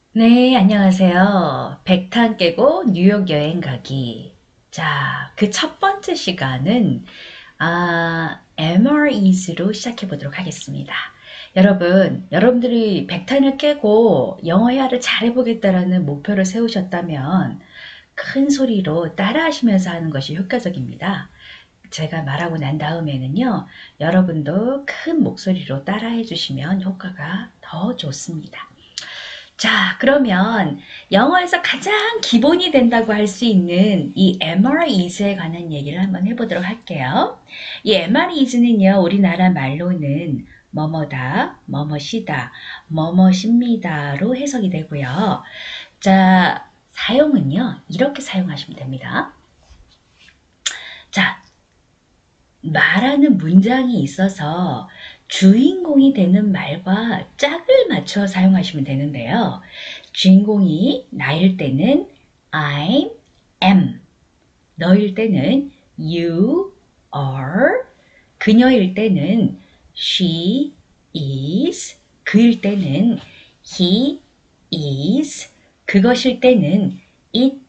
네, 안녕하세요. 백탄 깨고 뉴욕 여행 가기. 자, 그 첫 번째 시간은 MREs로 시작해 보도록 하겠습니다. 여러분들이 백탄을 깨고 영어 회화를 잘해보겠다라는 목표를 세우셨다면 큰 소리로 따라하시면서 하는 것이 효과적입니다. 제가 말하고 난 다음에는요, 여러분도 큰 목소리로 따라해 주시면 효과가 더 좋습니다. 자, 그러면 영어에서 가장 기본이 된다고 할 수 있는 이 MREs에 관한 얘기를 한번 해보도록 할게요. 이 MREs는요, 우리나라 말로는 뭐뭐다, 뭐뭐시다, 뭐뭐십니다로 해석이 되고요. 자, 사용은요, 이렇게 사용하시면 됩니다. 자, 말하는 문장이 있어서 주인공이 되는 말과 짝을 맞춰 사용하시면 되는데요. 주인공이 나일 때는 I am, 너일 때는 you are, 그녀일 때는 she is, 그일 때는 he is, 그것일 때는 it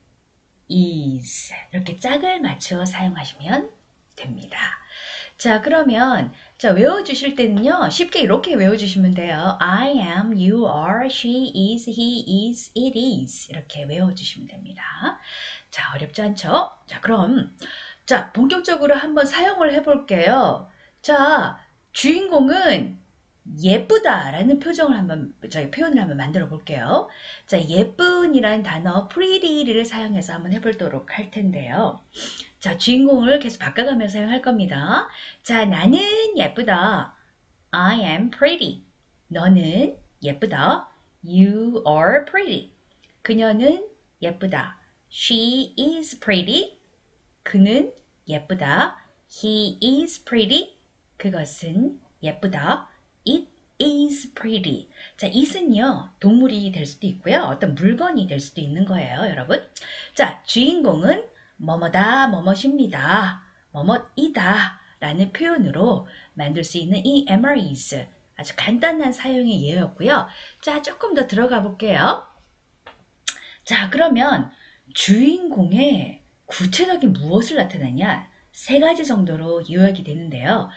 is. 이렇게 짝을 맞춰 사용하시면 됩니다. 자, 그러면 외워주실 때는요, 쉽게 이렇게 외워주시면 돼요. I am, you are, she is, he is, it is. 이렇게 외워주시면 됩니다. 자, 어렵지 않죠? 자, 그럼 본격적으로 한번 사용을 해볼게요. 자, 주인공은 예쁘다라는 표현을 한번 만들어 볼게요. 자, 예쁜이라는 단어 pretty를 사용해서 한번 해보도록 할 텐데요. 자, 주인공을 계속 바꿔가면서 사용할 겁니다. 자, 나는 예쁘다. I am pretty. 너는 예쁘다. You are pretty. 그녀는 예쁘다. She is pretty. 그는 예쁘다. He is pretty. 그것은 예쁘다. It is pretty. 자, it은요, 동물이 될 수도 있고요. 어떤 물건이 될 수도 있는 거예요, 여러분. 자, 주인공은 뭐뭐다, 뭐뭐십니다, 뭐뭐이다 라는 표현으로 만들 수 있는 이 MREs. 아주 간단한 사용의 예였고요. 자, 조금 더 들어가 볼게요. 자, 그러면 주인공의 구체적인 무엇을 나타내냐? 세 가지 정도로 요약이 되는데요.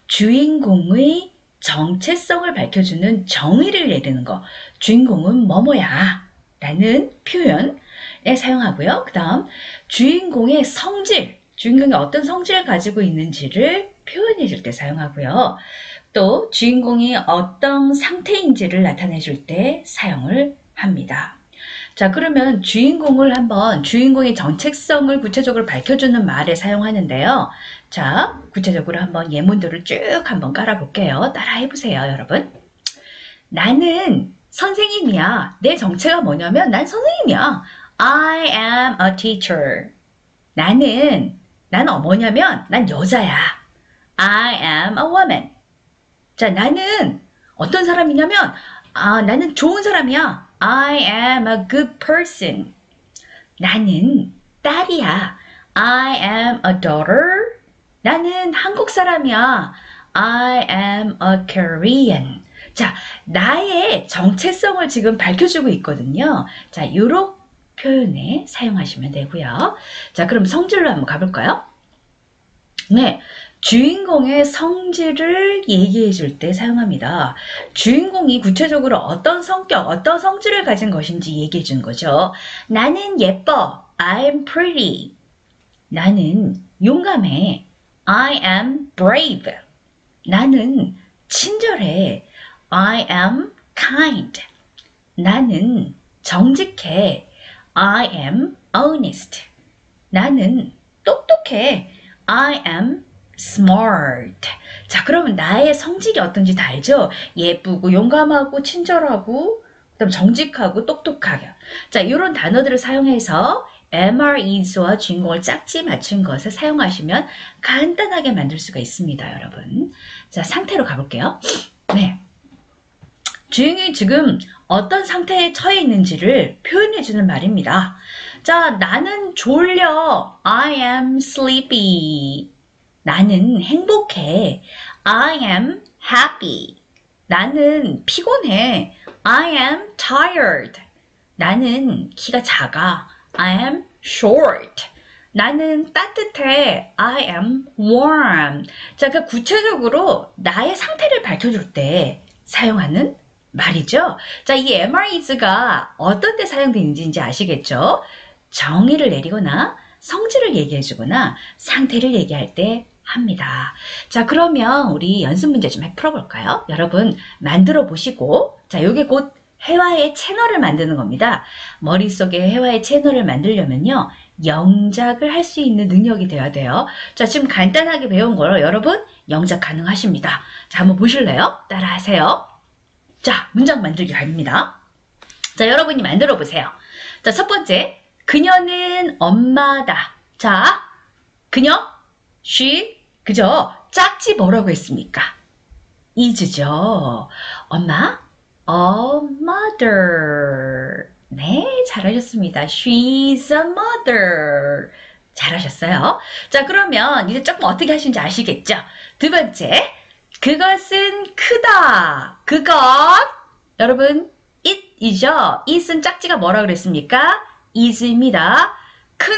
주인공의 정체성을 밝혀주는 정의를 내리는 거. 주인공은 뭐뭐야 라는 표현에 사용하고요. 그 다음 주인공의 성질, 주인공이 어떤 성질을 가지고 있는지를 표현해 줄 때 사용하고요. 또 주인공이 어떤 상태인지를 나타내 줄 때 사용을 합니다. 자, 그러면 주인공의 정체성을 구체적으로 밝혀주는 말에 사용하는데요. 자, 구체적으로 한번 예문들을 쭉 한번 깔아볼게요. 따라해보세요, 여러분. 나는 선생님이야. 내 정체가 뭐냐면 난 선생님이야. I am a teacher. 나는 뭐냐면 난 여자야. I am a woman. 자, 나는 어떤 사람이냐면 나는 좋은 사람이야. I am a good person. 나는 딸이야. I am a daughter. 나는 한국 사람이야. I am a Korean. 자, 나의 정체성을 지금 밝혀주고 있거든요. 자, 요런 표현에 사용하시면 되고요. 자, 그럼 성질로 한번 가볼까요? 네. 주인공의 성질을 얘기해 줄 때 사용합니다. 주인공이 구체적으로 어떤 성격, 어떤 성질을 가진 것인지 얘기해 준 거죠. 나는 예뻐. I'm pretty. 나는 용감해. I am brave. 나는 친절해. I am kind. 나는 정직해. I am honest. 나는 똑똑해. I am smart. 자, 그러면 나의 성질이 어떤지 다 알죠? 예쁘고 용감하고 친절하고 그다음 정직하고 똑똑하게. 자, 이런 단어들을 사용해서 MREs와 주인공을 짝지 맞춘 것을 사용하시면 간단하게 만들 수가 있습니다, 여러분. 자, 상태로 가볼게요. 네. 주인공이 지금 어떤 상태에 처해 있는지를 표현해주는 말입니다. 자, 나는 졸려. I am sleepy. 나는 행복해. I am happy. 나는 피곤해. I am tired. 나는 키가 작아. I am short. 나는 따뜻해. I am warm. 자, 그 구체적으로 나의 상태를 밝혀줄 때 사용하는 말이죠. 자, 이 am, are, is가 어떤 때 사용되는지 이제 아시겠죠? 정의를 내리거나 성질을 얘기해주거나 상태를 얘기할 때 합니다. 자, 그러면 우리 연습 문제 좀 풀어볼까요? 여러분 만들어 보시고, 자, 이게 곧 회화의 채널을 만드는 겁니다. 머릿속에 회화의 채널을 만들려면요, 영작을 할 수 있는 능력이 되어야 돼요. 자, 지금 간단하게 배운 걸 여러분 영작 가능하십니다. 자, 한번 보실래요? 따라하세요. 자, 문장 만들기 갑니다. 자, 여러분이 만들어 보세요. 자, 첫 번째, 그녀는 엄마다. 자, 그녀, she, 그죠? 짝지 뭐라고 했습니까? is죠. 엄마, a mother. 네, 잘하셨습니다. She's a mother. 잘하셨어요. 자, 그러면 이제 조금 어떻게 하시는지 아시겠죠? 두 번째, 그것은 크다. 그것, 여러분, it이죠. it은 짝지가 뭐라고 그랬습니까? is입니다. 큰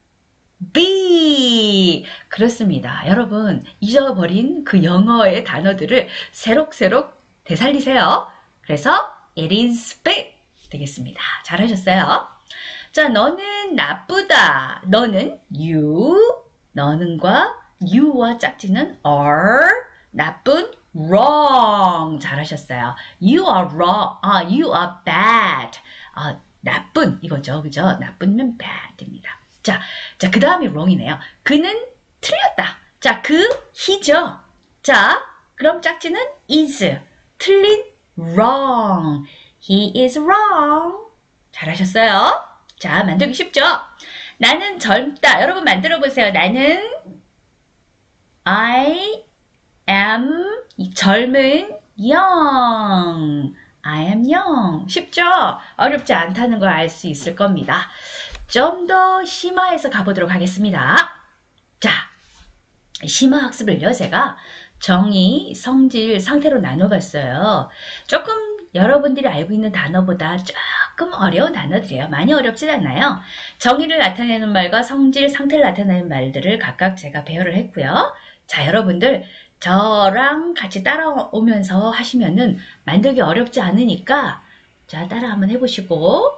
B. 그렇습니다. 여러분, 잊어버린 그 영어의 단어들을 새록새록 되살리세요. 그래서 it is big 되겠습니다. 잘하셨어요. 자, 너는 나쁘다. 너는 you. 너는과 you와 짝지는 are. 나쁜 wrong. 잘하셨어요. You are wrong. You are bad. 나쁜 이거죠. 그죠? 나쁜은 bad입니다. 자, 그 다음이 wrong이네요. 그는 틀렸다. 자, he죠. 자, 그럼 짝지는 is. 틀린 wrong. He is wrong. 잘하셨어요. 자, 만들기 쉽죠? 나는 젊다. 여러분 만들어 보세요. 나는 I am 젊은 young. I am young. 쉽죠? 어렵지 않다는 걸 알 수 있을 겁니다. 좀 더 심화해서 가보도록 하겠습니다. 자, 심화 학습을요, 제가 정의, 성질, 상태로 나눠봤어요. 조금 여러분들이 알고 있는 단어보다 조금 어려운 단어들이에요. 많이 어렵진 않아요. 정의를 나타내는 말과 성질, 상태를 나타내는 말들을 각각 제가 배열을 했고요. 자, 여러분들 저랑 같이 따라오면서 하시면은 만들기 어렵지 않으니까 자, 따라 한번 해보시고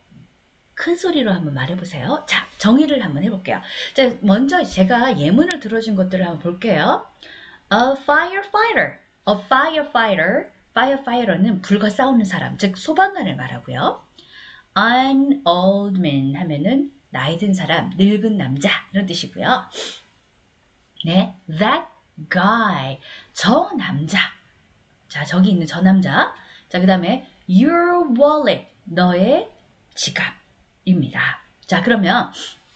큰 소리로 한번 말해보세요. 자, 정의를 한번 해볼게요. 자, 먼저 제가 예문을 들어준 것들을 한번 볼게요. A firefighter. A firefighter. firefighter는 불과 싸우는 사람, 즉 소방관을 말하고요. An old man 하면은 나이 든 사람, 늙은 남자 이런 뜻이고요. 네, that guy. 저 남자. 자, 저기 있는 저 남자. 자, 그 다음에 your wallet. 너의 지갑입니다. 자, 그러면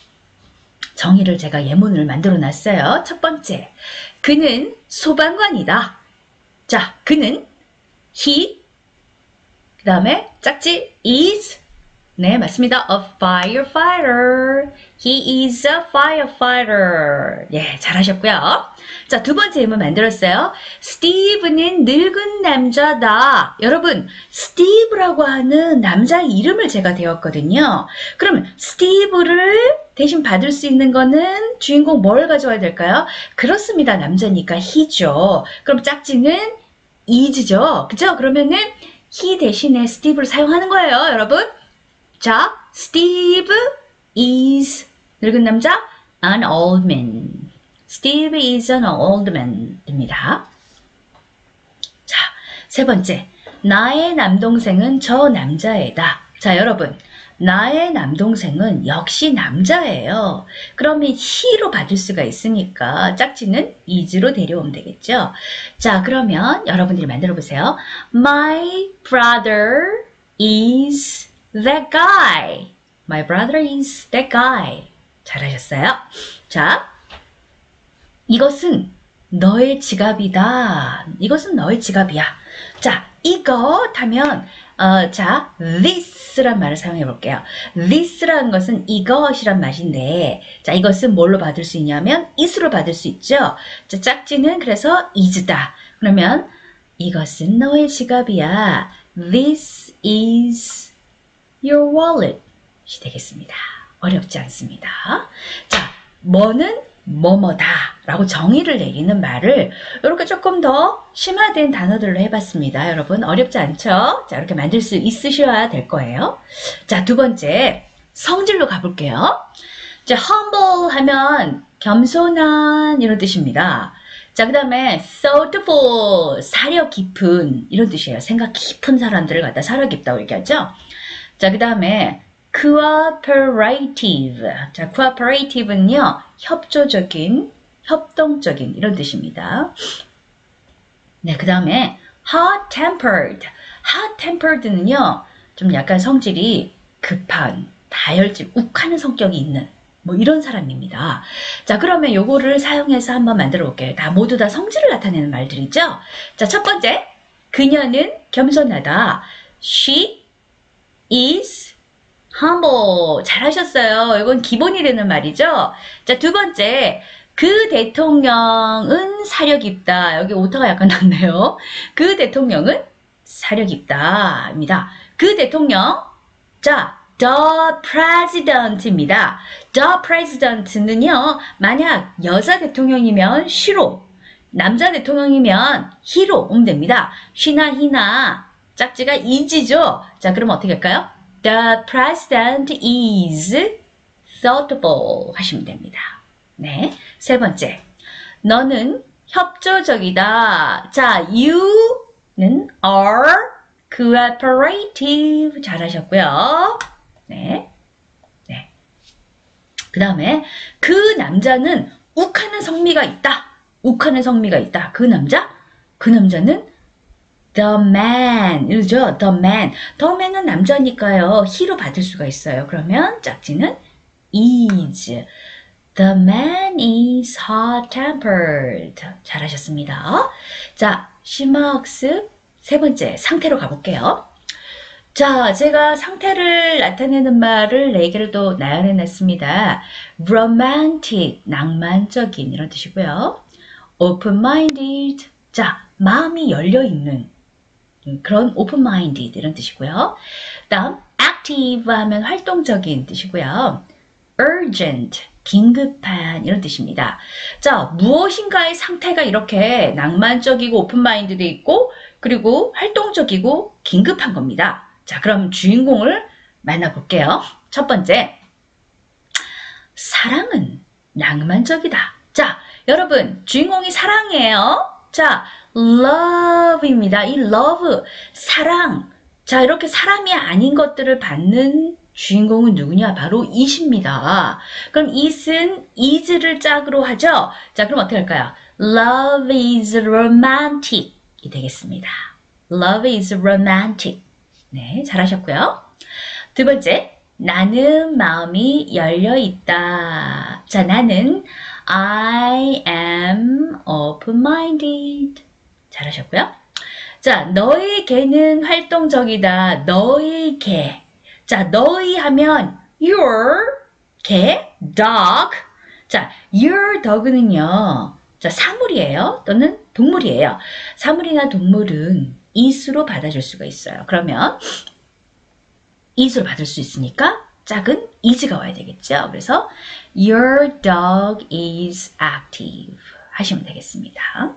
정의를 제가 예문을 만들어 놨어요. 첫 번째, 그는 소방관이다. 자, 그는 he, 그 다음에 짝지 is. 네, 맞습니다. A firefighter. He is a firefighter. 예, 잘하셨고요. 자, 두 번째 예문 만들었어요. 스티브는 늙은 남자다. 여러분, 스티브라고 하는 남자의 이름을 제가 대었거든요. 그러면 스티브를 대신 받을 수 있는 거는 주인공 뭘 가져와야 될까요? 그렇습니다. 남자니까 he죠. 그럼 짝지는 is죠. 그죠? 그러면은 he 대신에 스티브를 사용하는 거예요, 여러분. 자, Steve is 늙은 남자, an old man. Steve is an old man입니다. 자, 세 번째, 나의 남동생은 저 남자애다. 자, 여러분, 나의 남동생은 역시 남자예요. 그러면 he로 받을 수가 있으니까 짝지는 is로 데려오면 되겠죠. 자, 그러면 여러분들이 만들어 보세요. My brother is that guy. My brother is that guy. 잘하셨어요. 자, 이것은 너의 지갑이다. 이것은 너의 지갑이야. 자, 이것 하면 자, this란 말을 사용해 볼게요. this라는 것은 이것이란 맛인데, 자, 이것은 뭘로 받을 수 있냐면 is로 받을 수 있죠. 자, 짝지는 그래서 is다. 그러면 이것은 너의 지갑이야. This is your wallet이 되겠습니다. 어렵지 않습니다. 자, 뭐는 뭐뭐다 라고 정의를 내리는 말을 이렇게 조금 더 심화된 단어들로 해봤습니다. 여러분 어렵지 않죠? 자, 이렇게 만들 수 있으셔야 될 거예요. 자, 두 번째 성질로 가볼게요. 자, humble 하면 겸손한 이런 뜻입니다. 자, 그 다음에 thoughtful, 사려 깊은 이런 뜻이에요. 생각 깊은 사람들을 갖다 사려 깊다고 얘기하죠. 자, 그 다음에 cooperative. 자, cooperative는요, 협조적인, 협동적인 이런 뜻입니다. 네, 그 다음에 hot-tempered. hot-tempered는요, 좀 약간 성질이 급한, 다혈질, 욱하는 성격이 있는 뭐 이런 사람입니다. 자, 그러면 요거를 사용해서 한번 만들어 볼게요. 모두 다 성질을 나타내는 말들이죠. 자, 첫 번째, 그녀는 겸손하다. She is humble. 잘하셨어요. 이건 기본이 되는 말이죠. 자, 두 번째, 그 대통령은 사려 깊다. 여기 오타가 약간 났네요. 그 대통령은 사려 깊다입니다. 그 대통령, 자, the president입니다. the president는요, 만약 여자 대통령이면 she로, 남자 대통령이면 he로 오면 됩니다. she나 he나 짝지가 is죠. 자, 그럼 어떻게 할까요? The president is thoughtful 하시면 됩니다. 네, 세 번째, 너는 협조적이다. 자, you는 are cooperative. 잘하셨고요. 네, 네. 그 다음에 그 남자는 욱하는 성미가 있다. 욱하는 성미가 있다. 그 남자는 the man, 이러죠? the man. the man은 남자니까요. he로 받을 수가 있어요. 그러면 짝지는 is. The man is hot-tempered. 잘하셨습니다. 자, 심화학습 세 번째 상태로 가볼게요. 자, 제가 상태를 나타내는 말을 4개를 또 나열해놨습니다. romantic, 낭만적인 이런 뜻이고요. open-minded, 자, 마음이 열려있는 그런 open-minded 이런 뜻이고요. 다음 active 하면 활동적인 뜻이고요. urgent, 긴급한 이런 뜻입니다. 자, 무엇인가의 상태가 이렇게 낭만적이고 오픈마인드도 있고 그리고 활동적이고 긴급한 겁니다. 자, 그럼 주인공을 만나볼게요. 첫 번째, 사랑은 낭만적이다. 자, 여러분 주인공이 사랑이에요. 자, love입니다. 이 love, 사랑. 자, 이렇게 사람이 아닌 것들을 받는 주인공은 누구냐? 바로 it입니다. 그럼 it은 is를 짝으로 하죠? 자, 그럼 어떻게 할까요? Love is romantic 이 되겠습니다. Love is romantic. 네, 잘하셨고요. 두 번째, 나는 마음이 열려있다. 자, 나는 I am open-minded. 잘하셨고요. 자, 너의 개는 활동적이다. 너의 개. 자, 너희 하면 your 개, dog. 자, your dog는요. 자, 사물이에요. 또는 동물이에요. 사물이나 동물은 is로 받아줄 수가 있어요. 그러면 is로 받을 수 있으니까 짝은 is가 와야 되겠죠. 그래서 your dog is active 하시면 되겠습니다.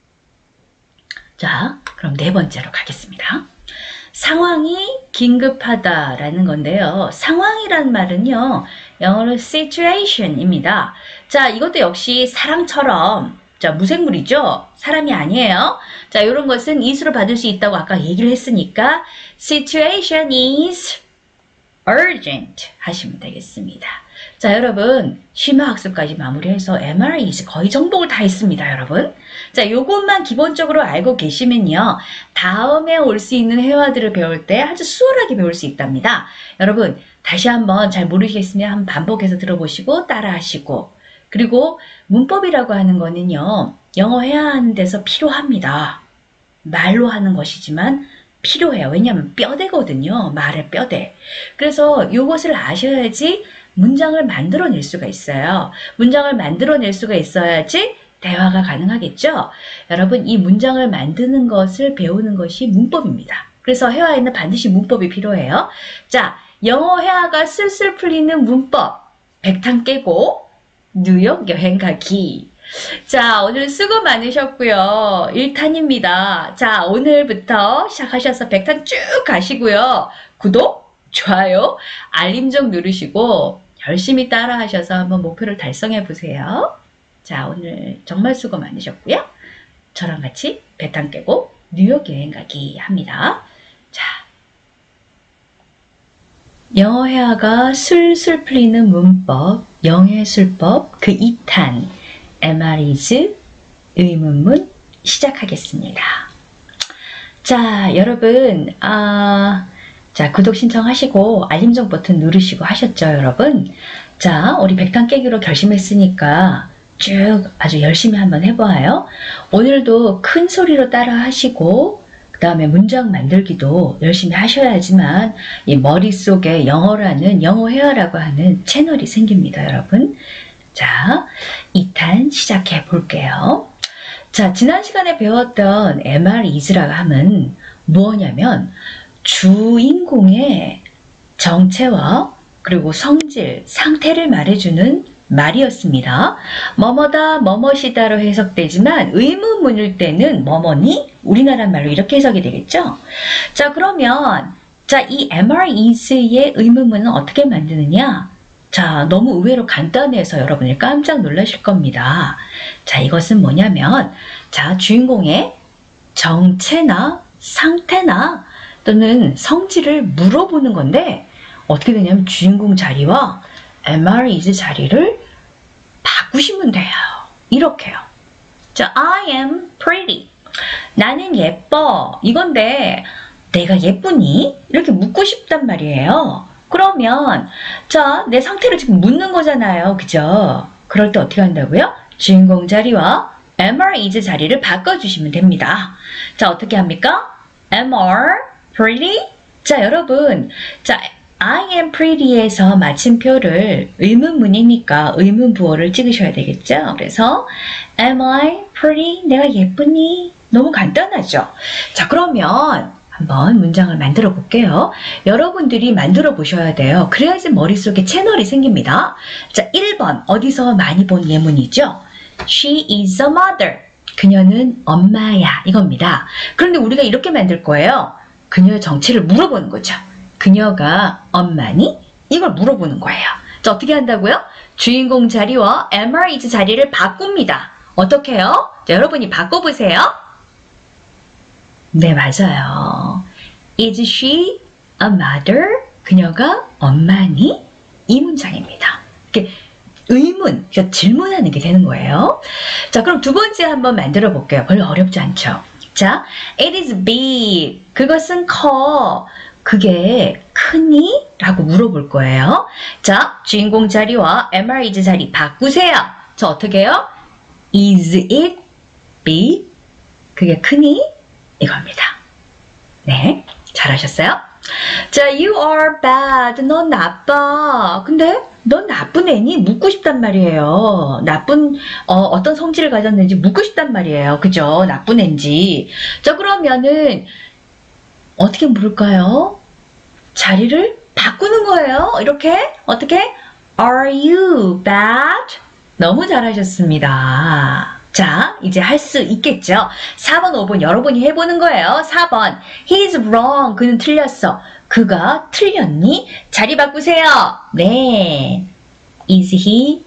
자, 그럼 네 번째로 가겠습니다. 상황이 긴급하다라는 건데요. 상황이란 말은요. 영어로 situation입니다. 자, 이것도 역시 사랑처럼 자, 무생물이죠. 사람이 아니에요. 자, 이런 것은 is로 받을 수 있다고 아까 얘기를 했으니까 situation is urgent 하시면 되겠습니다. 자, 여러분 심화학습까지 마무리해서 MREs 거의 정복을 다 했습니다, 여러분. 자, 요것만 기본적으로 알고 계시면요. 다음에 올 수 있는 회화들을 배울 때 아주 수월하게 배울 수 있답니다. 여러분 다시 한번 잘 모르시겠으면 한번 반복해서 들어보시고 따라하시고 그리고 문법이라고 하는 거는요. 영어 회화하는 데서 필요합니다. 말로 하는 것이지만 필요해요. 왜냐하면 뼈대거든요. 말의 뼈대. 그래서 이것을 아셔야지 문장을 만들어낼 수가 있어요. 문장을 만들어낼 수가 있어야지 대화가 가능하겠죠. 여러분 이 문장을 만드는 것을 배우는 것이 문법입니다. 그래서 회화에는 반드시 문법이 필요해요. 자, 영어 회화가 술술 풀리는 문법. 백탕 깨고 뉴욕 여행 가기. 자, 오늘 수고 많으셨고요. 1탄입니다. 자, 오늘부터 시작하셔서 백탄 쭉 가시고요. 구독, 좋아요, 알림 좀 누르시고 열심히 따라 하셔서 한번 목표를 달성해 보세요. 자, 오늘 정말 수고 많으셨고요. 저랑 같이 백탄 깨고 뉴욕 여행 가기 합니다. 자, 영어 회화가 술술 풀리는 문법, 영의 술법 그 2탄 MR이즈 의문문 시작하겠습니다. 자, 여러분, 자, 구독 신청하시고 알림정 버튼 누르시고 하셨죠, 여러분? 자, 우리 백탕 깨기로 결심했으니까 쭉 아주 열심히 한번 해봐요. 오늘도 큰 소리로 따라 하시고 그 다음에 문장 만들기도 열심히 하셔야지만 이 머릿속에 영어라는 영어 회화라고 하는 채널이 생깁니다, 여러분. 자, 2탄 시작해 볼게요. 자, 지난 시간에 배웠던 MR이즈라고 하면 뭐냐면 주인공의 정체와 그리고 성질, 상태를 말해주는 말이었습니다. 뭐뭐다, 뭐뭇이다로 해석되지만 의문문일 때는 뭐뭐니? 우리나라 말로 이렇게 해석이 되겠죠? 자, 그러면 자, 이 MR이즈의 의문문은 어떻게 만드느냐? 자, 너무 의외로 간단해서 여러분이 깜짝 놀라실 겁니다. 자, 이것은 뭐냐면 자, 주인공의 정체나 상태나 또는 성질을 물어보는 건데 어떻게 되냐면 주인공 자리와 MR이즈 자리를 바꾸시면 돼요. 이렇게요. 자, I am pretty. 나는 예뻐. 이건데 내가 예쁘니? 이렇게 묻고 싶단 말이에요. 그러면 자, 내 상태를 지금 묻는 거잖아요. 그죠? 그럴 때 어떻게 한다고요? 주인공 자리와 MR이즈 자리를 바꿔주시면 됩니다. 자, 어떻게 합니까? MR, pretty? 자, 여러분. 자, I am pretty에서 마침표를 의문문이니까 의문부호를 찍으셔야 되겠죠? 그래서 Am I pretty? 내가 예쁘니? 너무 간단하죠? 자, 그러면 한번 문장을 만들어 볼게요. 여러분들이 만들어 보셔야 돼요. 그래야지 머릿속에 채널이 생깁니다. 자, 1번 어디서 많이 본 예문이죠? She is a mother. 그녀는 엄마야 이겁니다. 그런데 우리가 이렇게 만들 거예요. 그녀의 정체를 물어보는 거죠. 그녀가 엄마니? 이걸 물어보는 거예요. 자, 어떻게 한다고요? 주인공 자리와 MR이즈 자리를 바꿉니다. 어떻게 해요? 자, 여러분이 바꿔보세요. 네, 맞아요. Is she a mother? 그녀가 엄마니? 이 문장입니다. 이렇게 의문, 그러니까 질문하는 게 되는 거예요. 자, 그럼 두 번째 한번 만들어 볼게요. 별로 어렵지 않죠? 자, it is big. 그것은 커. 그게 크니? 라고 물어볼 거예요. 자, 주인공 자리와 MR이즈 자리 바꾸세요. 자, 어떻게 해요? Is it big? 그게 크니? 이겁니다. 네, 잘하셨어요? 자, you are bad. 넌 나빠. 근데 넌 나쁜 애니? 묻고 싶단 말이에요. 나쁜 어떤 성질을 가졌는지 묻고 싶단 말이에요. 그죠? 나쁜 애인지. 자, 그러면은 어떻게 물을까요? 자리를 바꾸는 거예요. 이렇게 어떻게? Are you bad? 너무 잘하셨습니다. 자, 이제 할 수 있겠죠? 4번, 5번 여러분이 해보는 거예요. 4번, he's wrong. 그는 틀렸어. 그가 틀렸니? 자리 바꾸세요. 네. Is he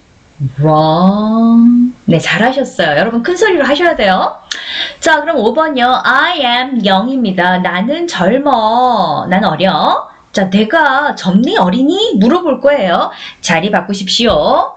wrong? 네, 잘하셨어요. 여러분 큰 소리로 하셔야 돼요. 자, 그럼 5번요. I am young입니다. 나는 젊어. 난 어려. 자, 내가 젊니 어리니? 물어볼 거예요. 자리 바꾸십시오.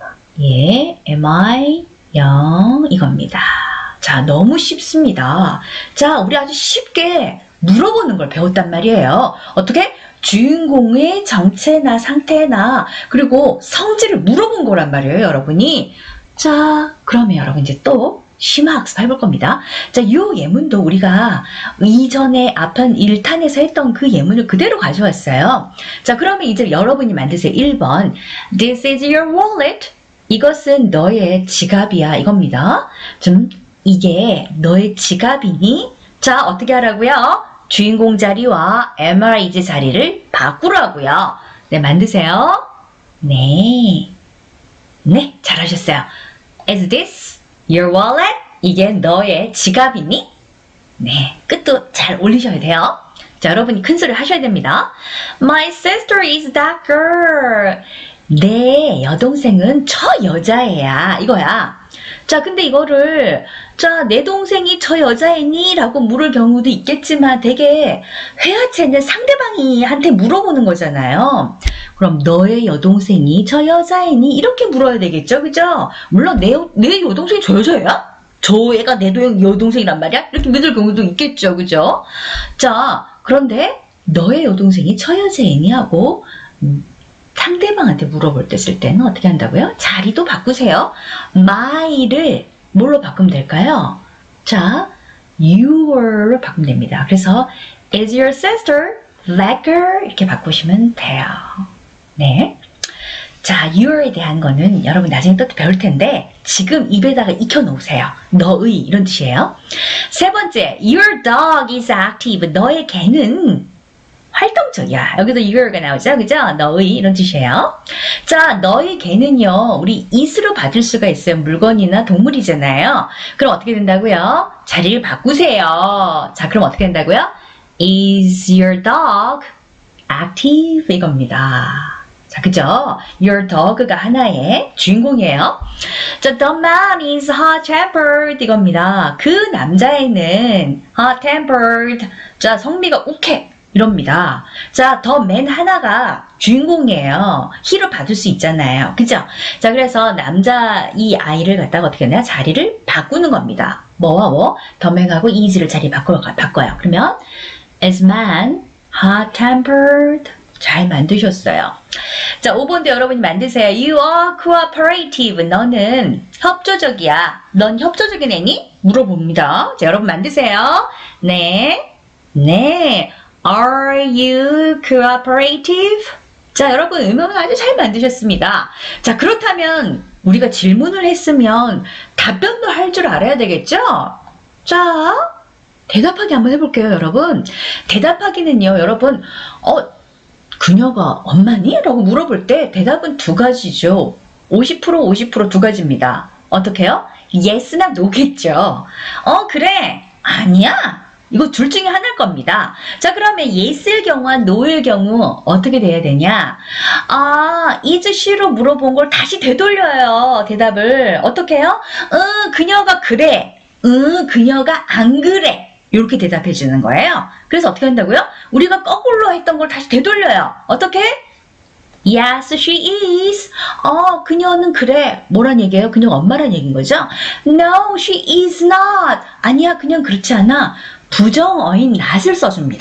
예, am I young? 이겁니다. 자, 너무 쉽습니다. 자, 우리 아주 쉽게 물어보는 걸 배웠단 말이에요. 어떻게? 주인공의 정체나 상태나 그리고 성질을 물어본 거란 말이에요, 여러분이. 자, 그러면 여러분 이제 또 심화학습 해볼 겁니다. 자, 이 예문도 우리가 이전에 앞편 1탄에서 했던 그 예문을 그대로 가져왔어요. 자, 그러면 이제 여러분이 만드세요. 1번, This is your wallet. 이것은 너의 지갑이야. 이겁니다. 좀 이게 너의 지갑이니? 자, 어떻게 하라고요? 주인공 자리와 MR이즈 자리를 바꾸라고요. 네, 만드세요. 네. 네, 잘하셨어요. Is this your wallet? 이게 너의 지갑이니? 네, 끝도 잘 올리셔야 돼요. 자, 여러분이 큰 소리를 하셔야 됩니다. My sister is that girl. 내 여동생은 저 여자애야. 이거야. 자, 근데 이거를 자, 내 동생이 저 여자애니? 라고 물을 경우도 있겠지만 되게 회화체는 상대방이 한테 물어보는 거잖아요. 그럼 너의 여동생이 저 여자애니? 이렇게 물어야 되겠죠? 그죠? 물론 내 여동생이 저 여자애야? 저 애가 내 여동생이란 말이야? 이렇게 믿을 경우도 있겠죠. 그죠? 자, 그런데 너의 여동생이 저 여자애니? 하고 상대방한테 물어볼 때 쓸 때는 어떻게 한다고요? 자리도 바꾸세요. my를 뭘로 바꾸면 될까요? 자, your로 바꾸면 됩니다. 그래서 is your sister that girl? 이렇게 바꾸시면 돼요. 네. 자, your에 대한 거는 여러분 나중에 또 배울 텐데 지금 입에다가 익혀 놓으세요. 너의 이런 뜻이에요. 세 번째, your dog is active. 너의 개는 활동적이야. 여기서 your가 나오죠. 그죠? 너의 이런 뜻이에요. 자, 너의 개는요. 우리 is로 받을 수가 있어요. 물건이나 동물이잖아요. 그럼 어떻게 된다고요? 자리를 바꾸세요. 자, 그럼 어떻게 된다고요? Is your dog active? 이겁니다. 자, 그죠? Your dog가 하나의 주인공이에요. 자, the man is hot-tempered 이겁니다. 그 남자애는 hot-tempered. 자, 성미가 욱해. 이럽니다. 자, 더 맨 하나가 주인공이에요. he를 받을 수 있잖아요. 그죠? 자, 그래서 남자 이 아이를 갖다가 어떻게 하냐? 자리를 바꾸는 겁니다. 뭐와 뭐? 더 맨하고 is를 자리 바꿔요. 그러면 is man hot-tempered. 잘 만드셨어요. 자, 5번도 여러분이 만드세요. You are cooperative. 너는 협조적이야. 넌 협조적인 애니? 물어봅니다. 자, 여러분 만드세요. 네. 네. Are you cooperative? 자, 여러분 음악은 아주 잘 만드셨습니다. 자, 그렇다면 우리가 질문을 했으면 답변도 할 줄 알아야 되겠죠? 자, 대답하기 한번 해볼게요, 여러분. 대답하기는요, 여러분, 그녀가 엄마니? 라고 물어볼 때 대답은 두 가지죠. 50% 50% 두 가지입니다. 어떻게요? Yes나 No겠죠. 그래. 아니야. 이거 둘 중에 하나일 겁니다. 자, 그러면 yes일 경우와 no일 경우 어떻게 돼야 되냐? is she로 물어본 걸 다시 되돌려요. 대답을. 어떻게 해요? 그녀가 그래. 그녀가 안 그래. 이렇게 대답해 주는 거예요. 그래서 어떻게 한다고요? 우리가 거꾸로 했던 걸 다시 되돌려요. 어떻게? Yes, she is. 그녀는 그래. 뭐란 얘기예요? 그녀가 엄마란 얘기인 거죠? No, she is not. 아니야, 그냥 그렇지 않아. 부정어인 not을 써줍니다.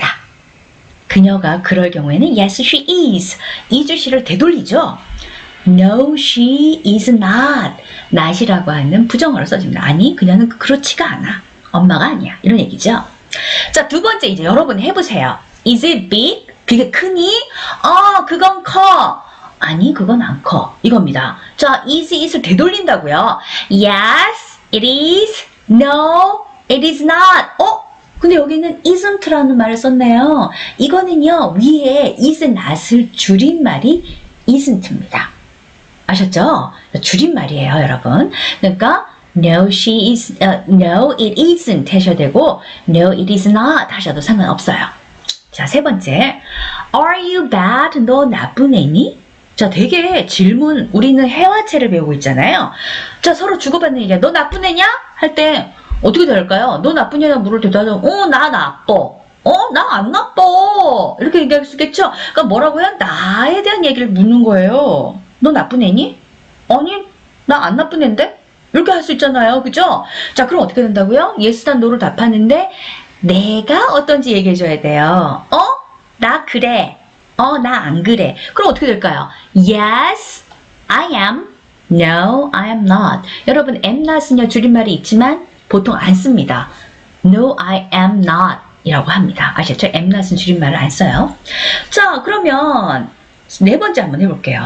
그녀가 그럴 경우에는 yes, she is. is she를 되돌리죠. No, she is not. not이라고 하는 부정어를 써줍니다. 아니, 그녀는 그렇지가 않아. 엄마가 아니야. 이런 얘기죠. 자, 두 번째 이제 여러분 해보세요. Is it big? 그게 크니? 그건 커. 아니, 그건 안 커. 이겁니다. 자, is를 되돌린다고요. Yes, it is. No, it is not. 근데 여기는 isn't라는 말을 썼네요. 이거는요, 위에 is, not을 줄인 말이 isn't입니다. 아셨죠? 줄임말이에요, 여러분. 그러니까 no, she is, no, it isn't 하셔도 되고 no, it is not 하셔도 상관없어요. 자, 세 번째. Are you bad? 너 나쁜 애니? 자, 되게 질문, 우리는 회화체를 배우고 있잖아요. 자, 서로 주고받는 얘기야. 너 나쁜 애냐? 할 때 어떻게 될까요? 너 나쁜 애냐 물을 대답하면 나 나빠. 나 안 나빠. 이렇게 얘기할 수 있겠죠? 그러니까 뭐라고요? 나에 대한 얘기를 묻는 거예요. 너 나쁜 애니? 아니, 나 안 나쁜 애인데? 이렇게 할 수 있잖아요. 그죠? 자, 그럼 어떻게 된다고요? yes나 no로 답하는데 내가 어떤지 얘기해줘야 돼요. 나 그래. 나 안 그래. 그럼 어떻게 될까요? Yes, I am. No, I am not. 여러분, am not은요, 줄임말이 있지만 보통 안 씁니다. No, I am not 이라고 합니다. 아시죠? am not은 줄임말을 안 써요. 자, 그러면 네 번째 한번 해볼게요.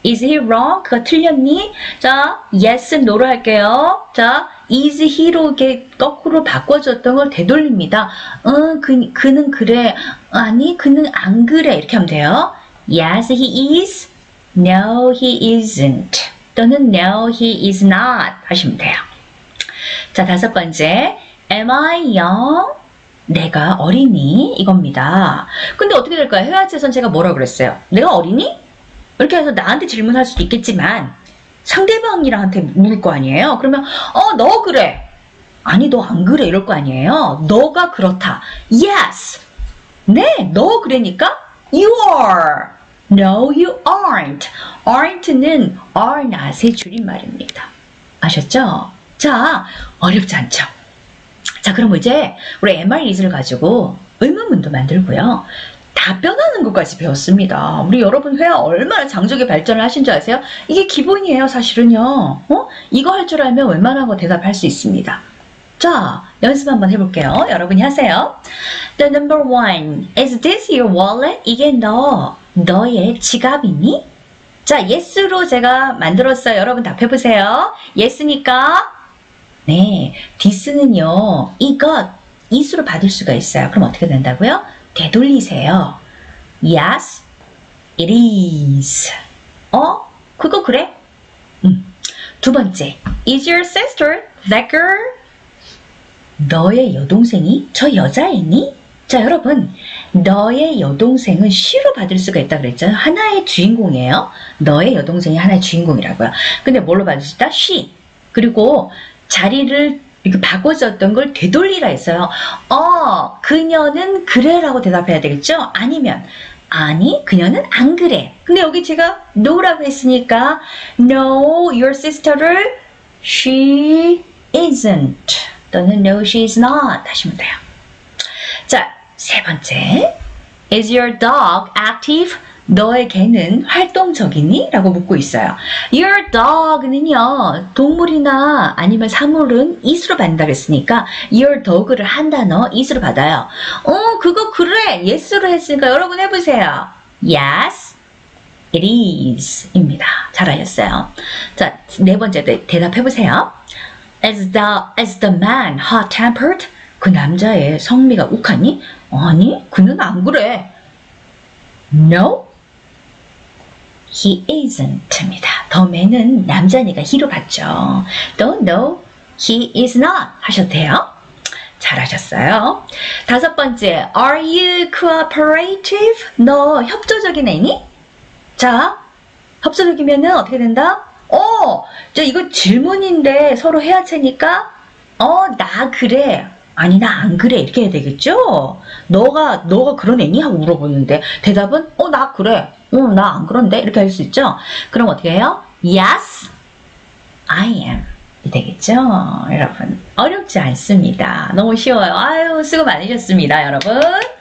Is he wrong? 그거 틀렸니? 자, yes, no로 할게요. 자, is he로 이렇게 거꾸로 바꿔줬던 걸 되돌립니다. 그는 그래. 아니, 그는 안 그래. 이렇게 하면 돼요. Yes, he is. No, he isn't. 또는 no, he is not 하시면 돼요. 자, 다섯 번째. Am I young? 내가 어리니? 이겁니다. 근데 어떻게 될까요? 회화체에선 제가 뭐라고 그랬어요? 내가 어리니? 이렇게 해서 나한테 질문할 수도 있겠지만 상대방이랑한테 물을 거 아니에요? 그러면 너 그래. 아니, 너 안 그래. 이럴 거 아니에요? 너가 그렇다. Yes. 네, 너 그러니까 you are. No, you aren't. aren't는 are not의 줄임말입니다. 아셨죠? 자, 어렵지 않죠? 자, 그럼 이제 우리 MR is를 가지고 의문문도 만들고요. 답변하는 것까지 배웠습니다. 우리 여러분 회화 얼마나 장족의 발전을 하신 줄 아세요? 이게 기본이에요, 사실은요. 이거 할 줄 알면 웬만한 대답할 수 있습니다. 자, 연습 한번 해볼게요. 여러분이 하세요. The number one. Is this your wallet? 이게 너의 지갑이니? 자, yes로 제가 만들었어요. 여러분 답해보세요. yes니까 네, this는요. 이것, it으로 받을 수가 있어요. 그럼 어떻게 된다고요? 되돌리세요. Yes, it is. 그거 그래? 두 번째. Is your sister that girl? 너의 여동생이 저 여자애니? 자, 여러분. 너의 여동생은 she로 받을 수가 있다 그랬잖아요. 하나의 주인공이에요. 너의 여동생이 하나의 주인공이라고요. 근데 뭘로 받을 수 있다? she. 그리고 자리를 이렇게 바꿔줬던 걸 되돌리라 했어요. 그녀는 그래라고 대답해야 되겠죠? 아니면 아니, 그녀는 안 그래. 근데 여기 제가 no라고 했으니까 no, your sister를 she isn't 또는 no, she is not 하시면 돼요. 자, 세 번째. Is your dog active? 너의 개는 활동적이니? 라고 묻고 있어요. Your dog는요, 동물이나 아니면 사물은 is로 받는다고 했으니까 your dog를 한 단어 is로 받아요. 그거 그래. yes로 했으니까 여러분 해보세요. Yes, it is 입니다. 잘하셨어요. 자, 네 번째 대답해보세요. Is the man hot-tempered? 그 남자의 성미가 욱하니? 아니, 그는 안 그래. No, he isn't입니다. the man은 남자니까 he로 받죠. 또 no, he is not 하셔도 돼요. 잘하셨어요. 다섯 번째, are you cooperative? 너 협조적인 애니? 자, 협조적이면은 어떻게 된다? 저 이거 질문인데 서로 해야체니까 나 그래. 아니, 나 안 그래. 이렇게 해야 되겠죠? 너가 그런 애니? 하고 물어보는데 대답은 나 그래. 나 안 그런데? 이렇게 할 수 있죠? 그럼 어떻게 해요? Yes, I am. 이 되겠죠? 여러분, 어렵지 않습니다. 너무 쉬워요. 아유, 수고 많으셨습니다, 여러분.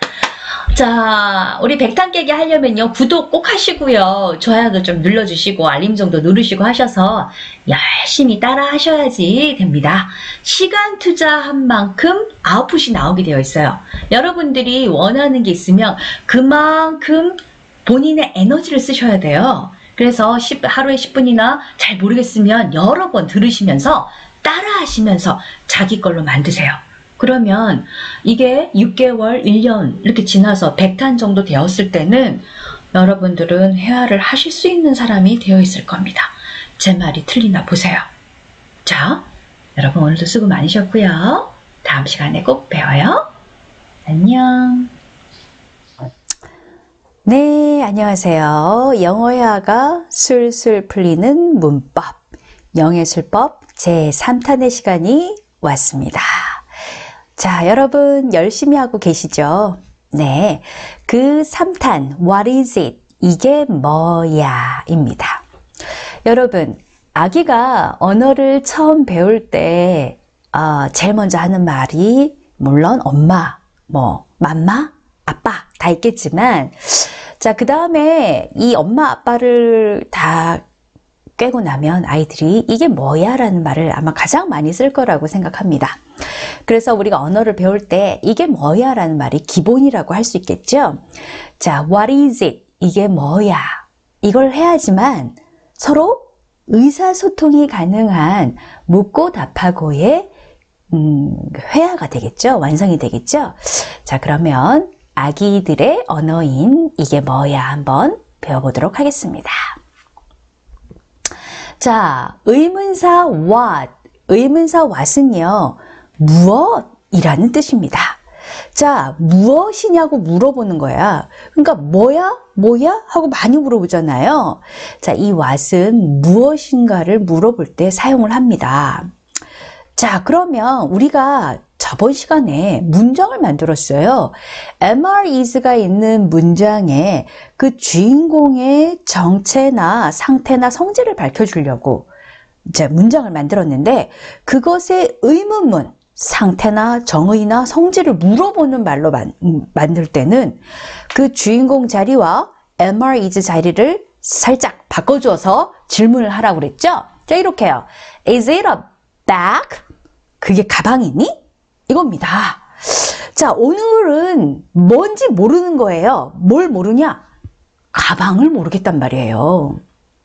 자, 우리 백탕 깨기 하려면요, 구독 꼭 하시고요. 좋아요도 좀 눌러주시고 알림정도 누르시고 하셔서 열심히 따라 하셔야지 됩니다. 시간 투자한 만큼 아웃풋이 나오게 되어 있어요. 여러분들이 원하는 게 있으면 그만큼 본인의 에너지를 쓰셔야 돼요. 그래서 하루에 10분이나 잘 모르겠으면 여러 번 들으시면서 따라 하시면서 자기 걸로 만드세요. 그러면 이게 6개월, 1년 이렇게 지나서 100탄 정도 되었을 때는 여러분들은 회화를 하실 수 있는 사람이 되어 있을 겁니다. 제 말이 틀리나 보세요. 자, 여러분 오늘도 수고 많으셨고요. 다음 시간에 꼭 배워요. 안녕. 네, 안녕하세요. 영어 회화가 술술 풀리는 문법, 영예술법 제3탄의 시간이 왔습니다. 자, 여러분 열심히 하고 계시죠? 네, 그 3탄 What is it? 이게 뭐야? 입니다. 여러분, 아기가 언어를 처음 배울 때 제일 먼저 하는 말이 물론 엄마, 맘마, 아빠 다 있겠지만 자, 그 다음에 이 엄마 아빠를 다 꿰고 나면 아이들이 이게 뭐야? 라는 말을 아마 가장 많이 쓸 거라고 생각합니다. 그래서 우리가 언어를 배울 때 이게 뭐야? 라는 말이 기본이라고 할 수 있겠죠? 자, what is it? 이게 뭐야? 이걸 해야지만 서로 의사소통이 가능한 묻고 답하고의 회화가 되겠죠. 완성이 되겠죠. 자, 그러면 아기들의 언어인 이게 뭐야 한번 배워보도록 하겠습니다. 자, 의문사 what, 의문사 what은요, 무엇이라는 뜻입니다. 자, 무엇이냐고 물어보는 거야. 그러니까 뭐야? 하고 많이 물어보잖아요. 자, 이 what은 무엇인가를 물어볼 때 사용을 합니다. 자, 그러면 우리가 저번 시간에 문장을 만들었어요. MR is가 있는 문장에 그 주인공의 정체나 상태나 성질을 밝혀주려고 이제 문장을 만들었는데 그것의 의문문, 상태나 정의나 성질을 물어보는 말로 만들 때는 그 주인공 자리와 MR is 자리를 살짝 바꿔줘서 질문을 하라고 그랬죠? 자, 이렇게요. Is it a bag? 그게 가방이니? 이겁니다. 자, 오늘은 뭔지 모르는 거예요. 뭘 모르냐? 가방을 모르겠단 말이에요.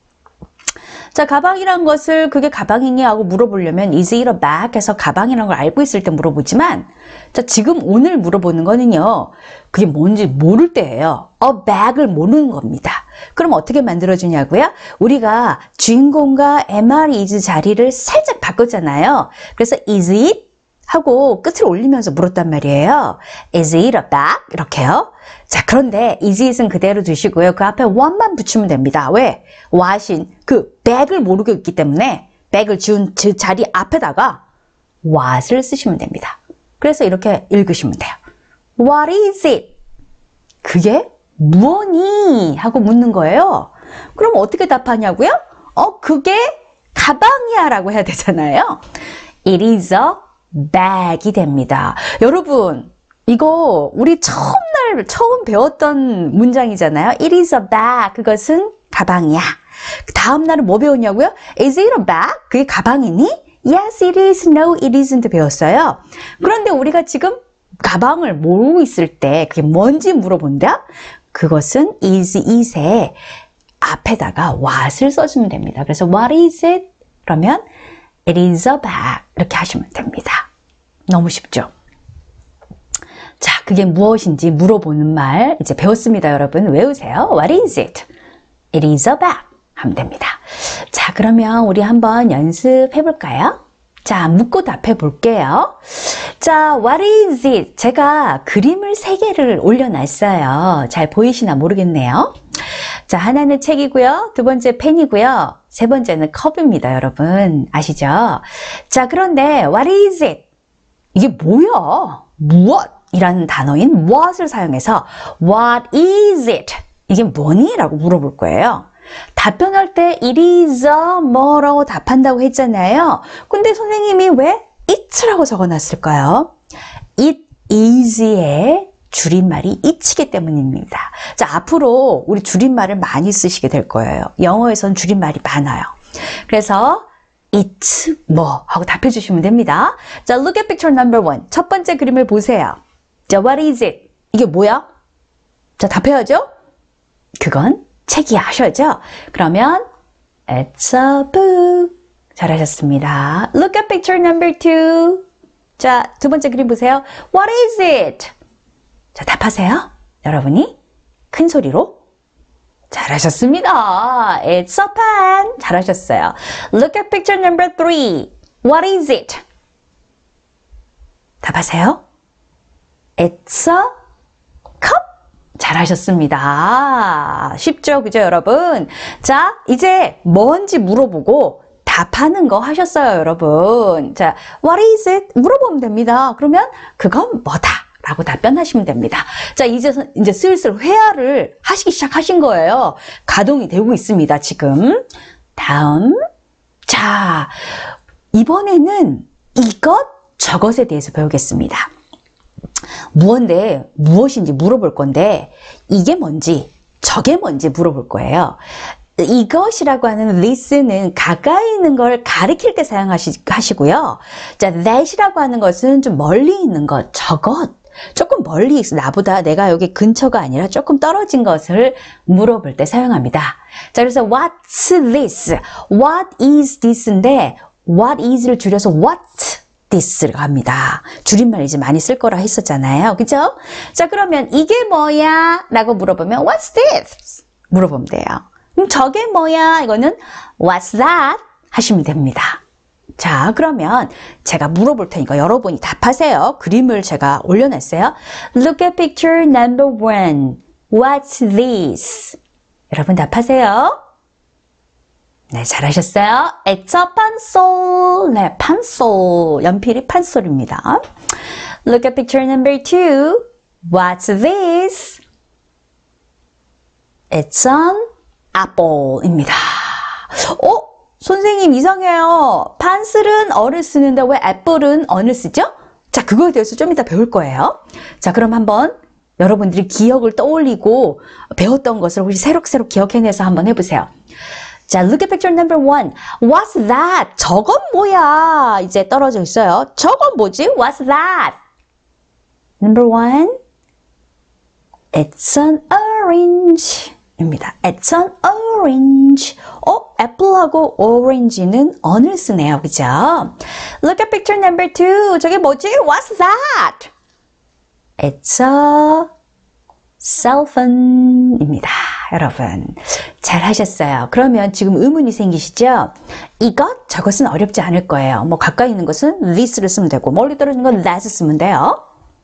자, 가방이란 것을 그게 가방이니 하고 물어보려면 is it a bag 해서 가방이라는 걸 알고 있을 때 물어보지만 자, 지금 오늘 물어보는 거는요. 그게 뭔지 모를 때예요. a bag을 모르는 겁니다. 그럼 어떻게 만들어주냐고요? 우리가 주인공과 MR is 자리를 살짝 바꿨잖아요. 그래서 is it? 하고 끝을 올리면서 물었단 말이에요. Is it a bag? 이렇게요. 자, 그런데 is it은 그대로 두시고요. 그 앞에 what만 붙이면 됩니다. 왜? what인 그 bag을 모르고 있기 때문에 bag을 지운 그 자리 앞에다가 what을 쓰시면 됩니다. 그래서 이렇게 읽으시면 돼요. What is it? 그게 무엇니? 하고 묻는 거예요. 그럼 어떻게 답하냐고요? 그게 가방이야 라고 해야 되잖아요. It is a bag이 됩니다. 여러분, 이거 우리 처음 배웠던 문장이잖아요. It is a bag. 그것은 가방이야. 다음 날은 뭐 배웠냐고요? Is it a bag? 그게 가방이니? Yes, it is. No, it isn't 배웠어요. 그런데 우리가 지금 가방을 모르고 있을 때 그게 뭔지 물어본다? 그것은 is, it의 앞에다가 what을 써주면 됩니다. 그래서 what is it? 그러면 it is a bag. 이렇게 하시면 됩니다. 너무 쉽죠? 자, 그게 무엇인지 물어보는 말 이제 배웠습니다, 여러분. 외우세요. What is it? It is a bag. 하면 됩니다. 자, 그러면 우리 한번 연습해 볼까요? 자, 묻고 답해 볼게요. 자, what is it? 제가 그림을 3개를 올려놨어요. 잘 보이시나 모르겠네요. 자, 하나는 책이고요. 두 번째 펜이고요. 세 번째는 컵입니다, 여러분. 아시죠? 자, 그런데 what is it? 이게 뭐야? 무엇이라는 단어인 what을 사용해서 what is it? 이게 뭐니? 라고 물어볼 거예요. 답변할 때 it is a 뭐라고 답한다고 했잖아요. 근데 선생님이 왜 it라고 적어놨을까요? it is의 줄임말이 it이기 때문입니다. 자, 앞으로 우리 줄임말을 많이 쓰시게 될 거예요. 영어에선 줄임말이 많아요. 그래서 it 뭐 하고 답해 주시면 됩니다. 자, look at picture number 1. 첫 번째 그림을 보세요. 자, what is it? 이게 뭐야? 자, 답해야죠? 그건 책이야 하셔야죠? 그러면 it's a book. 잘하셨습니다. Look at picture number 2. 자, 두 번째 그림 보세요. What is it? 자, 답하세요. 여러분이 큰 소리로. 잘하셨습니다. It's a pen. 잘하셨어요. Look at picture number 3. What is it? 답하세요. It's a cup. 잘하셨습니다. 쉽죠? 그죠, 여러분? 자, 이제 뭔지 물어보고 답하는 거 하셨어요, 여러분. 자, what is it? 물어보면 됩니다. 그러면 그건 뭐다? 라고 답변하시면 됩니다. 자, 이제 슬슬 회화를 하시기 시작하신 거예요. 가동이 되고 있습니다, 지금. 다음. 자, 이번에는 이것, 저것에 대해서 배우겠습니다. 무엇인지 물어볼 건데, 이게 뭔지, 저게 뭔지 물어볼 거예요. 이것이라고 하는 this는 가까이 있는 걸 가리킬 때 사용하시고요. 자, that이라고 하는 것은 좀 멀리 있는 것, 저것. 조금 멀리 있어. 나보다 내가 여기 근처가 아니라 조금 떨어진 것을 물어볼 때 사용합니다. 자, 그래서 what's this? What is this인데 what is를 줄여서 what this를 합니다. 줄임말 이제 많이 쓸 거라 했었잖아요. 그죠? 자, 그러면 이게 뭐야? 라고 물어보면 what's this? 물어보면 돼요. 그럼 저게 뭐야? 이거는 what's that? 하시면 됩니다. 자, 그러면 제가 물어볼 테니까 여러분이 답하세요. 그림을 제가 올려놨어요. Look at picture number 1. What's this? 여러분 답하세요. 네, 잘하셨어요. It's a pencil. 네, pencil. 연필이 판솔입니다. Look at picture number 2. What's this? It's an apple입니다. 선생님 이상해요. 판슬은 어를 쓰는데 왜 애플은 언을 쓰죠? 자, 그거에 대해서 좀 이따 배울 거예요. 자, 그럼 한번 여러분들이 기억을 떠올리고 배웠던 것을 혹시 새록새록 기억해내서 한번 해보세요. 자, look at picture number 1. What's that? 저건 뭐야? 이제 떨어져 있어요. 저건 뭐지? What's that? Number 1. It's an orange. 입니다. It's an orange. 애플하고 orange는 언을 쓰네요. 그죠? Look at picture number 2. 저게 뭐지? What's that? It's a cell phone입니다. 여러분, 잘 하셨어요. 그러면 지금 의문이 생기시죠? 이것, 저것은 어렵지 않을 거예요. 뭐 가까이 있는 것은 this를 쓰면 되고 멀리 떨어진 건 that을 쓰면 돼요.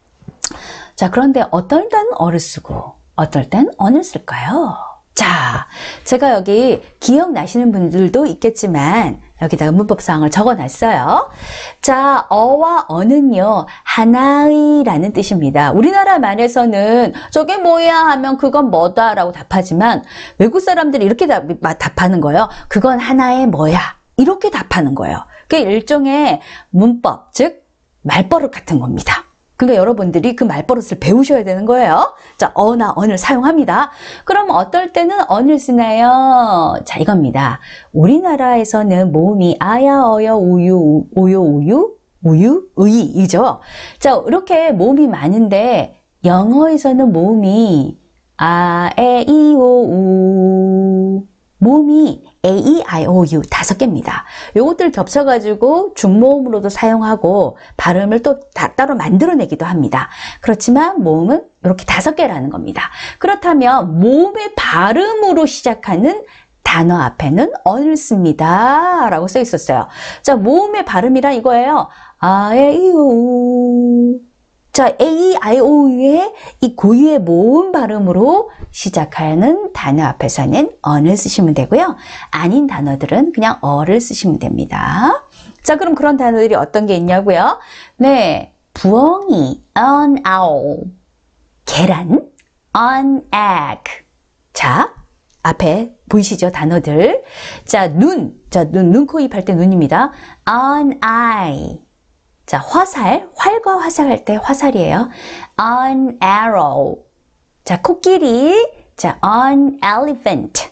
자, 그런데 어떨 땐 어를 쓰고 어떨 땐 언을 쓸까요? 자, 제가 여기 기억나시는 분들도 있겠지만 여기다가 문법사항을 적어놨어요. 자, 어와 어는요, 하나의라는 뜻입니다. 우리나라 말에서는 저게 뭐야 하면 그건 뭐다 라고 답하지만 외국 사람들이 이렇게 답하는 거예요. 그건 하나의 뭐야. 이렇게 답하는 거예요. 그게 일종의 문법, 즉 말버릇 같은 겁니다. 그러니까 여러분들이 그 말버릇을 배우셔야 되는 거예요. 자, 어나 언을 사용합니다. 그럼 어떨 때는 언을 쓰나요? 자, 이겁니다. 우리나라에서는 모음이 아야, 어여, 우유, 오요, 우유, 의이죠. 자, 이렇게 모음이 많은데 영어에서는 모음이 아, 에, 이, 오, 우 모음이 A, E, I, O, U 5개입니다. 요것들 겹쳐가지고 중모음으로도 사용하고 발음을 또 따로 만들어내기도 합니다. 그렇지만 모음은 이렇게 5개라는 겁니다. 그렇다면 모음의 발음으로 시작하는 단어 앞에는 언을 씁니다. 라고 써 있었어요. 자, 모음의 발음이란 이거예요. 아, 에, 이, 오. 자, A, I, O, U의 이 고유의 모음 발음으로 시작하는 단어 앞에서는 언을 쓰시면 되고요. 아닌 단어들은 그냥 어를 쓰시면 됩니다. 자, 그럼 그런 단어들이 어떤 게 있냐고요? 네, 부엉이, an owl, 계란, an egg. 자, 앞에 보이시죠? 단어들. 자, 눈, 눈, 코, 입 할 때 눈입니다. an eye. 자, 화살, 활과 화살할 때 화살이에요. An arrow. 자, 코끼리. 자, an elephant.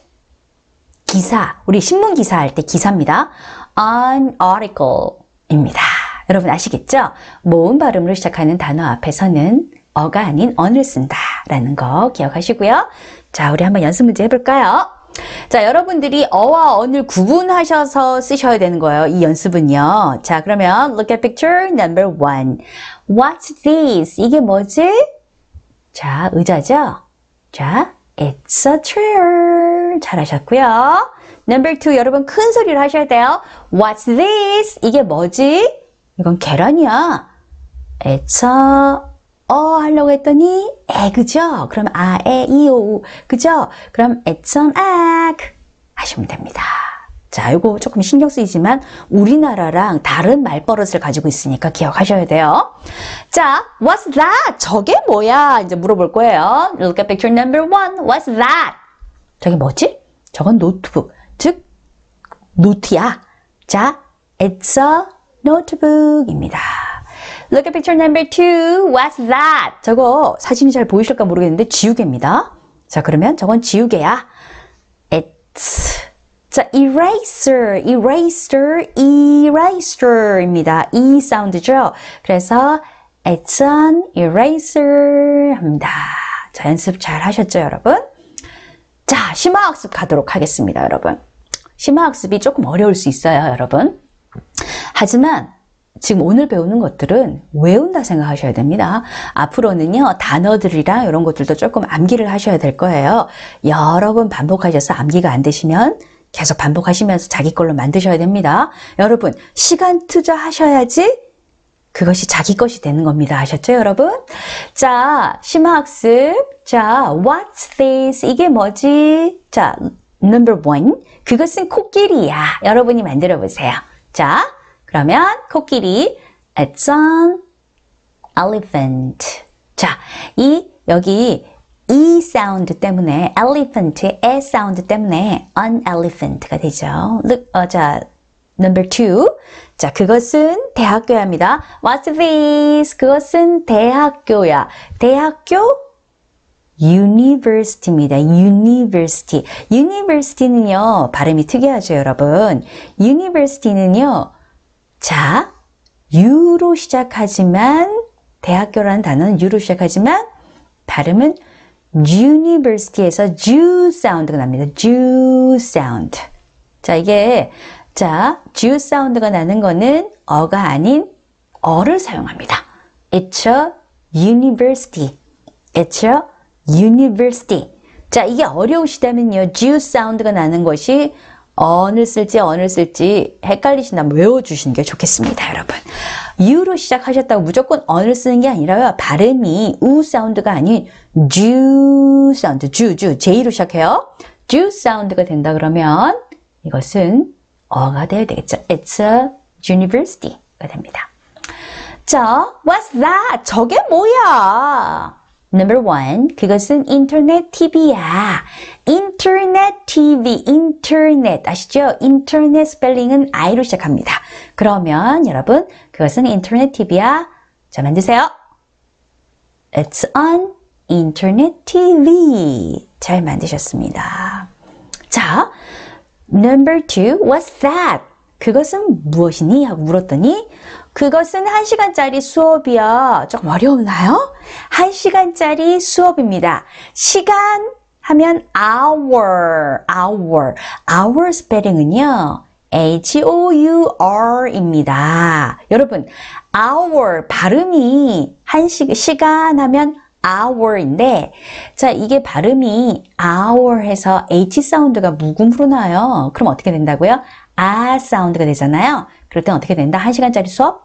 기사, 우리 신문 기사 할 때 기사입니다. An article입니다. 여러분 아시겠죠? 모음 발음으로 시작하는 단어 앞에서는 어가 아닌 언을 쓴다라는 거 기억하시고요. 자, 우리 한번 연습 문제 해볼까요? 자, 여러분들이 어와 언을 구분하셔서 쓰셔야 되는 거예요. 이 연습은요. 자, 그러면 look at picture number 1. What's this? 이게 뭐지? 자, 의자죠? 자, it's a chair. 잘하셨고요. Number 2, 여러분 큰 소리를 하셔야 돼요. What's this? 이게 뭐지? 이건 계란이야. It's a 하려고 했더니 에그죠? 그럼 아, 에, 이, 오, 그죠? 그럼 it's an egg 하시면 됩니다. 자, 이거 조금 신경 쓰이지만 우리나라랑 다른 말버릇을 가지고 있으니까 기억하셔야 돼요. 자, what's that? 저게 뭐야? 이제 물어볼 거예요. Look at picture number 1. What's that? 저게 뭐지? 저건 노트북, 즉 노트야. 자, it's a notebook입니다. Look at picture number 2. What's that? 저거 사진이 잘 보이실까 모르겠는데 지우개입니다. 자, 그러면 저건 지우개야. It's 자, eraser입니다. E 사운드죠. 그래서 It's an eraser 합니다. 자, 연습 잘 하셨죠, 여러분? 자, 심화학습 가도록 하겠습니다, 여러분. 심화학습이 조금 어려울 수 있어요, 여러분. 하지만 지금 오늘 배우는 것들은 외운다 생각하셔야 됩니다. 앞으로는요, 단어들이랑 이런 것들도 조금 암기를 하셔야 될 거예요. 여러 번 반복하셔서 암기가 안 되시면 계속 반복하시면서 자기 걸로 만드셔야 됩니다. 여러분, 시간 투자하셔야지 그것이 자기 것이 되는 겁니다. 아셨죠, 여러분? 자, 심화학습. 자, what's this? 이게 뭐지? 자, number 1. 그것은 코끼리야. 여러분이 만들어 보세요. 자, 그러면 코끼리. It's an elephant. 자, 여기 E 사운드 때문에 elephant, E 사운드 때문에 an elephant가 되죠. 자, number 2. 자, 그것은 대학교야입니다. What's this? 그것은 대학교야. 대학교 university입니다. university. university는요, 발음이 특이하죠, 여러분. university는요, 자, U로 시작하지만, 대학교라는 단어는 U로 시작하지만, 발음은 university에서 Ju 사운드가 납니다. Ju 사운드. 자, 이게, 자, Ju 사운드가 나는 거는 어가 아닌 어를 사용합니다. It's a university. It's a university. 자, 이게 어려우시다면요, Ju 사운드가 나는 것이 언을 쓸지 헷갈리신다면 외워주시는 게 좋겠습니다, 여러분. U로 시작하셨다고 무조건 언을 쓰는 게 아니라요, 발음이 U 사운드가 아닌 Ju 사운드, J로 시작해요. Ju 사운드가 된다 그러면 이것은 어가 되어야 되겠죠. It's a university가 됩니다. 자, what's that? 저게 뭐야? Number 1, 그것은 인터넷 TV야. 인터넷 TV, 인터넷 아시죠? 인터넷 스펠링은 I로 시작합니다. 그러면 여러분, 그것은 인터넷 TV야. 자, 만드세요. It's an internet TV. 잘 만드셨습니다. 자, Number 2, what's that? 그것은 무엇이니? 하고 물었더니 그것은 1시간짜리 수업이야. 조금 어려웠나요? 1시간짜리 수업입니다. 시간 하면 hour. 스페링은요, HOUR입니다. 여러분, hour 발음이 시간 하면 hour인데, 자, 이게 발음이 hour 해서 H 사운드가 묵음으로 나요. 그럼 어떻게 된다고요? 아 사운드가 되잖아요. 그럴 땐 어떻게 된다? 1시간짜리 수업?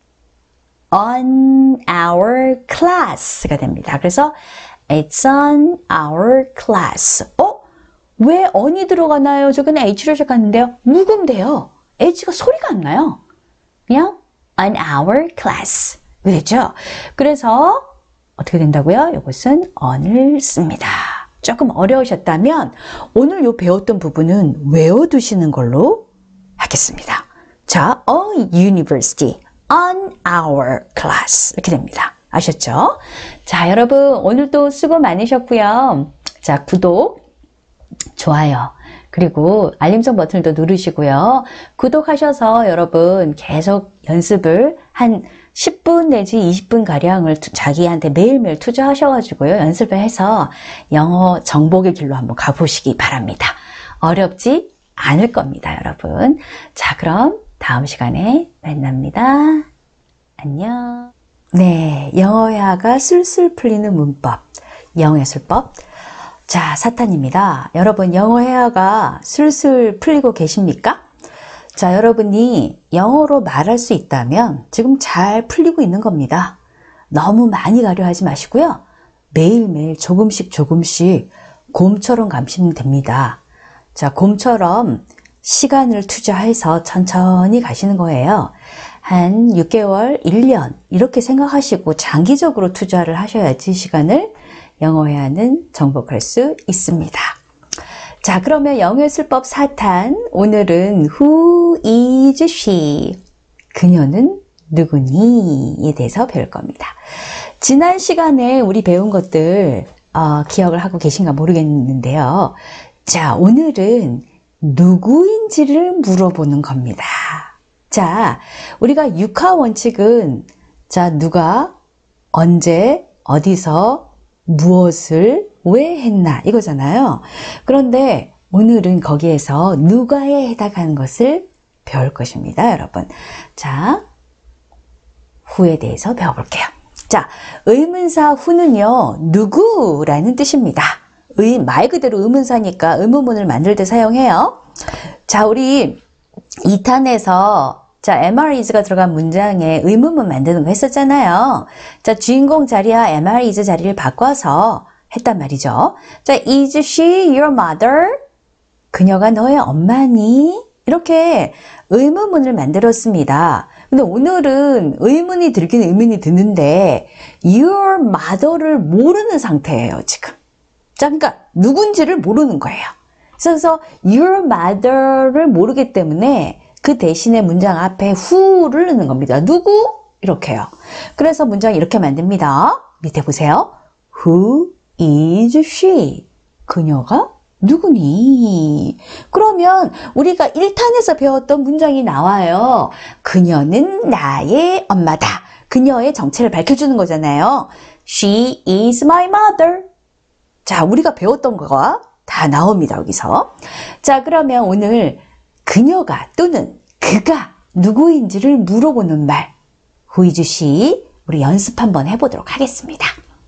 On our class가 됩니다. 그래서 it's on our class. 왜 on이 들어가나요? 저기는 H로 시작하는데요. 묵음돼요. H가 소리가 안 나요. 그냥 on our class. 왜죠? 그래서 어떻게 된다고요? 이것은 on을 씁니다. 조금 어려우셨다면 오늘 요 배웠던 부분은 외워두시는 걸로 하겠습니다. 자, a university, on our class 이렇게 됩니다. 아셨죠? 자, 여러분 오늘도 수고 많으셨고요. 자, 구독, 좋아요, 그리고 알림송 버튼도 누르시고요. 구독하셔서 여러분 계속 연습을 한 10분 내지 20분 가량을 자기한테 매일매일 투자하셔가지고요, 연습을 해서 영어 정복의 길로 한번 가보시기 바랍니다. 어렵지 않을 겁니다, 여러분. 자, 그럼 다음 시간에 만납니다. 안녕. 네, 영어회화가 술술 풀리는 문법, 영어예술법. 자, 사탄입니다. 여러분, 영어회화가 술술 풀리고 계십니까? 자, 여러분이 영어로 말할 수 있다면 지금 잘 풀리고 있는 겁니다. 너무 많이 가려 하지 마시고요. 매일매일 조금씩 곰처럼 감시면 됩니다. 자, 곰처럼 시간을 투자해서 천천히 가시는 거예요. 한 6개월, 1년 이렇게 생각하시고 장기적으로 투자를 하셔야지 시간을 영어회화는 정복할 수 있습니다. 자, 그러면 영어예술법 4탄, 오늘은 Who is she? 그녀는 누구니?에 대해서 배울 겁니다. 지난 시간에 우리 배운 것들 기억을 하고 계신가 모르겠는데요. 자, 오늘은 누구인지를 물어보는 겁니다. 자, 우리가 육하 원칙은 자, 누가 언제, 어디서, 무엇을, 왜 했나 이거잖아요. 그런데 오늘은 거기에서 누가에 해당하는 것을 배울 것입니다, 여러분. 자, who에 대해서 배워볼게요. 자, 의문사 who는요, 누구라는 뜻입니다. 말 그대로 의문사니까 의문문을 만들 때 사용해요. 자, 우리 2탄에서 자, MR-IS가 들어간 문장에 의문문 만드는 거 했었잖아요. 자, 주인공 자리와 MR-IS 자리를 바꿔서 했단 말이죠. 자, is she your mother? 그녀가 너의 엄마니? 이렇게 의문문을 만들었습니다. 근데 오늘은 의문이 들긴 의문이 드는데 your mother를 모르는 상태예요, 지금. 자, 그러니까 누군지를 모르는 거예요. 그래서 your mother를 모르기 때문에 그 대신에 문장 앞에 who를 넣는 겁니다. 누구? 이렇게요. 그래서 문장 이렇게 만듭니다. 밑에 보세요. Who is she? 그녀가 누구니? 그러면 우리가 1탄에서 배웠던 문장이 나와요. 그녀는 나의 엄마다. 그녀의 정체를 밝혀주는 거잖아요. She is my mother. 자, 우리가 배웠던 거가 다 나옵니다, 여기서. 자, 그러면 오늘 그녀가 또는 그가 누구인지를 물어보는 말 Who is she? 우리 연습 한번 해보도록 하겠습니다.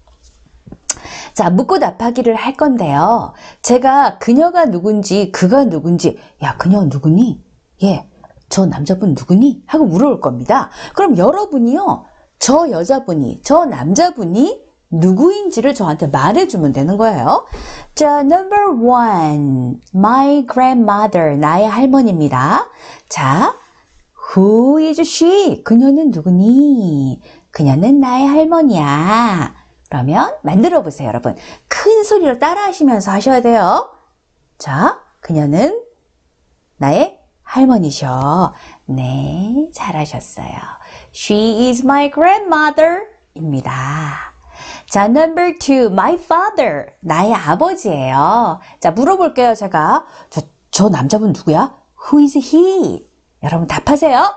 자, 묻고 답하기를 할 건데요. 제가 그녀가 누군지 그가 누군지 야, 그녀 누구니? 예, 저 남자분 누구니? 하고 물어볼 겁니다. 그럼 여러분이요, 저 여자분이 저 남자분이 누구인지를 저한테 말해주면 되는 거예요. 자, number one, my grandmother, 나의 할머니입니다. 자, who is she? 그녀는 누구니? 그녀는 나의 할머니야. 그러면 만들어 보세요, 여러분. 큰 소리로 따라 하시면서 하셔야 돼요. 자, 그녀는 나의 할머니셔. 네, 잘하셨어요. She is my grandmother 입니다. 자, number two, my father. 나의 아버지예요. 자, 물어볼게요, 제가. 저 남자분 누구야? Who is he? 여러분 답하세요.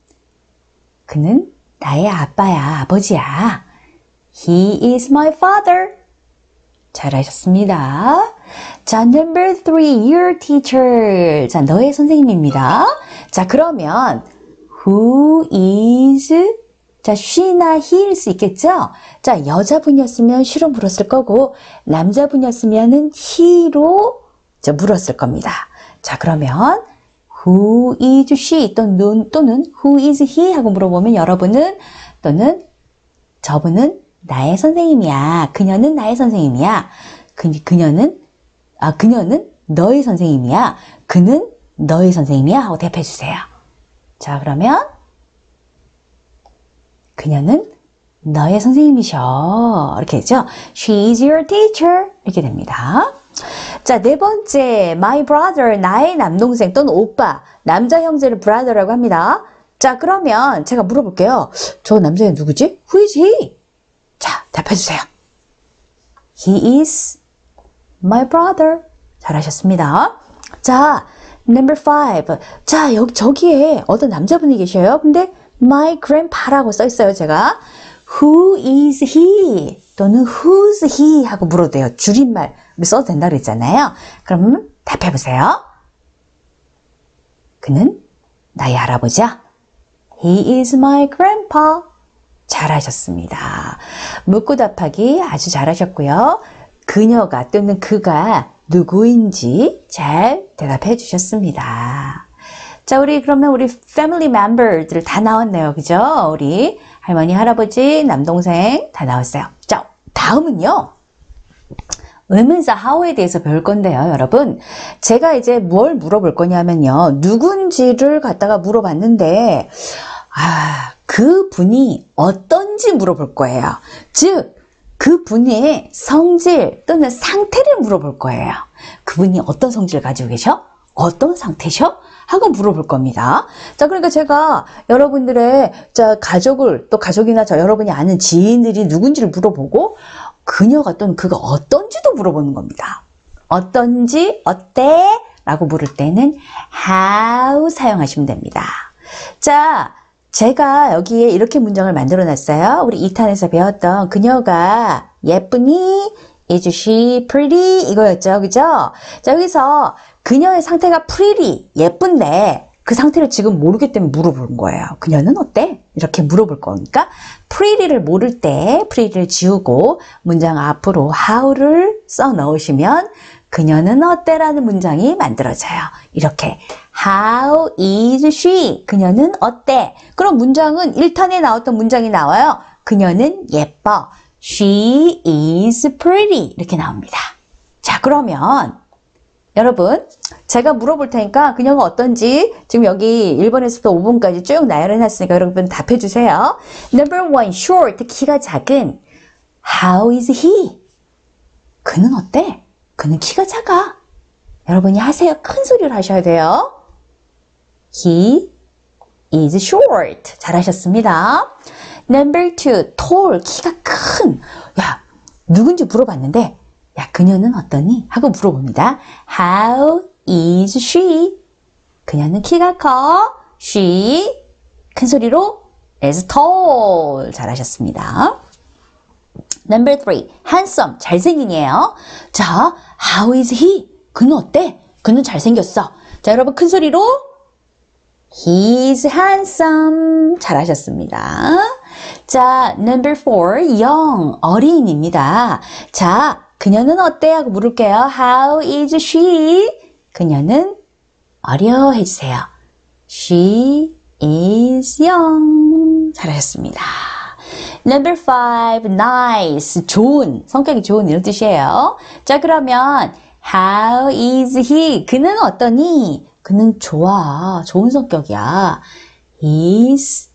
그는 나의 아빠야, 아버지야. He is my father. 잘하셨습니다. 자, number three, your teacher. 자, 너의 선생님입니다. 자, 그러면 who is 자, she나 he일 수 있겠죠? 자, 여자분이었으면 she로 물었을 거고 남자분이었으면 he로 물었을 겁니다. 자, 그러면 who is she 또는 who is he 하고 물어보면 여러분은 또는 저분은 나의 선생님이야. 그녀는 나의 선생님이야. 그녀는 너의 선생님이야. 그는 너의 선생님이야 하고 대답해 주세요. 자, 그러면 그녀는 너의 선생님이셔. 이렇게 되죠. She is your teacher. 이렇게 됩니다. 자, 네 번째, my brother, 나의 남동생 또는 오빠, 남자 형제를 brother라고 합니다. 자, 그러면 제가 물어볼게요. 저 남자는 누구지? Who is he? 자, 답해주세요. He is my brother. 잘하셨습니다. 자, number five. 자, 저기에 어떤 남자분이 계셔요. 근데 my grandpa라고 써있어요, 제가. Who is he? 또는 who's he? 하고 물어도 돼요. 줄임말 우리 써도 된다고 그랬잖아요. 그럼 답해보세요. 그는 나의 할아버지야. He is my grandpa. 잘하셨습니다. 묻고 답하기 아주 잘하셨고요. 그녀가 또는 그가 누구인지 잘 대답해 주셨습니다. 자, 그러면 우리 패밀리 멤버들 다 나왔네요. 그죠? 우리 할머니, 할아버지, 남동생 다 나왔어요. 자, 다음은요. 의문사 how에 대해서 배울 건데요, 여러분. 제가 이제 뭘 물어볼 거냐면요. 누군지를 갖다가 물어봤는데, 그 분이 어떤지 물어볼 거예요. 즉, 그 분의 성질 또는 상태를 물어볼 거예요. 그분이 어떤 성질을 가지고 계셔? 어떤 상태셔? 하고 물어볼 겁니다. 자, 그러니까 제가 여러분들의 가족을 또 가족이나 여러분이 아는 지인들이 누군지를 물어보고 그녀가 또는 그가 어떤지도 물어보는 겁니다. 어떤지, 어때? 라고 물을 때는 how 사용하시면 됩니다. 자, 제가 여기에 이렇게 문장을 만들어 놨어요. 우리 2탄에서 배웠던 그녀가 예쁘니? Is she pretty? 이거였죠. 그죠? 자, 여기서 그녀의 상태가 pretty, 예쁜데 그 상태를 지금 모르기 때문에 물어보는 거예요. 그녀는 어때? 이렇게 물어볼 거니까 pretty를 모를 때 pretty를 지우고 문장 앞으로 how를 써 넣으시면 그녀는 어때라는 문장이 만들어져요. 이렇게 How is she? 그녀는 어때? 그럼 문장은 1탄에 나왔던 문장이 나와요. 그녀는 예뻐. She is pretty. 이렇게 나옵니다. 자, 그러면 여러분, 제가 물어볼 테니까 그녀가 어떤지 지금 여기 1번에서부터 5번까지 쭉 나열해 놨으니까 여러분 답해 주세요. Number 1, short, 키가 작은. How is he? 그는 어때? 그는 키가 작아. 여러분이 하세요. 큰 소리로 하셔야 돼요. He is short. 잘하셨습니다. Number 2, tall, 키가 큰. 야, 누군지 물어봤는데 야, 그녀는 어떠니? 하고 물어봅니다. How is she? 그녀는 키가 커. She, 큰 소리로 is tall. 잘하셨습니다. Number 3, handsome, 잘생긴이에요. 자, how is he? 그는 어때? 그는 잘생겼어. 자, 여러분 큰 소리로 He is handsome. 잘하셨습니다. 자, number 4, young, 어린입니다. 자, 그녀는 어때? 하고 물을게요. How is she? 그녀는 어려 해주세요. She is young. 잘하셨습니다. Number 5, nice, 좋은, 성격이 좋은 이런 뜻이에요. 자, 그러면 How is he? 그는 어떠니? 그는 좋아, 좋은 성격이야. He's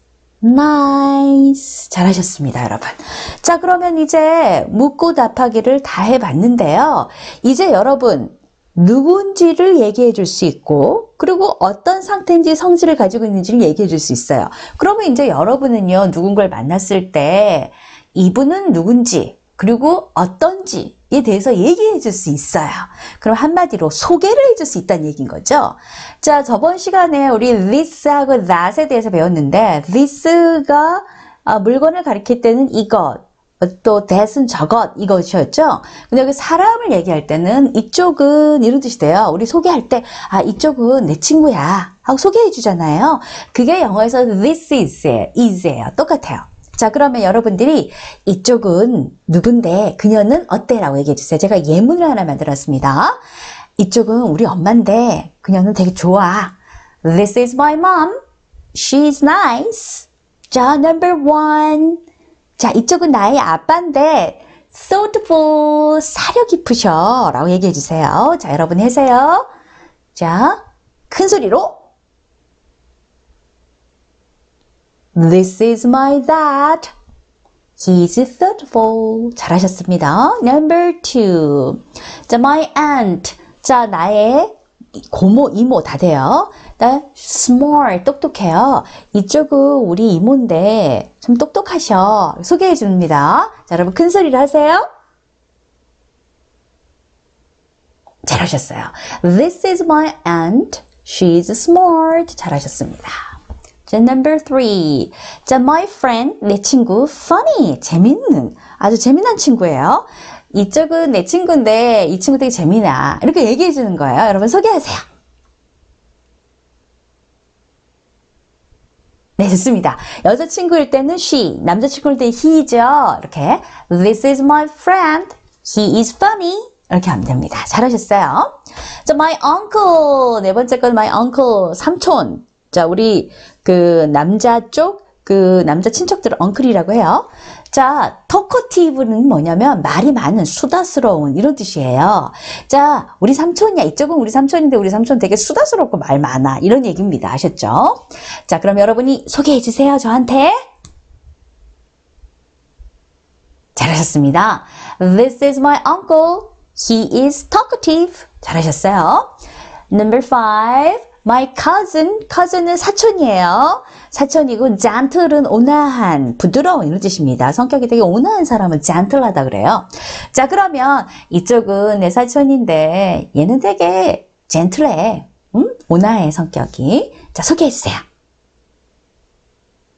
nice. 잘하셨습니다, 여러분. 자, 그러면 이제 묻고 답하기를 다 해봤는데요. 이제 여러분, 누군지를 얘기해 줄 수 있고, 그리고 어떤 상태인지 성질을 가지고 있는지를 얘기해 줄 수 있어요. 그러면 이제 여러분은요, 누군가를 만났을 때, 이분은 누군지, 그리고 어떤지에 대해서 얘기해 줄 수 있어요. 그럼 한마디로 소개를 해줄 수 있다는 얘기인 거죠. 자, 저번 시간에 우리 this하고 that에 대해서 배웠는데 this가 물건을 가리킬 때는 이것, 또 that은 저것, 이것이었죠. 근데 여기 사람을 얘기할 때는 이쪽은 이런 뜻이 돼요. 우리 소개할 때 이쪽은 내 친구야 하고 소개해 주잖아요. 그게 영어에서 this is예요. 똑같아요. 자, 그러면 여러분들이 이쪽은 누군데 그녀는 어때? 라고 얘기해 주세요. 제가 예문을 하나 만들었습니다. 이쪽은 우리 엄마인데 그녀는 되게 좋아. This is my mom. She's nice. 자, number 1. 자, 이쪽은 나의 아빠인데 thoughtful, 사려 깊으셔 라고 얘기해 주세요. 자, 여러분 해세요. 자, 큰 소리로 This is my dad. He's thoughtful. 잘하셨습니다. Number 2. 자, my aunt. 자, 나의 고모, 이모 다 돼요. smart, 똑똑해요. 이쪽은 우리 이모인데 좀 똑똑하셔. 소개해 줍니다. 자, 여러분 큰 소리로 하세요. 잘하셨어요. This is my aunt. She's smart. 잘하셨습니다. 자, number 3. 자, my friend, 내 친구, funny, 재밌는, 아주 재미난 친구예요. 이쪽은 내 친구인데 이 친구 되게 재미나. 이렇게 얘기해 주는 거예요. 여러분 소개하세요. 네, 좋습니다. 여자친구일 때는 she, 남자친구일 때 he죠. 이렇게 This is my friend. He is funny. 이렇게 하면 됩니다. 잘하셨어요. 자, my uncle. 네 번째 건 my uncle, 삼촌. 자, 우리 그 남자 쪽, 그 남자 친척들을 엉클이라고 해요. 자, talkative는 뭐냐면 말이 많은, 수다스러운 이런 뜻이에요. 자, 우리 삼촌이야. 이쪽은 우리 삼촌인데 우리 삼촌 되게 수다스럽고 말 많아. 이런 얘기입니다. 아셨죠? 자, 그럼 여러분이 소개해 주세요. 저한테. 잘하셨습니다. This is my uncle. He is talkative. 잘하셨어요. Number 5. My cousin, cousin은 사촌이에요. 사촌이고 gentle은 온화한, 부드러운 이런 뜻입니다. 성격이 되게 온화한 사람은 gentle하다 그래요. 자, 그러면 이쪽은 내 사촌인데 얘는 되게 젠틀해. 온화해 성격이. 자, 소개해 주세요.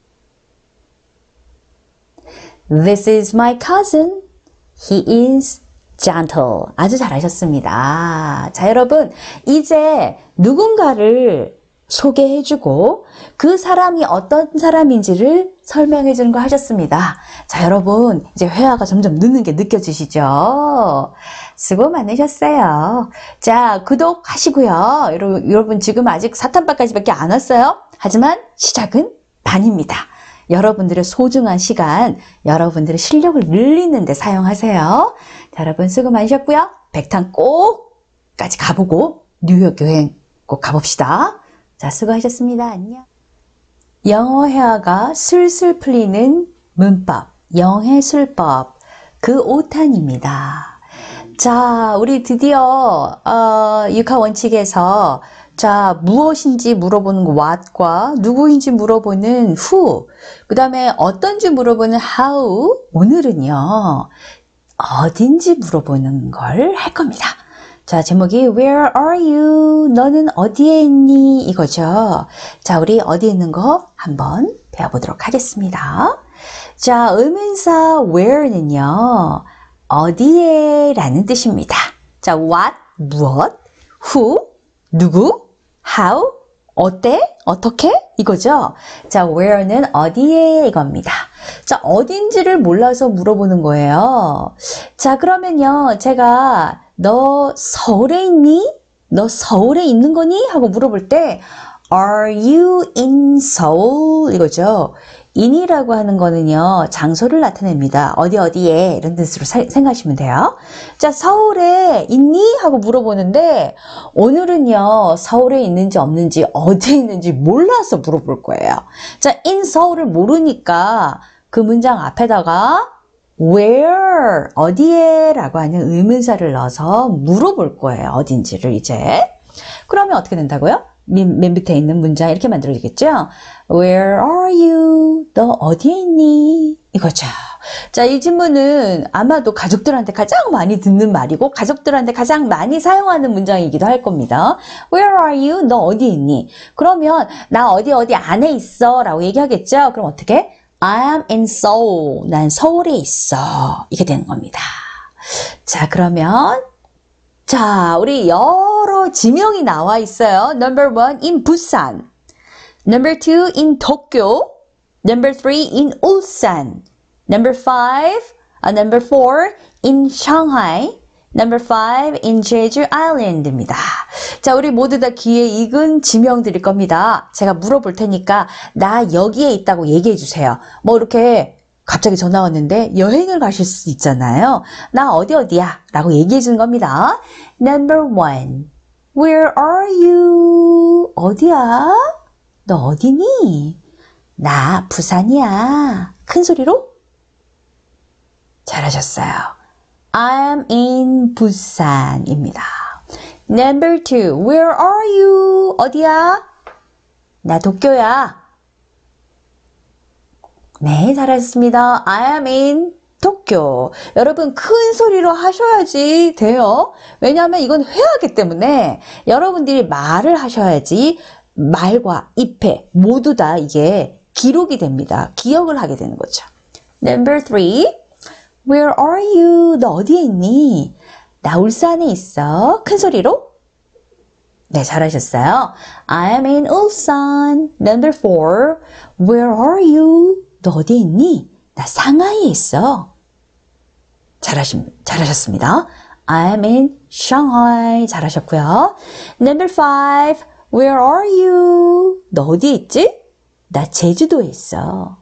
This is my cousin. He is gentle. 아주 잘하셨습니다. 자, 여러분, 이제 누군가를 소개해주고 그 사람이 어떤 사람인지를 설명해주는 거 하셨습니다. 자, 여러분, 이제 회화가 점점 느는 게 느껴지시죠? 수고 많으셨어요. 자, 구독하시고요. 여러분, 지금 아직 사탄바까지밖에 안 왔어요. 하지만 시작은 반입니다. 여러분들의 소중한 시간, 여러분들의 실력을 늘리는 데 사용하세요. 자, 여러분 수고 많으셨고요. 백탕 꼭까지 가보고 뉴욕 여행 꼭 가봅시다. 자, 수고하셨습니다. 안녕. 영어 회화가 술술 풀리는 문법, 영해술법 그 5탄입니다. 자, 우리 드디어 육하 원칙에서 자, 무엇인지 물어보는 what과 누구인지 물어보는 who, 그 다음에 어떤지 물어보는 how, 오늘은요 어딘지 물어보는 걸 할 겁니다. 자, 제목이 Where are you? 너는 어디에 있니? 이거죠. 자, 우리 어디에 있는 거 한번 배워보도록 하겠습니다. 자, 의문사 where는요 어디에 라는 뜻입니다. 자, what, 무엇, who, 누구, how, 어때, 어떻게 이거죠. 자, where는 어디에 이겁니다. 자, 어딘지를 몰라서 물어보는 거예요. 자, 그러면요 제가 너 서울에 있니? 너 서울에 있는 거니? 하고 물어볼 때 Are you in Seoul? 이거죠. in이라고 하는 거는요 장소를 나타냅니다. 어디에 이런 뜻으로 생각하시면 돼요. 자, 서울에 있니? 하고 물어보는데 오늘은요 서울에 있는지 없는지 어디에 있는지 몰라서 물어볼 거예요. 자, in 서울을 모르니까 그 문장 앞에다가 where 어디에 라고 하는 의문사를 넣어서 물어볼 거예요. 어딘지를 이제. 그러면 어떻게 된다고요? 맨 밑에 있는 문장 이렇게 만들어지겠죠? Where are you? 너 어디에 있니? 이거죠. 자, 이 질문은 아마도 가족들한테 가장 많이 듣는 말이고 가족들한테 가장 많이 사용하는 문장이기도 할 겁니다. Where are you? 너 어디에 있니? 그러면 나 어디 안에 있어 라고 얘기하겠죠? 그럼 어떻게? I am in Seoul. 난 서울에 있어. 이게 되는 겁니다. 자, 그러면 자, 우리 여러 지명이 나와 있어요. Number 1 in Busan, Number 2 in Tokyo, Number 3 in Ulsan, Number 4 in Shanghai, Number 5 in Jeju Island입니다. 자, 우리 모두 다 귀에 익은 지명들일 겁니다. 제가 물어볼 테니까 나 여기에 있다고 얘기해 주세요. 뭐 이렇게 갑자기 전화 왔는데 여행을 가실 수 있잖아요. 나 어디야 라고 얘기해 주는 겁니다. Number 1. Where are you? 어디야? 너 어디니? 나 부산이야. 큰 소리로? 잘하셨어요. I am in 부산입니다. Number 2. Where are you? 어디야? 나 도쿄야. 네, 잘하셨습니다. I am in 도쿄. 여러분 큰 소리로 하셔야지 돼요. 왜냐하면 이건 회화이기 때문에 여러분들이 말을 하셔야지 말과 입에 모두 다 이게 기록이 됩니다. 기억을 하게 되는 거죠. Number 3. Where are you? 너 어디에 있니? 나 울산에 있어. 큰 소리로? 네, 잘하셨어요. I am in Ulsan. Number 4. Where are you? 너 어디에 있니? 나 상하이에 있어. 잘하셨습니다. I am in Shanghai. 잘하셨고요. Number 5. Where are you? 너 어디에 있지? 나 제주도에 있어.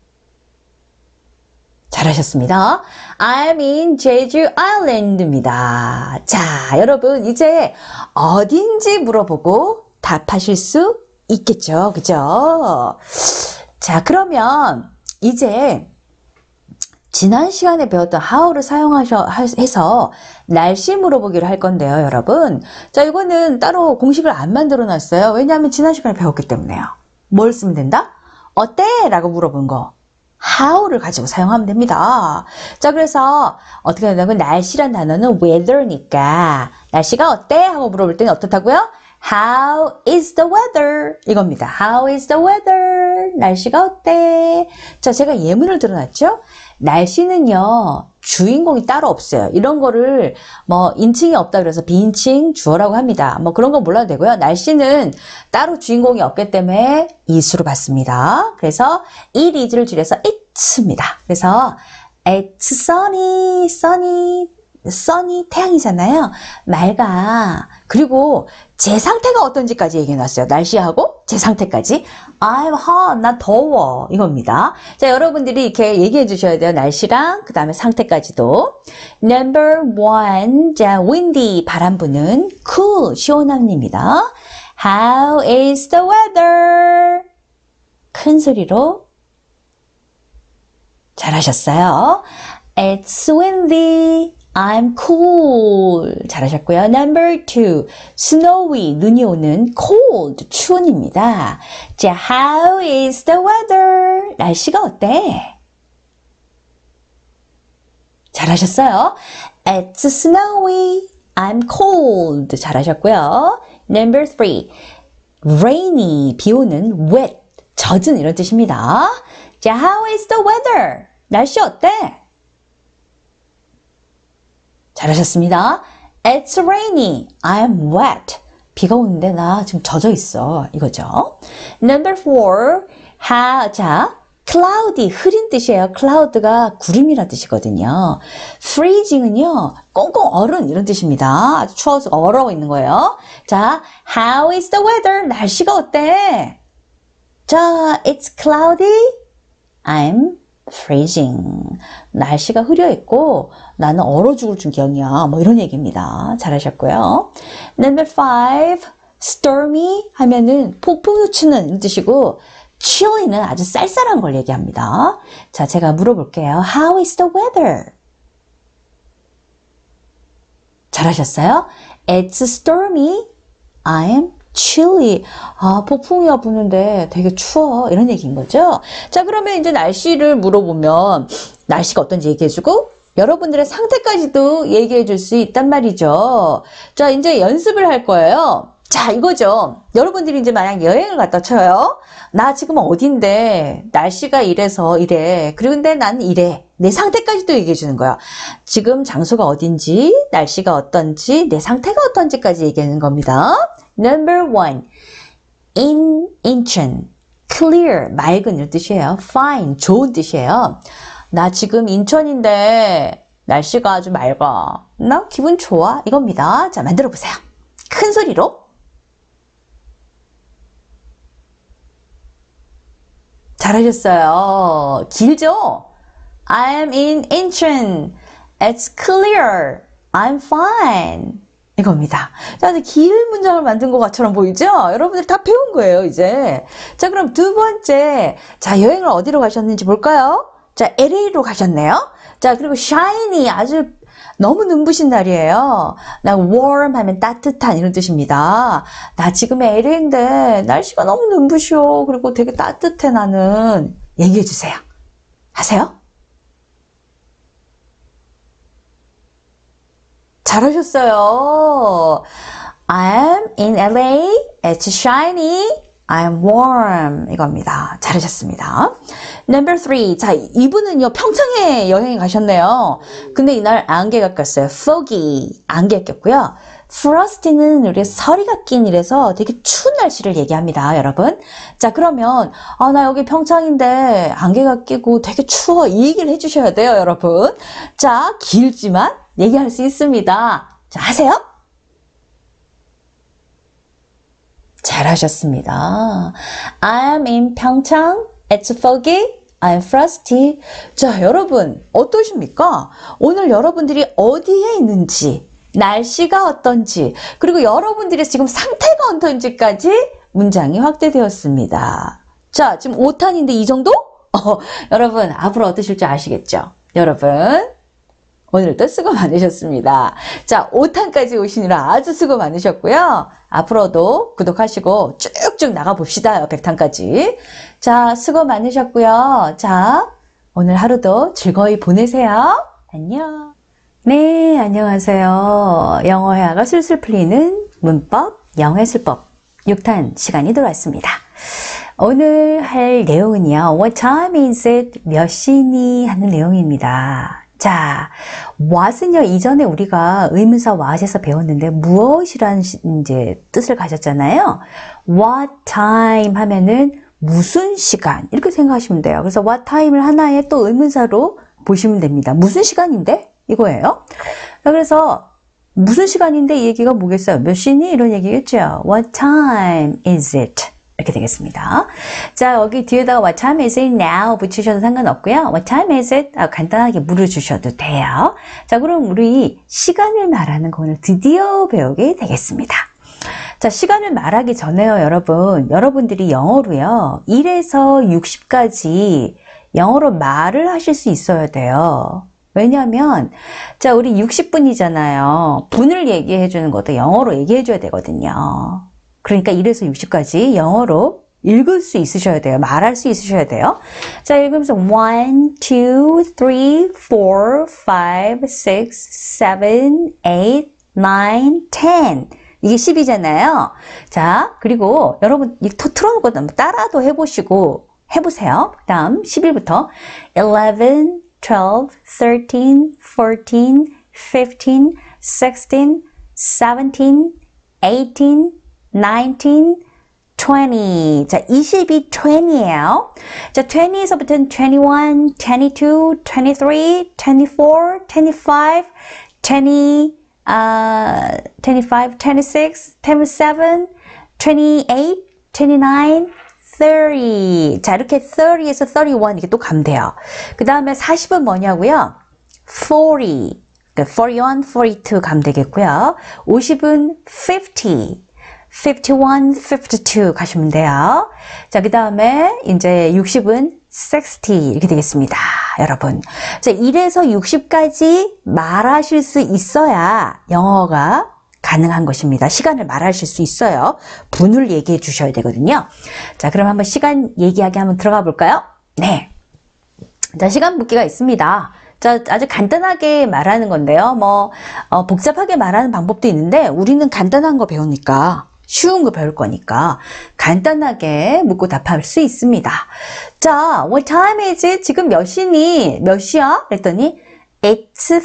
잘하셨습니다. I am in Jeju Island입니다. 자, 여러분 이제 어딘지 물어보고 답하실 수 있겠죠? 그죠? 자, 그러면 이제 지난 시간에 배웠던 how를 사용해서 날씨 물어보기를 할 건데요, 여러분. 자, 이거는 따로 공식을 안 만들어 놨어요. 왜냐하면 지난 시간에 배웠기 때문에요. 뭘 쓰면 된다? 어때? 라고 물어본 거. how를 가지고 사용하면 됩니다. 자, 그래서 어떻게 된다면 날씨란 단어는 weather니까 날씨가 어때? 하고 물어볼 때는 어떻다고요? How is the weather? 이겁니다. How is the weather? 날씨가 어때? 자, 제가 예문을 들어놨죠? 날씨는요, 주인공이 따로 없어요. 이런 거를 뭐 인칭이 없다 그래서 비인칭 주어라고 합니다. 뭐 그런 거 몰라도 되고요. 날씨는 따로 주인공이 없기 때문에 이수로 받습니다. 그래서 it is를 줄여서 it's입니다. 그래서 it's sunny, sunny, sunny 태양이잖아요. 맑아. 그리고 제 상태가 어떤지까지 얘기해놨어요. 날씨하고 제 상태까지. I'm hot, 나 더워. 이겁니다. 자, 여러분들이 이렇게 얘기해 주셔야 돼요. 날씨랑 그 다음에 상태까지도. Number one, 자, windy, 바람 부는 cool, 시원함입니다. How is the weather? 큰 소리로 잘하셨어요. It's windy. I'm cool. 잘하셨고요. Number two, snowy, 눈이 오는 cold, 추운입니다. 자, how is the weather? 날씨가 어때? 잘하셨어요. It's snowy. I'm cold. 잘하셨고요. Number three, rainy, 비 오는 wet, 젖은 이런 뜻입니다. 자, how is the weather? 날씨 어때? 잘하셨습니다. It's rainy. I'm wet. 비가 오는데 나 지금 젖어 있어. 이거죠. Number four. 자, cloudy. 흐린 뜻이에요. cloud가 구름이란 뜻이거든요. freezing은요, 꽁꽁 얼은 이런 뜻입니다. 아주 추워서 얼어 있는 거예요. 자, how is the weather? 날씨가 어때? 자, it's cloudy. I'm freezing. 날씨가 흐려있고 나는 얼어 죽을 지경이야. 뭐 이런 얘기입니다. 잘하셨고요. Number five, stormy 하면은 폭풍우 치는 이런 뜻이고 chilly는 아주 쌀쌀한 걸 얘기합니다. 자, 제가 물어볼게요. How is the weather? 잘하셨어요? It's stormy. I'm chilly. 아, 폭풍이가 부는데 되게 추워. 이런 얘기인 거죠. 자, 그러면 이제 날씨를 물어보면 날씨가 어떤지 얘기해주고 여러분들의 상태까지도 얘기해 줄 수 있단 말이죠. 자, 이제 연습을 할 거예요. 자, 이거죠. 여러분들이 이제 만약 여행을 갔다 쳐요. 나 지금 어딘데 날씨가 이래서 이래. 그리고 근데 난 이래. 내 상태까지도 얘기해 주는 거야. 지금 장소가 어딘지, 날씨가 어떤지, 내 상태가 어떤지까지 얘기하는 겁니다. Number one, in 인천, clear, 맑은 이런 뜻이에요. fine, 좋은 뜻이에요. 나 지금 인천인데 날씨가 아주 맑아. 나 기분 좋아. 이겁니다. 자, 만들어 보세요. 큰 소리로. 잘하셨어요. 길죠? I'm in 인천. It's clear. I'm fine. 이겁니다. 자, 이제 긴 문장을 만든 것처럼 보이죠? 여러분들 다 배운 거예요, 이제. 자, 그럼 두 번째. 자, 여행을 어디로 가셨는지 볼까요? 자, LA로 가셨네요. 자, 그리고 shiny, 아주 너무 눈부신 날이에요. 나 warm 하면 따뜻한 이런 뜻입니다. 나 지금 LA인데 날씨가 너무 눈부셔. 그리고 되게 따뜻해 나는. 얘기해 주세요. 하세요? 잘하셨어요. I'm in LA. It's shiny. I'm warm. 이겁니다. 잘하셨습니다. Number three. 자, 이분은요, 평창에 여행에 가셨네요. 근데 이날 안개가 꼈어요. foggy. 안개 꼈고요. frosty는 우리 서리가 낀 이래서 되게 추운 날씨를 얘기합니다, 여러분. 자, 그러면, 나 여기 평창인데 안개가 끼고 되게 추워. 이 얘기를 해주셔야 돼요, 여러분. 자, 길지만 얘기할 수 있습니다. 자, 하세요. 잘하셨습니다. I'm in 평창. It's foggy. I'm frosty. 자, 여러분 어떠십니까? 오늘 여러분들이 어디에 있는지, 날씨가 어떤지, 그리고 여러분들의 지금 상태가 어떤지까지 문장이 확대되었습니다. 자, 지금 5탄인데 이 정도? 여러분 앞으로 어떠실 줄 아시겠죠? 여러분 오늘도 수고 많으셨습니다. 자, 5탄까지 오시느라 아주 수고 많으셨고요. 앞으로도 구독하시고 쭉쭉 나가봅시다. 100탄까지. 자, 수고 많으셨고요. 자, 오늘 하루도 즐거이 보내세요. 안녕. 네, 안녕하세요. 영어 회화가 술술 풀리는 문법, 영해술법 6탄 시간이 들어왔습니다. 오늘 할 내용은요. What time is it? 몇 시니? 하는 내용입니다. 자, what은요. 이전에 우리가 의문사 what에서 배웠는데 무엇이란 이제 뜻을 가졌잖아요. What time 하면은 무슨 시간 이렇게 생각하시면 돼요. 그래서 what time을 하나의 또 의문사로 보시면 됩니다. 무슨 시간인데? 이거예요. 그래서 무슨 시간인데 이 얘기가 뭐겠어요? 몇 시니? 이런 얘기겠죠. What time is it? 이렇게 되겠습니다. 자, 여기 뒤에다가 What time is it now? 붙이셔도 상관없고요. What time is it? 간단하게 물어주셔도 돼요. 자, 그럼 우리 시간을 말하는 거 오늘 드디어 배우게 되겠습니다. 자, 시간을 말하기 전에요, 여러분. 여러분들이 영어로요. 1에서 60까지 영어로 말을 하실 수 있어야 돼요. 왜냐하면 자, 우리 60분이잖아요. 분을 얘기해 주는 것도 영어로 얘기해 줘야 되거든요. 그러니까 1에서 60까지 영어로 읽을 수 있으셔야 돼요. 말할 수 있으셔야 돼요. 자, 읽으면서 1, 2, 3, 4, 5, 6, 7, 8, 9, 10 이게 10이잖아요. 자, 그리고 여러분 이 틀어놓고 따라도 해보시고 해보세요. 그 다음 11부터 11, 12, 13, 14, 15, 16, 17, 18, 19, 20. 자, 20이 20이에요. 자, 20에서부터는 21, 22, 23, 24, 25, 20, 25, 26, 27, 28, 29, 30. 자, 이렇게 30에서 31 이게 또 가면 돼요. 그 다음에 40은 뭐냐고요? 40, 41, 42 가면 되겠고요. 50은 50, 51, 52 가시면 돼요. 자, 그 다음에 이제 60은 60 이렇게 되겠습니다. 여러분. 자, 1에서 60까지 말하실 수 있어야 영어가 가능한 것입니다. 시간을 말하실 수 있어요. 분을 얘기해 주셔야 되거든요. 자, 그럼 한번 시간 얘기하기 한번 들어가 볼까요? 네. 자, 시간 묻기가 있습니다. 자, 아주 간단하게 말하는 건데요. 복잡하게 말하는 방법도 있는데, 우리는 간단한 거 배우니까, 쉬운 거 배울 거니까, 간단하게 묻고 답할 수 있습니다. 자, what time is it? 지금 몇 시니? 몇 시야? 그랬더니, It's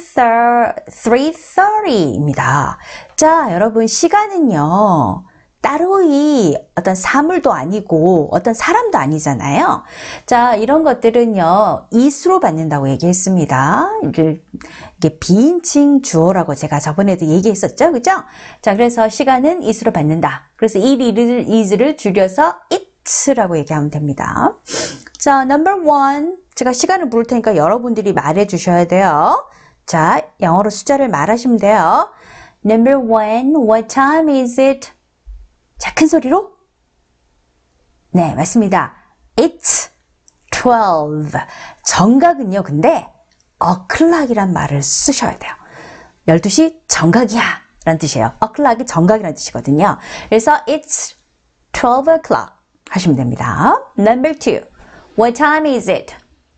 3:30입니다. 자, 여러분, 시간은요, 따로이 어떤 사물도 아니고 어떤 사람도 아니잖아요. 자, 이런 것들은요, it으로 받는다고 얘기했습니다. 이게 비인칭 주어라고 제가 저번에도 얘기했었죠. 그죠? 자, 그래서 시간은 it으로 받는다. 그래서 is를 줄여서 it라고 얘기하면 됩니다. 자, number one. 제가 시간을 물을 테니까 여러분들이 말해 주셔야 돼요. 자, 영어로 숫자를 말하시면 돼요. Number one, what time is it? 자, 큰 소리로. 네, 맞습니다. It's 12. 정각은요, 근데 o'clock이란 말을 쓰셔야 돼요. 12시 정각이야 라는 뜻이에요. o'clock이 정각이라는 뜻이거든요. 그래서 it's 12 o'clock 하시면 됩니다. Number two, what time is it?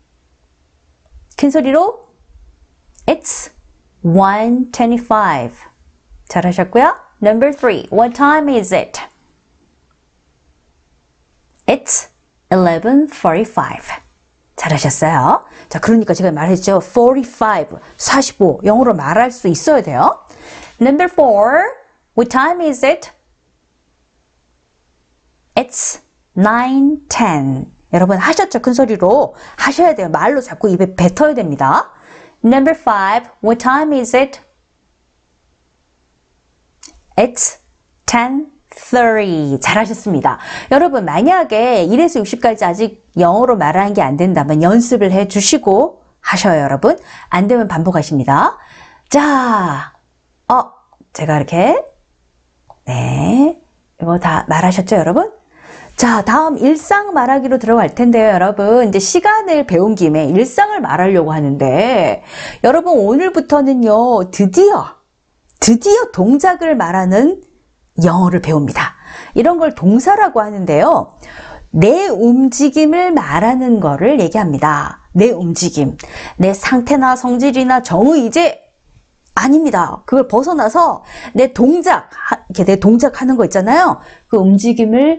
큰 소리로 It's 1:25. 잘하셨고요. Number three, what time is it? It's 11:45. 잘하셨어요. 자, 그러니까 제가 말했죠. 45, 45 영어로 말할 수 있어야 돼요. Number four, what time is it? It's 9:10. 여러분 하셨죠? 큰 소리로 하셔야 돼요. 말로 자꾸 입에 뱉어야 됩니다. Number five, what time is it? It's 10:30. 잘하셨습니다. 여러분 만약에 1에서 60까지 아직 영어로 말하는 게 안 된다면 연습을 해 주시고 하셔요, 여러분. 안 되면 반복하십니다. 자, 제가 이렇게 네, 이거 다 말하셨죠, 여러분? 자, 다음 일상 말하기로 들어갈 텐데요, 여러분. 이제 시간을 배운 김에 일상을 말하려고 하는데, 여러분 오늘부터는요, 드디어 동작을 말하는 영어를 배웁니다. 이런 걸 동사라고 하는데요. 내 움직임을 말하는 거를 얘기합니다. 내 움직임. 내 상태나 성질이나 정의이제 아닙니다. 그걸 벗어나서 내 동작, 이렇게 내 동작하는 거 있잖아요. 그 움직임을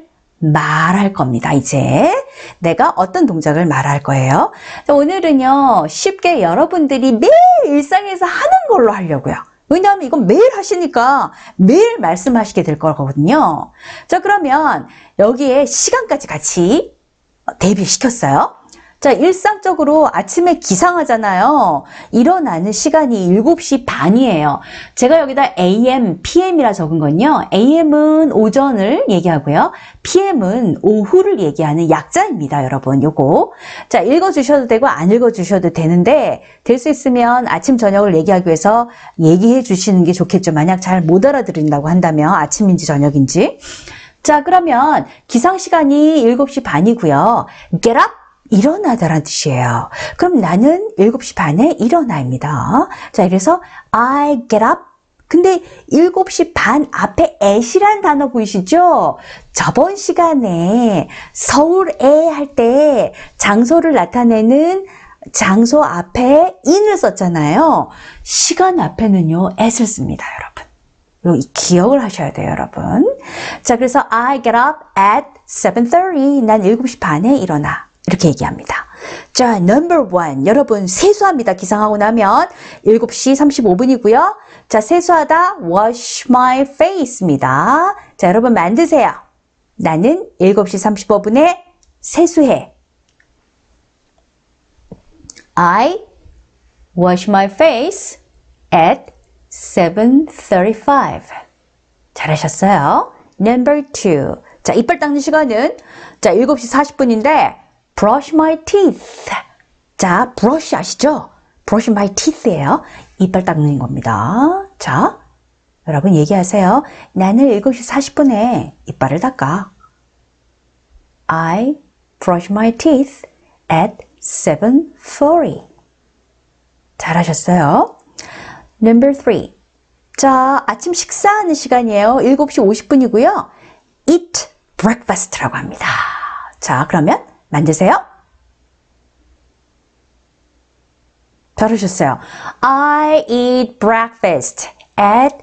말할 겁니다. 이제 내가 어떤 동작을 말할 거예요. 자, 오늘은요, 쉽게 여러분들이 매일 일상에서 하는 걸로 하려고요. 왜냐하면 이건 매일 하시니까 매일 말씀하시게 될 거거든요. 자, 그러면 여기에 시간까지 같이 대비시켰어요. 자, 일상적으로 아침에 기상하잖아요. 일어나는 시간이 7시 반이에요. 제가 여기다 AM, PM이라 적은 건요. AM은 오전을 얘기하고요. PM은 오후를 얘기하는 약자입니다, 여러분. 요거. 자, 읽어주셔도 되고 안 읽어주셔도 되는데 될 수 있으면 아침, 저녁을 얘기하기 위해서 얘기해 주시는 게 좋겠죠. 만약 잘 못 알아들은다고 한다면 아침인지 저녁인지. 자, 그러면 기상시간이 7시 반이고요. Get up! 일어나다라는 뜻이에요. 그럼 나는 7시 반에 일어나입니다. 자, 그래서 I get up. 근데 7시 반 앞에 at이란 단어 보이시죠? 저번 시간에 서울에 할 때 장소를 나타내는 장소 앞에 in을 썼잖아요. 시간 앞에는요, at을 씁니다, 여러분. 이 기억을 하셔야 돼요, 여러분. 자, 그래서 I get up at 7:30. 난 7시 반에 일어나. 이렇게 얘기합니다. 자, number one. 여러분, 세수합니다. 기상하고 나면 7시 35분이고요. 자, 세수하다 wash my face입니다. 자, 여러분 만드세요. 나는 7시 35분에 세수해. I wash my face at 7:35. 잘하셨어요. Number two. 자, 이빨 닦는 시간은 자, 7시 40분인데 brush my teeth. 자, brush 아시죠? brush my teeth예요. 이빨 닦는 겁니다. 자, 여러분 얘기하세요. 나는 7시 40분에 이빨을 닦아. I brush my teeth at 7:40. 잘하셨어요. Number three. 자, 아침 식사하는 시간이에요. 7시 50분이고요. eat breakfast라고 합니다. 자, 그러면 만드세요. 잘하셨어요. I eat breakfast at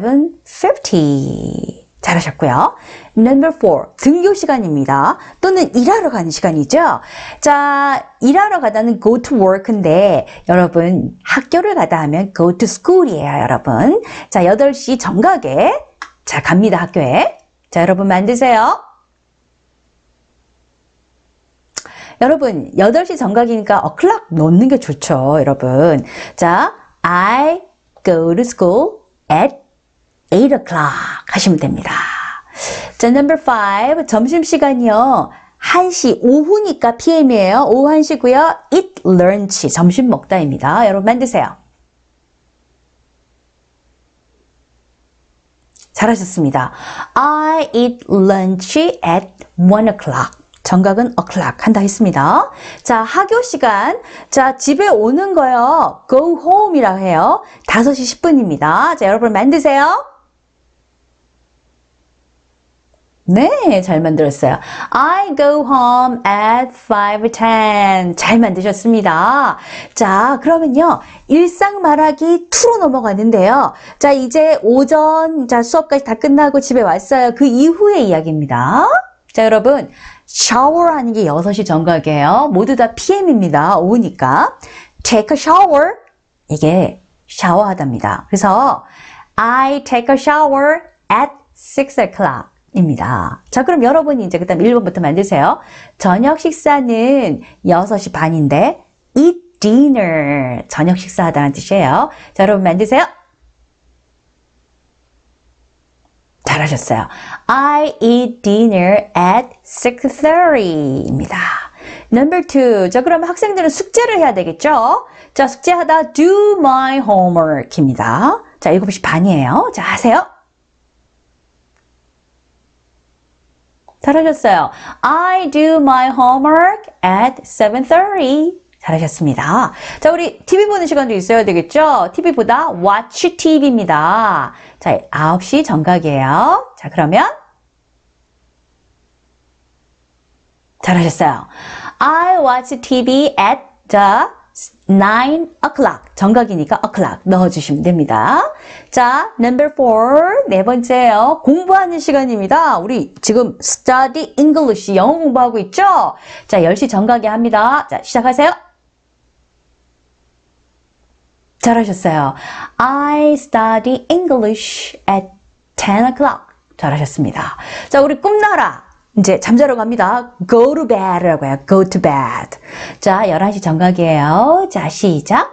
7:50. 잘하셨고요. Number four, 등교 시간입니다. 또는 일하러 가는 시간이죠. 자, 일하러 가다는 go to work인데 여러분 학교를 가다 하면 go to school이에요, 여러분. 자, 8시 정각에 자, 갑니다, 학교에. 자, 여러분 만드세요. 여러분 8시 정각이니까 o'clock 넣는 게 좋죠, 여러분. 자, I go to school at 8 o'clock 하시면 됩니다. 자, number 5 점심시간이요. 1시, 오후니까 PM이에요. 오후 1시고요. eat lunch, 점심 먹다입니다. 여러분 만드세요. 잘하셨습니다. I eat lunch at 1 o'clock. 정각은 o'clock 한다 했습니다. 자, 하교 시간. 자, 집에 오는 거요. go home이라고 해요. 5시 10분입니다. 자, 여러분 만드세요. 네, 잘 만들었어요. I go home at 5:10. 잘 만드셨습니다. 자, 그러면요. 일상 말하기 2로 넘어가는데요. 자, 이제 오전, 자, 수업까지 다 끝나고 집에 왔어요. 그 이후의 이야기입니다. 자, 여러분. 샤워하는 게 6시 정각이에요. 모두 다 PM입니다. 오후니까. Take a shower. 이게 샤워하답니다. 그래서 I take a shower at 6 o'clock. 입니다. 자, 그럼 여러분이 이제 그다음 1번부터 만드세요. 저녁 식사는 6시 반인데 eat dinner. 저녁 식사하다는 뜻이에요. 자, 여러분 만드세요. 잘하셨어요. I eat dinner at 6:30입니다. Number 2. 자, 그럼 학생들은 숙제를 해야 되겠죠? 자, 숙제하다 do my homework입니다. 자, 7시 반이에요. 자, 하세요. 잘하셨어요. I do my homework at 7:30. 잘하셨습니다. 자, 우리 TV 보는 시간도 있어야 되겠죠? TV 보다 watch TV입니다. 자, 9시 정각이에요. 자, 그러면 잘하셨어요. I watch TV at the 9 o'clock. 정각이니까 o'clock 넣어주시면 됩니다. 자, number 4. 네 번째예요. 공부하는 시간입니다. 우리 지금 study English 영어 공부하고 있죠? 자, 10시 정각에 합니다. 자, 시작하세요. 잘하셨어요. I study English at 10 o'clock. 잘하셨습니다. 자, 우리 꿈나라. 이제 잠자러 갑니다. Go to bed라고 해요. Go to bed. 자, 11시 정각이에요. 자, 시작.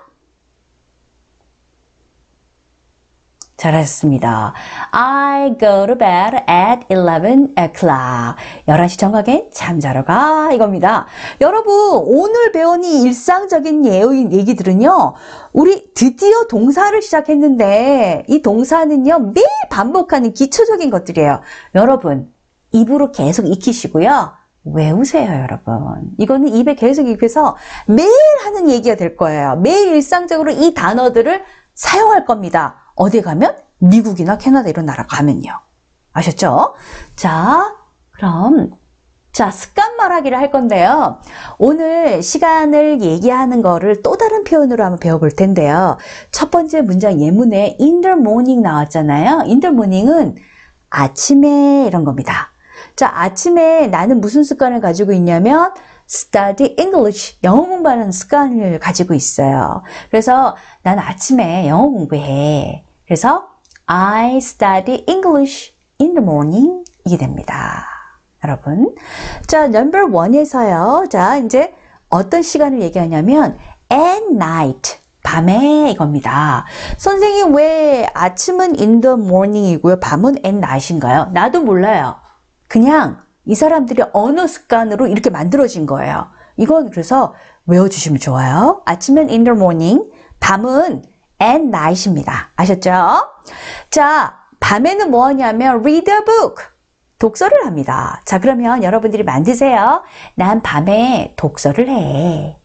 잘하셨습니다. I go to bed at 11 o'clock. 11시 정각에 잠자러 가 이겁니다. 여러분, 오늘 배운 이 일상적인 얘기들은요. 우리 드디어 동사를 시작했는데 이 동사는요. 매일 반복하는 기초적인 것들이에요. 여러분, 입으로 계속 익히시고요. 외우세요, 여러분. 이거는 입에 계속 익혀서 매일 하는 얘기가 될 거예요. 매일 일상적으로 이 단어들을 사용할 겁니다. 어디 가면? 미국이나 캐나다 이런 나라 가면요. 아셨죠? 자, 그럼 자, 습관 말하기를 할 건데요. 오늘 시간을 얘기하는 거를 또 다른 표현으로 한번 배워볼 텐데요. 첫 번째 문장 예문에 in the morning 나왔잖아요. in the morning은 아침에 이런 겁니다. 자, 아침에 나는 무슨 습관을 가지고 있냐면 study English, 영어 공부하는 습관을 가지고 있어요. 그래서 난 아침에 영어 공부해. 그래서 I study English in the morning 이게 됩니다. 여러분. 자, number 1에서요. 자, 이제 어떤 시간을 얘기하냐면 at night, 밤에 이겁니다. 선생님 왜 아침은 in the morning이고요. 밤은 at night인가요? 나도 몰라요. 그냥 이 사람들이 언어 습관으로 이렇게 만들어진 거예요. 이건 그래서 외워주시면 좋아요. 아침은 in the morning, 밤은 at night입니다. 아셨죠? 자, 밤에는 뭐 하냐면 read a book, 독서를 합니다. 자, 그러면 여러분들이 만드세요. 난 밤에 독서를 해.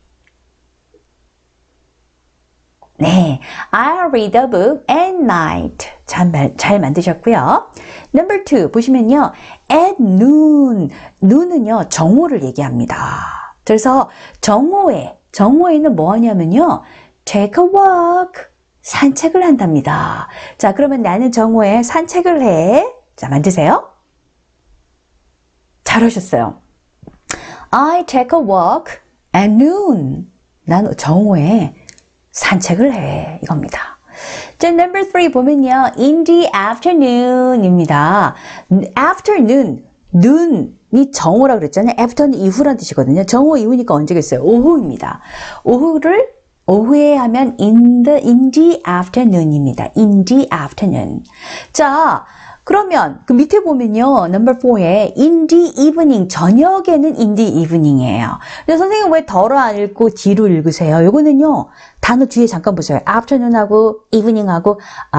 네, I'll read a book at night. 잘 만드셨고요. Number 2 보시면요. At noon. noon은요. 정오를 얘기합니다. 그래서 정오에는 뭐 하냐면요. take a walk. 산책을 한답니다. 자, 그러면 나는 정오에 산책을 해. 자, 만드세요. 잘하셨어요. I take a walk at noon. 난 정오에 산책을 해. 이겁니다. 자, number 3 보면요. in the afternoon입니다. afternoon, noon이 정오라고 그랬잖아요. after는 이후란 뜻이거든요. 정오 이후니까 언제겠어요? 오후입니다. 오후에 하면 in the afternoon입니다. in the afternoon. 자, 그러면 그 밑에 보면요. number 4에 in the evening, 저녁에는 in the evening이에요. 근데 선생님 왜 덜어 안 읽고 뒤로 읽으세요? 요거는요. 단어 뒤에 잠깐 보세요. afternoon하고 evening하고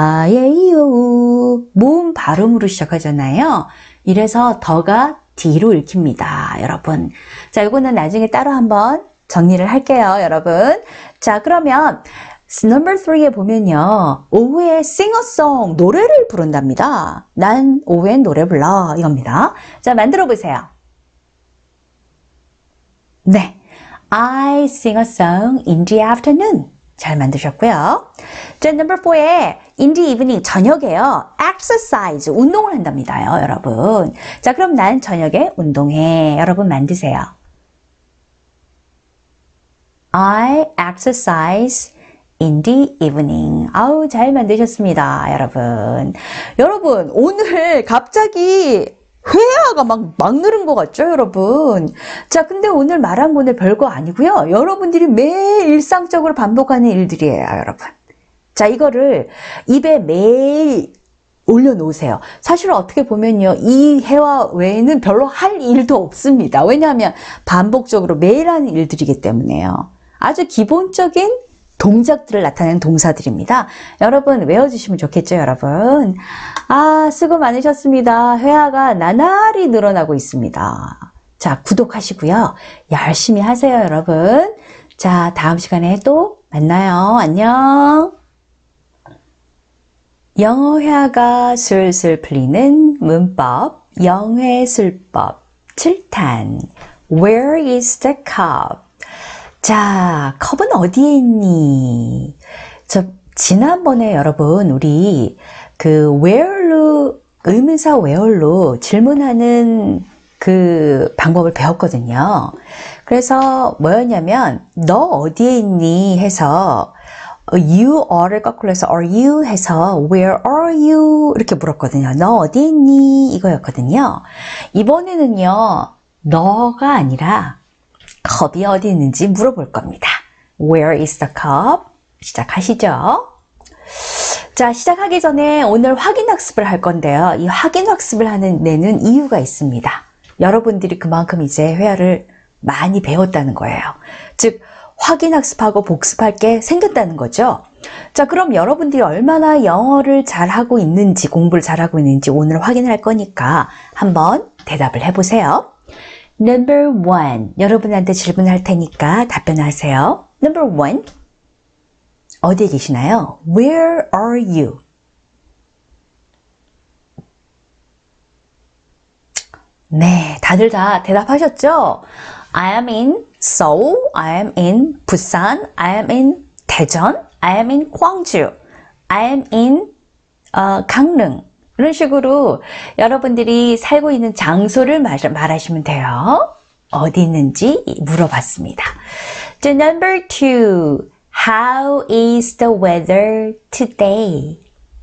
아예이오 모음 발음으로 시작하잖아요. 이래서 더가 뒤로 읽힙니다. 여러분. 자, 요거는 나중에 따로 한번 정리를 할게요. 여러분. 자, 그러면 number 3에 보면요. 오후에 sing a song, 노래를 부른답니다. 난 오후엔 노래 불러. 이겁니다. 자, 만들어 보세요. 네. I sing a song in the afternoon. 잘 만드셨고요. 자, number 4에 in the evening, 저녁에요. exercise, 운동을 한답니다. 여러분. 자, 그럼 난 저녁에 운동해. 여러분 만드세요. I exercise in the evening. 아우, 잘 만드셨습니다, 여러분. 여러분, 오늘 갑자기 회화가 막 늘은 것 같죠, 여러분? 자, 근데 오늘 말한 거는 별거 아니고요. 여러분들이 매일 일상적으로 반복하는 일들이에요, 여러분. 자, 이거를 입에 매일 올려놓으세요. 사실 어떻게 보면요. 이 회화 외에는 별로 할 일도 없습니다. 왜냐하면 반복적으로 매일 하는 일들이기 때문에요. 아주 기본적인 동작들을 나타내는 동사들입니다. 여러분 외워주시면 좋겠죠, 여러분? 아, 수고 많으셨습니다. 회화가 나날이 늘어나고 있습니다. 자, 구독하시고요. 열심히 하세요, 여러분. 자, 다음 시간에 또 만나요. 안녕. 영어 회화가 술술 풀리는 문법, 영회술법 7탄. Where is the cup? 자, 컵은 어디에 있니? 지난번에 여러분, 우리 where로, 의문사 where로 질문하는 그 방법을 배웠거든요. 그래서 뭐였냐면, 너 어디에 있니? 해서, you are를 거꾸로 해서 are you 해서 where are you? 이렇게 물었거든요. 너 어디에 있니? 이거였거든요. 이번에는요, 너가 아니라 컵이 어디 있는지 물어볼 겁니다. Where is the cup? 시작하시죠. 자, 시작하기 전에 오늘 확인학습을 할 건데요. 이 확인학습을 하는 데는 이유가 있습니다. 여러분들이 그만큼 이제 회화를 많이 배웠다는 거예요. 즉, 확인학습하고 복습할 게 생겼다는 거죠. 자, 그럼 여러분들이 얼마나 영어를 잘하고 있는지, 공부를 잘하고 있는지 오늘 확인할 거니까 한번 대답을 해보세요. Number one. 여러분한테 질문할 테니까 답변하세요. Number one. 어디에 계시나요? Where are you? 네, 다들 다 대답하셨죠? I am in Seoul, I am in Busan, I am in 대전, I am in 광주, I am in 강릉. 이런 식으로 여러분들이 살고 있는 장소를 말하시면 돼요. 어디 있는지 물어봤습니다. 자, number two. How is the weather today?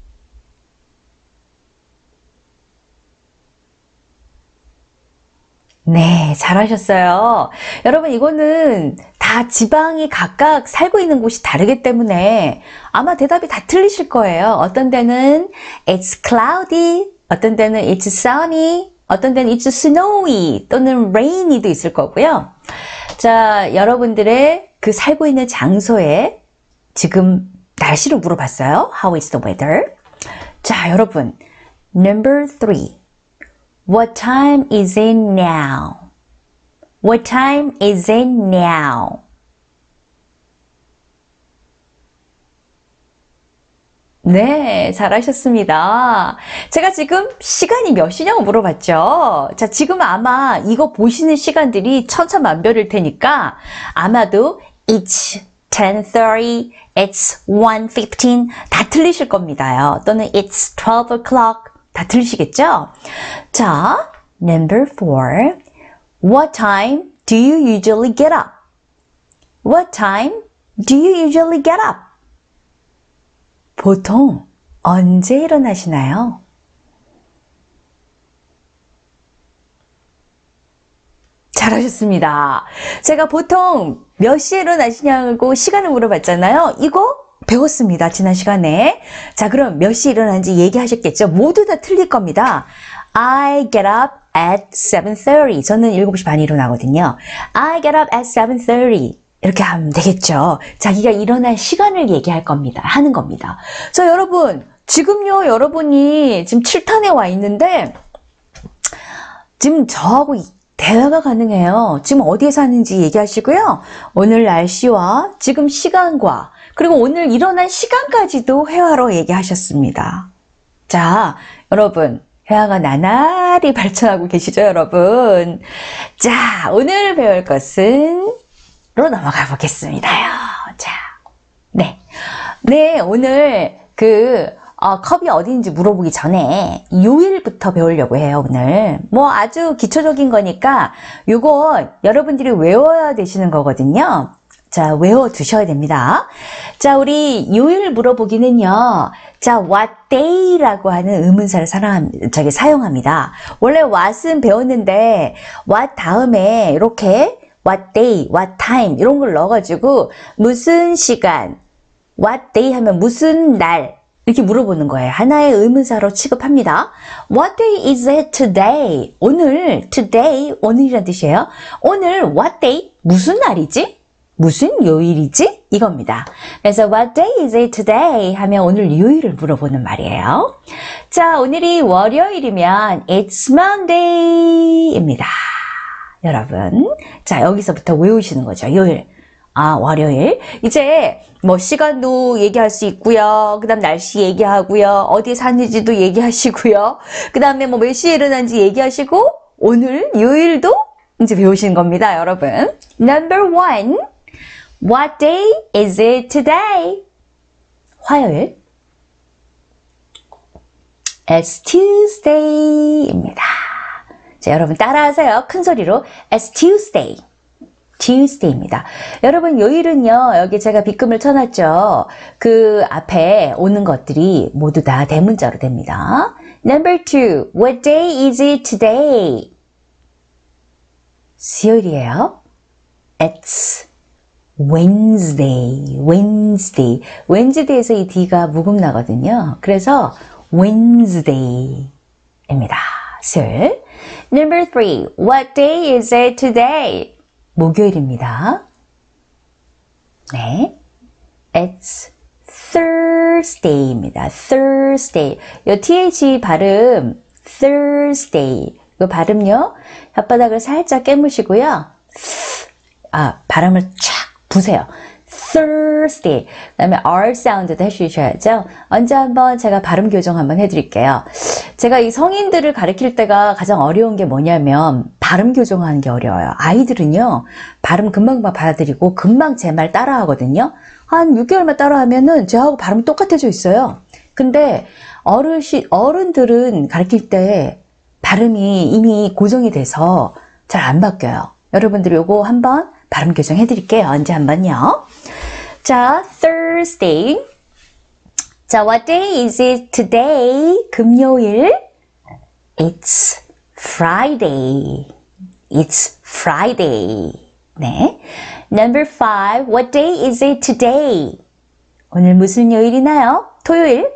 네, 잘하셨어요. 여러분, 이거는 다 지방이 각각 살고 있는 곳이 다르기 때문에 아마 대답이 다 틀리실 거예요. 어떤 데는 it's cloudy, 어떤 데는 it's sunny, 어떤 데는 it's snowy 또는 rainy도 있을 거고요. 자, 여러분들의 그 살고 있는 장소에 지금 날씨를 물어봤어요. How is the weather? 자, 여러분, number three. What time is it now? What time is it now? 네, 잘하셨습니다. 제가 지금 시간이 몇 시냐고 물어봤죠. 자, 지금 아마 이거 보시는 시간들이 천차만별일 테니까 아마도 it's 10:30, it's 1:15 다 틀리실 겁니다요. 또는 it's 12 o'clock 다 들으시겠죠? 자, number four. What time do you usually get up? What time do you usually get up? 보통 언제 일어나시나요? 잘하셨습니다. 제가 보통 몇 시에 일어나시냐고 시간을 물어봤잖아요. 이거 배웠습니다. 지난 시간에. 자, 그럼 몇 시에 일어나는지 얘기하셨겠죠? 모두 다 틀릴 겁니다. I get up at 7:30. 저는 7시 반에 일어나거든요. I get up at 7:30. 이렇게 하면 되겠죠. 자기가 일어날 시간을 얘기할 겁니다. 하는 겁니다. 자, 여러분. 지금요, 여러분이 지금 7탄에 와 있는데 지금 저하고 대화가 가능해요. 지금 어디에 사는지 얘기하시고요. 오늘 날씨와 지금 시간과 그리고 오늘 일어난 시간까지도 회화로 얘기하셨습니다. 자, 여러분. 회화가 나날이 발전하고 계시죠, 여러분? 자, 오늘 배울 것은 로 넘어가 보겠습니다요. 자, 네, 오늘 컵이 어디인지 물어보기 전에 요일부터 배우려고 해요, 오늘. 뭐 아주 기초적인 거니까 요거 여러분들이 외워야 되시는 거거든요. 자, 외워두셔야 됩니다. 자, 우리 요일 물어보기는요. 자, what day라고 하는 의문사를 사용합니다. 원래 what은 배웠는데 what 다음에 이렇게 what day, what time 이런 걸 넣어가지고 무슨 시간, what day 하면 무슨 날 이렇게 물어보는 거예요. 하나의 의문사로 취급합니다. What day is it today? 오늘, today, 오늘이란 뜻이에요. 오늘 what day, 무슨 날이지? 무슨 요일이지? 이겁니다. 그래서 what day is it today? 하면 오늘 요일을 물어보는 말이에요. 자, 오늘이 월요일이면 it's Monday입니다. 여러분. 자, 여기서부터 외우시는 거죠. 요일. 아, 월요일. 이제 뭐 시간도 얘기할 수 있고요. 그 다음 날씨 얘기하고요. 어디에 사는지도 얘기하시고요. 그 다음에 뭐 몇 시에 일어난지 얘기하시고 오늘 요일도 이제 배우시는 겁니다, 여러분. Number one. What day is it today? 화요일. It's Tuesday입니다. 자, 여러분 따라하세요. 큰 소리로. It's Tuesday. Tuesday입니다. 여러분 요일은요. 여기 제가 빗금을 쳐놨죠. 그 앞에 오는 것들이 모두 다 대문자로 됩니다. Number 2. What day is it today? 수요일이에요. It's Wednesday. Wednesday. Wednesday에서 이 D가 무음 나거든요. 그래서 Wednesday입니다. 수요일. Number 3. What day is it today? 목요일입니다. 네. It's Thursday입니다. Thursday. 요 TH 발음 Thursday. 이 발음요. 혓바닥을 살짝 깨무시고요. 발음을 쫙 부세요. Thursday. 그 다음에 R 사운드도 해주셔야죠. 언제 한번 제가 발음 교정 한번 해드릴게요. 제가 이 성인들을 가르칠 때가 가장 어려운 게 뭐냐면 발음 교정하는 게 어려워요. 아이들은요. 발음 금방금방 받아들이고 금방 제 말 따라하거든요. 한 6개월만 따라하면은 저하고 발음 똑같아져 있어요. 근데 어른들은 가르칠 때 발음이 이미 고정이 돼서 잘 안 바뀌어요. 여러분들 요거 한번 발음 교정해 드릴게요. 언제 한번요. 자, Thursday. 자, what day is it today? 금요일. It's Friday. It's Friday. 네. Number 5. What day is it today? 오늘 무슨 요일이나요? 토요일.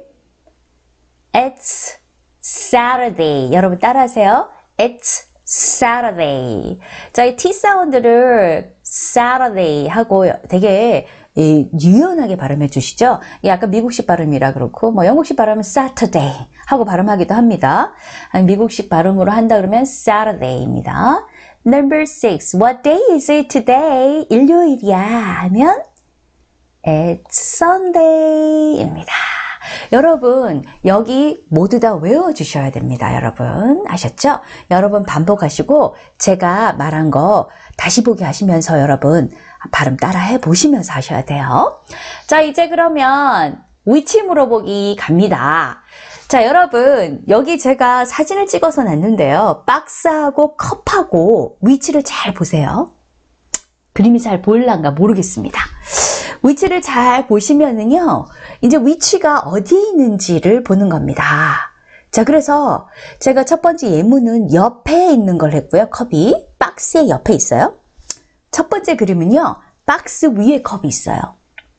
It's Saturday. 여러분 따라하세요. It's Saturday. 자, 이 T 사운드를 Saturday 하고 되게 유연하게 발음해 주시죠. 약간 미국식 발음이라 그렇고 뭐 영국식 발음은 Saturday 하고 발음하기도 합니다. 미국식 발음으로 한다 그러면 Saturday입니다. Number 6. What day is it today? 일요일이야 하면 It's Sunday입니다. 여러분 여기 모두 다 외워주셔야 됩니다. 여러분 아셨죠? 여러분 반복하시고 제가 말한 거 다시 보기 하시면서 여러분 발음 따라 해보시면서 하셔야 돼요. 자 이제 그러면 위치 물어보기 갑니다. 자 여러분 여기 제가 사진을 찍어서 놨는데요. 박스하고 컵하고 위치를 잘 보세요. 그림이 잘 보일란가 모르겠습니다. 위치를 잘 보시면은요, 이제 위치가 어디에 있는지를 보는 겁니다. 자, 그래서 제가 첫 번째 예문은 옆에 있는 걸 했고요. 컵이 박스의 옆에 있어요. 첫 번째 그림은요, 박스 위에 컵이 있어요.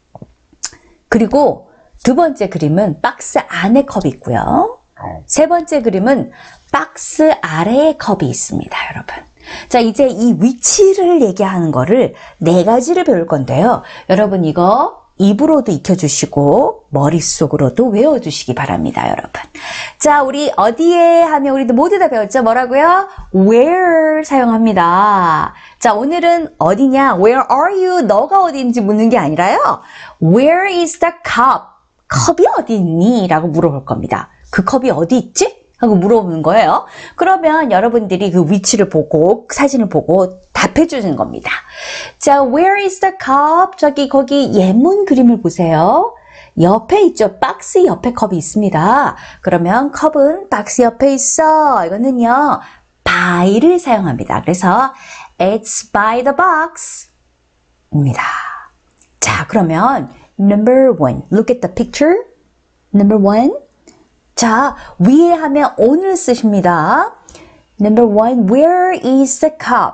그리고 두 번째 그림은 박스 안에 컵이 있고요. 세 번째 그림은 박스 아래에 컵이 있습니다, 여러분. 자, 이제 이 위치를 얘기하는 거를 네 가지를 배울 건데요. 여러분 이거 입으로도 익혀주시고 머릿속으로도 외워주시기 바랍니다, 여러분. 자, 우리 어디에 하면 우리도 모두 다 배웠죠? 뭐라고요? Where 사용합니다. 자, 오늘은 어디냐? Where are you? 너가 어디 있는지 묻는 게 아니라요. Where is the cup? 컵이 어디 있니? 라고 물어볼 겁니다. 그 컵이 어디 있지? 하고 물어보는 거예요. 그러면 여러분들이 그 위치를 보고 사진을 보고 답해 주는 겁니다. 자, where is the cup? 저기 거기 예문 그림을 보세요. 옆에 있죠. 박스 옆에 컵이 있습니다. 그러면 컵은 박스 옆에 있어. 이거는요. by를 사용합니다. 그래서 it's by the box 입니다. 자, 그러면 number 1. Look at the picture. Number 1. 자, 위에 하면 on을 쓰십니다. Number 1, where is the cup?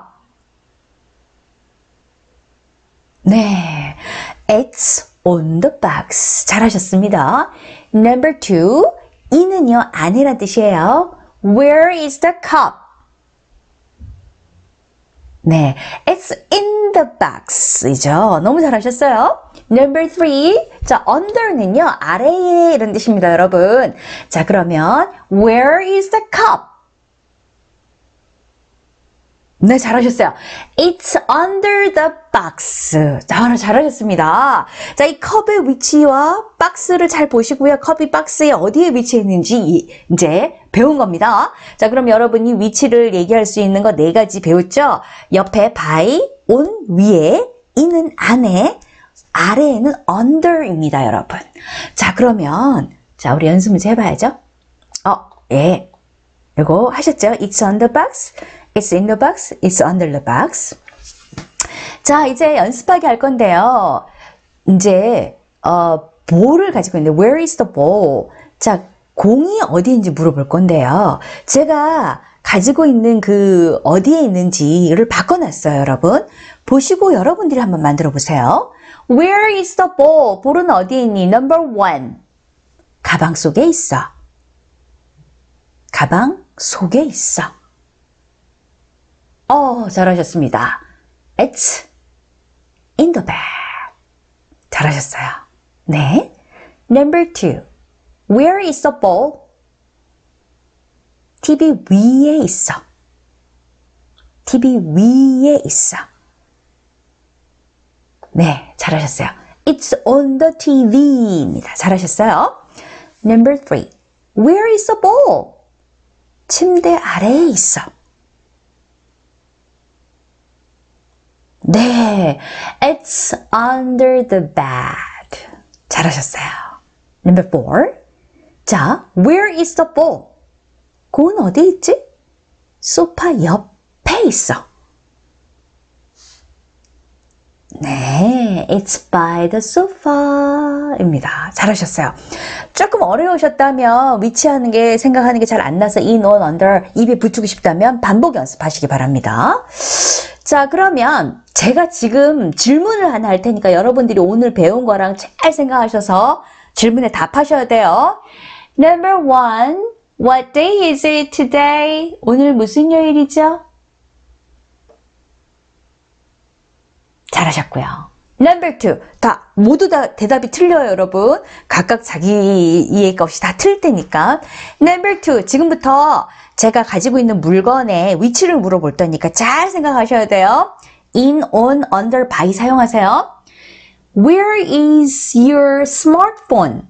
네, it's on the box. 잘하셨습니다. Number 2, 이는요, 안이란 뜻이에요. Where is the cup? 네, it's in the box이죠. 너무 잘하셨어요. Number 3, 자, under는요, 아래에 이런 뜻입니다, 여러분. 자, 그러면 where is the cup? 네, 잘하셨어요. It's under the box. 자, 잘하셨습니다. 자, 이 컵의 위치와 박스를 잘 보시고요. 컵이 박스에 어디에 위치해 있는지 이제 배운 겁니다. 자, 그럼 여러분이 위치를 얘기할 수 있는 거 네 가지 배웠죠? 옆에 by, on, 위에, 이는 안에, 아래에는 under입니다, 여러분. 자, 그러면 자, 우리 연습 문제 해봐야죠. 예. 이거 하셨죠? It's on the box, it's in the box, it's under the box. 자, 이제 연습하게 할 건데요. 이제 볼을 가지고 있는데 where is the ball? 자, 공이 어디인지 물어볼 건데요. 제가 가지고 있는 그 어디에 있는지를 바꿔놨어요, 여러분. 보시고 여러분들이 한번 만들어 보세요. Where is the ball? 볼은 어디에 있니? Number one. 가방 속에 있어. 가방 속에 있어. 잘하셨습니다. It's in the bag. 잘하셨어요. 네. Number two. Where is the ball? TV 위에 있어. TV 위에 있어. 네, 잘하셨어요. It's on the TV입니다. 잘하셨어요. Number three. Where is the ball? 침대 아래에 있어. 네, it's under the bed. 잘하셨어요. Number four. 자, where is the ball? 공은 어디 있지? 소파 옆에 있어. 네, it's by the sofa입니다. 잘하셨어요. 조금 어려우셨다면 위치하는 게 생각하는 게 잘 안 나서 in, on, under 입에 붙이고 싶다면 반복 연습하시기 바랍니다. 자, 그러면 제가 지금 질문을 하나 할 테니까 여러분들이 오늘 배운 거랑 잘 생각하셔서 질문에 답하셔야 돼요. Number one, what day is it today? 오늘 무슨 요일이죠? 잘하셨고요. Number two, 모두 다 대답이 틀려요, 여러분. 각각 자기의 것이 다 틀릴 테니까. Number two, 지금부터 제가 가지고 있는 물건의 위치를 물어볼 테니까 잘 생각하셔야 돼요. In, on, under, by 사용하세요. Where is your smartphone?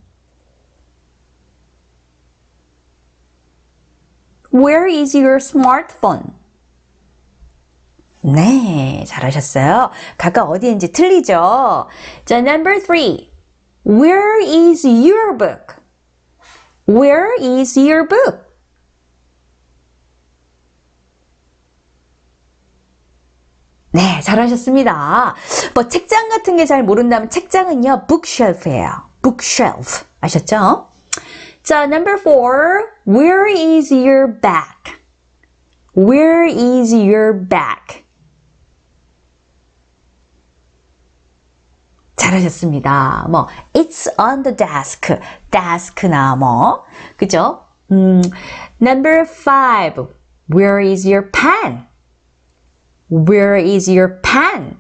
Where is your smartphone? 네, 잘하셨어요. 각각 어디인지 틀리죠? 자, number three. Where is your book? Where is your book? 네, 잘하셨습니다. 뭐 책장 같은 게 잘 모른다면 책장은요, bookshelf예요. bookshelf. 아셨죠? 자, number four. Where is your bag? Where is your bag? 잘하셨습니다. 뭐, it's on the desk. desk나 뭐, 그죠? Number five. Where is your pen? Where is your pen?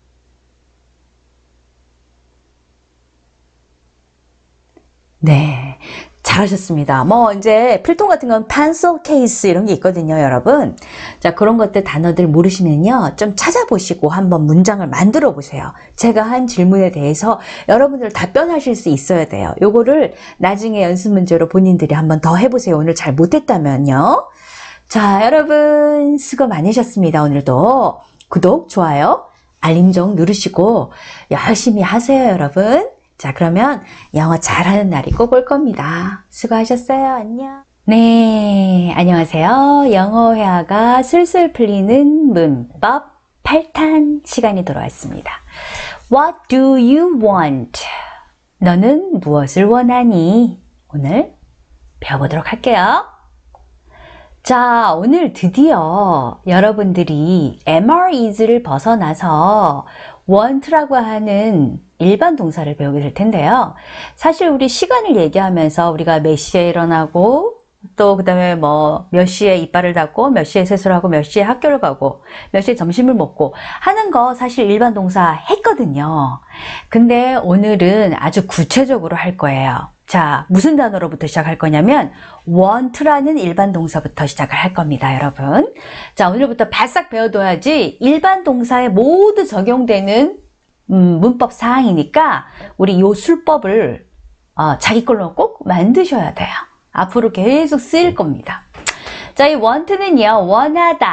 네, 잘하셨습니다. 뭐 이제 필통 같은 건 pencil case 이런 게 있거든요, 여러분. 자, 그런 것들 단어들 모르시면요, 좀 찾아보시고 한번 문장을 만들어 보세요. 제가 한 질문에 대해서 여러분들 답변하실 수 있어야 돼요. 요거를 나중에 연습 문제로 본인들이 한번 더 해보세요. 오늘 잘 못했다면요. 자, 여러분 수고 많으셨습니다. 오늘도 구독, 좋아요, 알림종 누르시고 열심히 하세요, 여러분. 자, 그러면 영어 잘하는 날이 꼭 올 겁니다. 수고하셨어요. 안녕. 네, 안녕하세요. 영어 회화가 술술 풀리는 문법 8탄 시간이 돌아왔습니다. What do you want? 너는 무엇을 원하니? 오늘 배워보도록 할게요. 자, 오늘 드디어 여러분들이 MREs를 벗어나서 want라고 하는 일반 동사를 배우게 될 텐데요. 사실 우리 시간을 얘기하면서 우리가 몇 시에 일어나고 또 그다음에 뭐 몇 시에 이빨을 닦고 몇 시에 세수를 하고 몇 시에 학교를 가고 몇 시에 점심을 먹고 하는 거 사실 일반 동사 했거든요. 근데 오늘은 아주 구체적으로 할 거예요. 자, 무슨 단어로부터 시작할 거냐면 want라는 일반 동사부터 시작을 할 겁니다, 여러분. 자, 오늘부터 바싹 배워둬야지 일반 동사에 모두 적용되는 문법 사항이니까 우리 요 술법을 자기 걸로 꼭 만드셔야 돼요. 앞으로 계속 쓰일 겁니다. 자, 이 want는요, 원하다,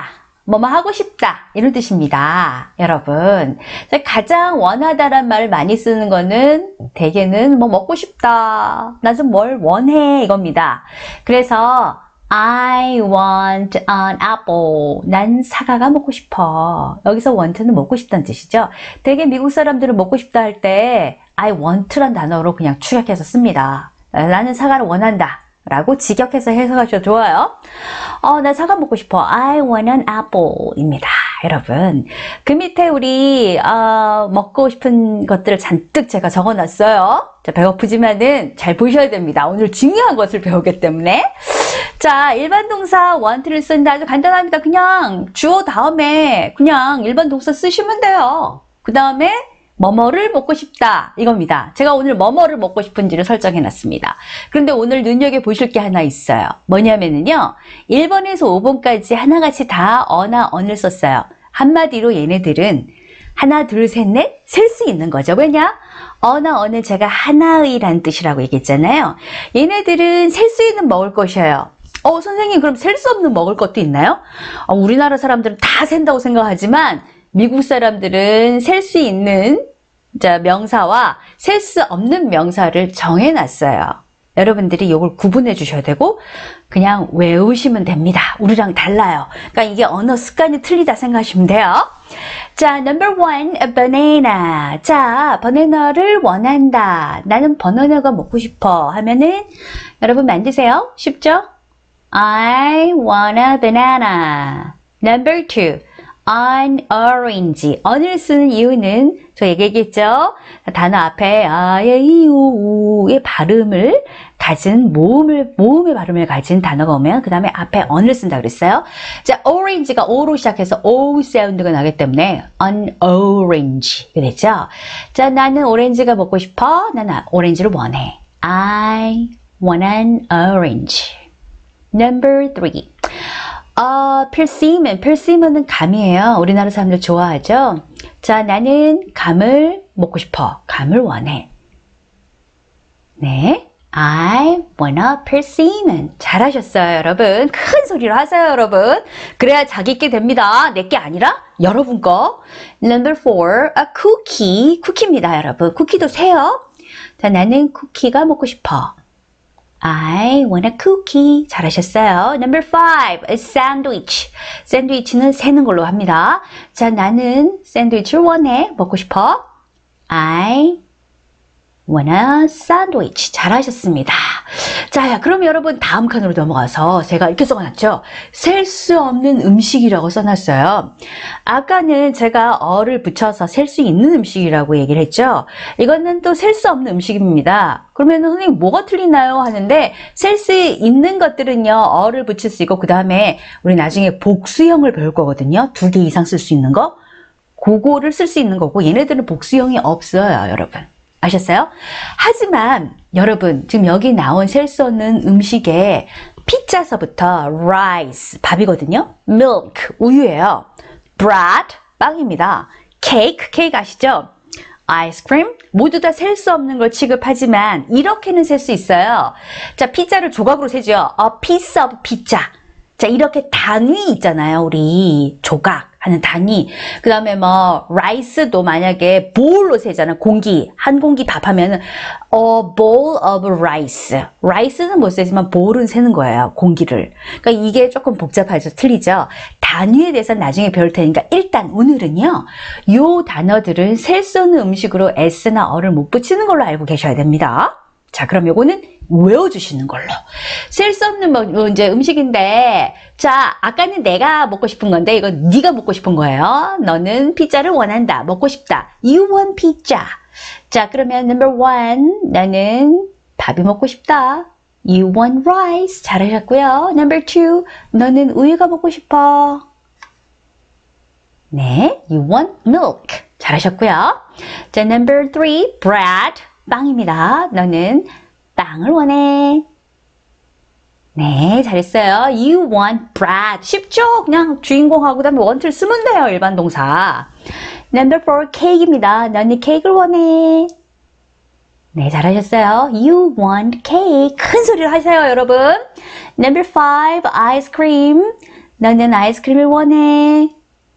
뭐뭐 하고 싶다 이런 뜻입니다. 여러분 가장 원하다란 말을 많이 쓰는 거는 대개는 뭐 먹고 싶다, 나 좀 뭘 원해 이겁니다. 그래서 I want an apple. 난 사과가 먹고 싶어. 여기서 want는 먹고 싶다는 뜻이죠. 되게 미국 사람들은 먹고 싶다 할 때 I want란 단어로 그냥 축약해서 씁니다. 나는 사과를 원한다 라고 직역해서 해석하셔도 좋아요. 나 사과 먹고 싶어. I want an apple 입니다. 여러분 그 밑에 우리 먹고 싶은 것들을 잔뜩 제가 적어놨어요. 자, 배고프지만은 잘 보셔야 됩니다. 오늘 중요한 것을 배우기 때문에. 자, 일반 동사 want를 쓴다. 아주 간단합니다. 그냥 주어 다음에 그냥 일반 동사 쓰시면 돼요. 그 다음에 뭐뭐를 먹고 싶다 이겁니다. 제가 오늘 뭐뭐를 먹고 싶은지를 설정해 놨습니다. 그런데 오늘 눈여겨보실 게 하나 있어요. 뭐냐면은요 1번에서 5번까지 하나같이 다 어나 언을 썼어요. 한마디로 얘네들은 하나 둘 셋 넷 셀 수 있는 거죠. 왜냐? 어나 언은 제가 하나의란 뜻이라고 얘기했잖아요. 얘네들은 셀 수 있는 먹을 것이에요. 선생님 그럼 셀 수 없는 먹을 것도 있나요? 우리나라 사람들은 다 센다고 생각하지만 미국 사람들은 셀 수 있는 명사와 셀 수 없는 명사를 정해놨어요. 여러분들이 이걸 구분해 주셔야 되고 그냥 외우시면 됩니다. 우리랑 달라요. 그러니까 이게 언어 습관이 틀리다 생각하시면 돼요. 자, number one, a banana. 자, 바나나를 원한다. 나는 바나나가 먹고 싶어 하면은 여러분 만드세요. 쉽죠? I want a banana. Number two, an orange. 언을 쓰는 이유는 저 얘기했죠? 단어 앞에 아예이오우의 발음을 가진 모음의 발음을 가진 단어가 오면 그 다음에 앞에 언을 쓴다 그랬어요. 자, orange가 o로 시작해서 o 사운드가 나기 때문에 an orange 그랬죠? 자, 나는 오렌지가 먹고 싶어. 나는 오렌지를 원해. I want an orange. Number three. persimmon은 감이에요. 우리나라 사람들 좋아하죠? 자, 나는 감을 먹고 싶어. 감을 원해. 네. I wanna persimmon. 잘하셨어요, 여러분. 큰 소리로 하세요, 여러분. 그래야 자기 게 됩니다. 내 게 아니라 여러분 거. Number four, a cookie. 쿠키입니다, 여러분. 쿠키도 세요. 자, 나는 쿠키가 먹고 싶어. I want a cookie. 잘하셨어요. Number five, a sandwich. 샌드위치는 세는 걸로 합니다. 자, 나는 샌드위치를 원해. 먹고 싶어. I want a sandwich. 잘하셨습니다. 자, 그럼 여러분 다음 칸으로 넘어가서 제가 이렇게 써놨죠. 셀 수 없는 음식이라고 써놨어요. 아까는 제가 어를 붙여서 셀 수 있는 음식이라고 얘기를 했죠. 이거는 또 셀 수 없는 음식입니다. 그러면 선생님 뭐가 틀리나요? 하는데 셀 수 있는 것들은요. 어를 붙일 수 있고 그 다음에 우리 나중에 복수형을 배울 거거든요. 2개 이상 쓸 수 있는 거. 그거를 쓸 수 있는 거고 얘네들은 복수형이 없어요. 여러분. 아셨어요? 하지만 여러분 지금 여기 나온 셀 수 없는 음식에 피자서부터 rice, 밥이거든요. milk, 우유예요. bread, 빵입니다. 케이크 아시죠? 아이스크림, 모두 다 셀 수 없는 걸 취급하지만 이렇게는 셀 수 있어요. 자, 피자를 조각으로 세죠. A piece of pizza. 자, 이렇게 단위 있잖아요. 우리 조각 하는 단위. 그 다음에 뭐 라이스도 만약에 볼로 세잖아. 공기. 한 공기 밥 하면은 a bowl of rice. 라이스는 못 세지만 볼은 세는 거예요. 공기를. 그러니까 이게 조금 복잡하죠. 틀리죠. 단위에 대해서 나중에 배울 테니까 일단 오늘은요. 요 단어들은 셀 수 없는 음식으로 s나 어를 못 붙이는 걸로 알고 계셔야 됩니다. 자, 그럼 요거는 외워주시는 걸로. 셀 수 없는 이제 음식인데, 자, 아까는 내가 먹고 싶은 건데, 이건 네가 먹고 싶은 거예요. 너는 피자를 원한다. 먹고 싶다. You want pizza. 자, 그러면 number one, 나는 밥이 먹고 싶다. You want rice. 잘하셨고요. Number two, 너는 우유가 먹고 싶어. 네, you want milk. 잘하셨고요. 자, number three, bread. 빵입니다. 너는 빵을 원해. 네, 잘했어요. You want bread. 쉽죠? 그냥 주인공하고 그다음에 want를 쓰면 돼요. 일반 동사. Number four, cake입니다. 너는 케이크를 원해. 네, 잘하셨어요. You want cake. 큰 소리로 하세요, 여러분. Number five, ice cream. 너는 아이스크림을 원해.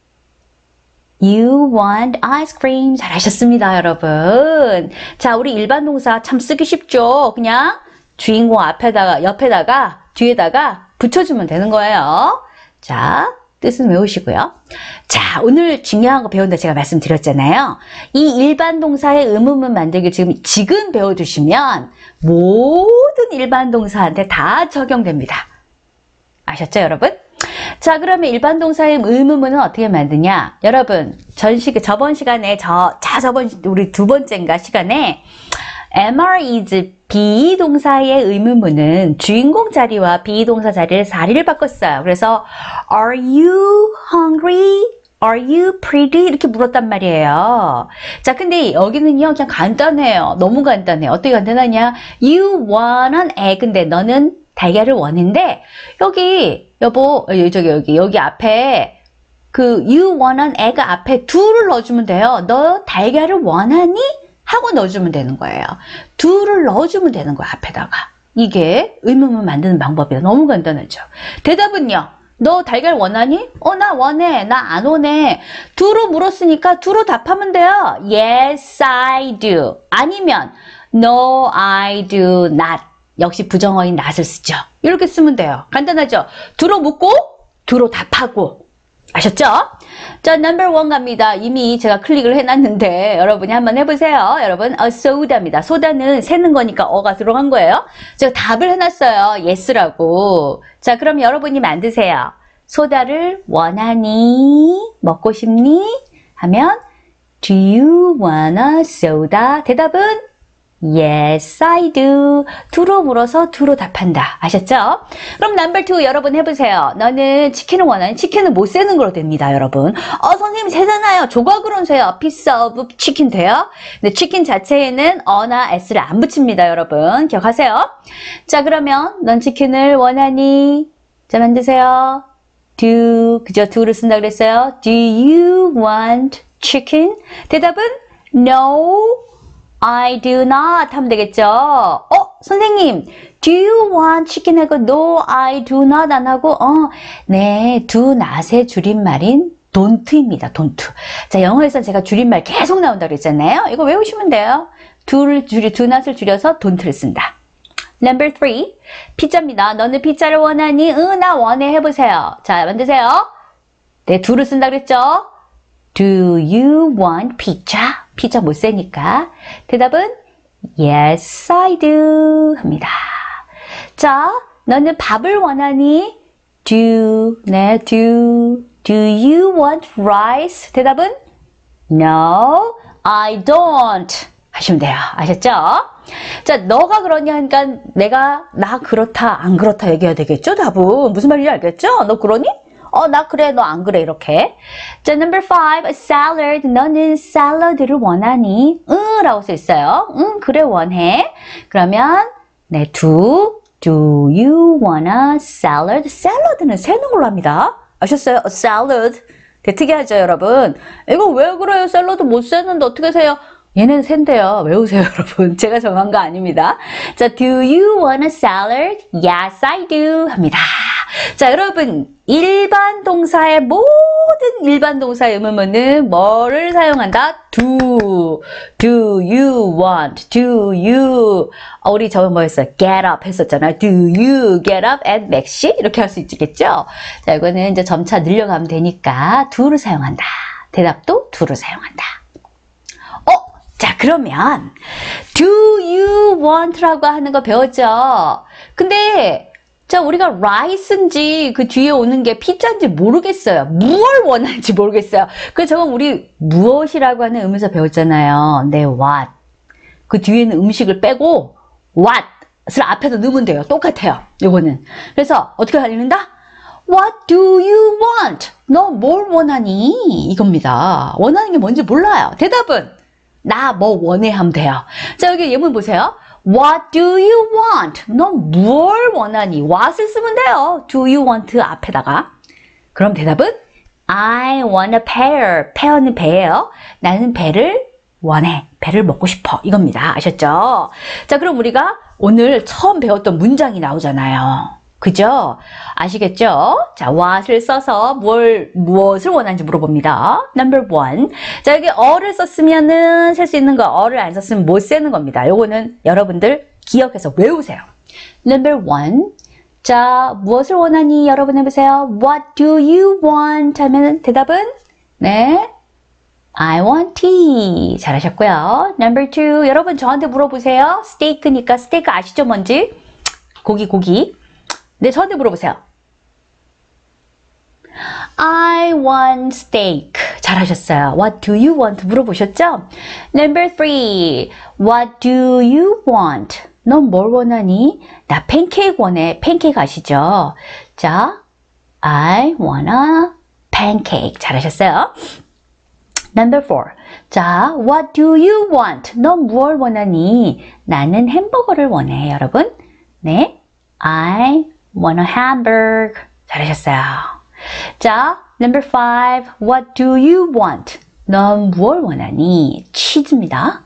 You want ice cream. 잘하셨습니다, 여러분. 자, 우리 일반 동사 참 쓰기 쉽죠? 그냥 주인공 앞에다가, 옆에다가, 뒤에다가 붙여주면 되는 거예요. 자, 뜻은 외우시고요. 자, 오늘 중요한 거 배운다 제가 말씀드렸잖아요. 이 일반 동사의 의문문 만들기 지금 배워두시면 모든 일반 동사한테 다 적용됩니다. 아셨죠, 여러분? 자, 그러면 일반 동사의 의문문은 어떻게 만드냐? 여러분, 저번 시간에, 우리 두 번째인가 시간에 MR is 비동사의 의문문은 주인공 자리와 비동사 자리를 바꿨어요. 그래서 Are you hungry? Are you pretty? 이렇게 물었단 말이에요. 자, 근데 여기는요, 그냥 간단해요. 너무 간단해요. 어떻게 간단하냐? You want an egg인데 너는 달걀을 원인데 여기 여보 여기 앞에 그 you want an egg 앞에 do를 넣어주면 돼요. 너 달걀을 원하니? 하고 넣어주면 되는 거예요. do를 넣어주면 되는 거야, 앞에다가. 이게 의문문 만드는 방법이에요. 너무 간단하죠. 대답은요. 너 달걀 원하니? 나 원해. 나 안 원해. do로 물었으니까 do로 답하면 돼요. Yes, I do. 아니면 No, I do not. 역시 부정어인 not을 쓰죠. 이렇게 쓰면 돼요. 간단하죠? do로 묻고 do로 답하고. 아셨죠? 자, number 1 갑니다. 이미 제가 클릭을 해놨는데 여러분이 한번 해보세요. 여러분, a soda입니다. 소다는 세는 거니까 어가 들어간 거예요. 제가 답을 해놨어요. yes라고. 자, 그럼 여러분이 만드세요. 소다를 원하니? 먹고 싶니? 하면 do you wanna soda? 대답은 Yes, I do. do로 물어서 do로 답한다. 아셨죠? 그럼 number 2 여러분 해보세요. 너는 치킨을 원하니? 치킨은 못 세는 걸로 됩니다, 여러분. 선생님 세잖아요. 조각으로는 세요. piece of chicken 돼요. 근데 치킨 자체에는 어나 s를 안 붙입니다, 여러분. 기억하세요. 자, 그러면 넌 치킨을 원하니? 자, 만드세요. do, 그죠? do를 쓴다 그랬어요. Do you want chicken? 대답은 no. I do not 하면 되겠죠. 선생님, do you want chicken 하고 no, I do not 안 하고 네, do not의 줄임말인 don't입니다. don't. 자, 영어에서는 제가 줄임말 계속 나온다고 그랬잖아요. 이거 외우시면 돼요. do not을 줄여서 don't를 쓴다. Number 3, 피자입니다. 너는 피자를 원하니? 나 원해 해보세요. 자, 만드세요. 네, do를 쓴다 그랬죠. Do you want pizza? 피자 못 세니까. 대답은 Yes, I do 합니다. 자, 너는 밥을 원하니? Do you want rice? 대답은 No, I don't 하시면 돼요. 아셨죠? 자, 너가 그러냐 하니까 나 그렇다, 안 그렇다 얘기해야 되겠죠? 답은. 무슨 말인지 알겠죠? 너 그러니? 나 그래, 너 안 그래, 이렇게. 자, number 5, salad. 너는 샐러드를 원하니? 라고 써 있어요. 그래, 원해. 그러면, 네, do you wanna salad? 샐러드는 세는 걸로 합니다. 아셨어요? A salad. 되게 특이하죠, 여러분? 이거 왜 그래요? 샐러드 못 세는데 어떻게 세요? 얘는 센데요. 외우세요, 여러분. 제가 정한 거 아닙니다. 자, do you want a salad? Yes, I do. 합니다. 자, 여러분. 일반 동사의 모든 일반 동사의 의문문은 뭐를 사용한다? do you want, do you 우리 저번 뭐였어요? get up 했었잖아요. do you get up at Maxi? 이렇게 할 수 있겠죠? 자, 이거는 이제 점차 늘려가면 되니까 do를 사용한다. 대답도 do를 사용한다. 자, 그러면 do you want라고 하는 거 배웠죠? 근데 자, 우리가 rice인지 그 뒤에 오는 게 피자인지 모르겠어요. 무엇을 원하는지 모르겠어요. 그래서 저건 우리 무엇이라고 하는 의문사 배웠잖아요. 네, what. 그 뒤에는 음식을 빼고 what을 앞에서 넣으면 돼요. 똑같아요. 요거는. 그래서 어떻게 읽는다? What do you want? 너 뭘 원하니? 이겁니다. 원하는 게 뭔지 몰라요. 대답은 나 뭐 원해 하면 돼요. 자, 여기 예문 보세요. What do you want? 넌 뭘 원하니? what을 쓰면 돼요. Do you want 앞에다가. 그럼 대답은 I want a pear. pear는 배예요. 나는 배를 원해. 배를 먹고 싶어. 이겁니다. 아셨죠? 자, 그럼 우리가 오늘 처음 배웠던 문장이 나오잖아요. 그죠? 아시겠죠? 자, what을 써서 무엇을 원하는지 물어봅니다. Number 1. 자, 여기 어를 썼으면은 쓸 수 있는 거, 어를 안 썼으면 못 쓰는 겁니다. 요거는 여러분들 기억해서 외우세요. Number 1. 자, 무엇을 원하니? 여러분 해보세요. What do you want? 하면 대답은? 네. I want tea. 잘하셨고요. Number 2. 여러분 저한테 물어보세요. 스테이크니까 스테이크 아시죠? 뭔지? 고기. 네, 저한테 물어보세요. I want steak. 잘하셨어요. What do you want? 물어보셨죠? Number 3. What do you want? 넌 뭘 원하니? 나 팬케이크 원해. 팬케이크 아시죠? 자, I want a pancake. 잘하셨어요. Number 4. 자, what do you want? 넌 무엇을 원하니? 나는 햄버거를 원해, 여러분. 네, I want a hamburger. 잘하셨어요. 자, number 5. What do you want? 넌 무엇을 원하니? 치즈입니다.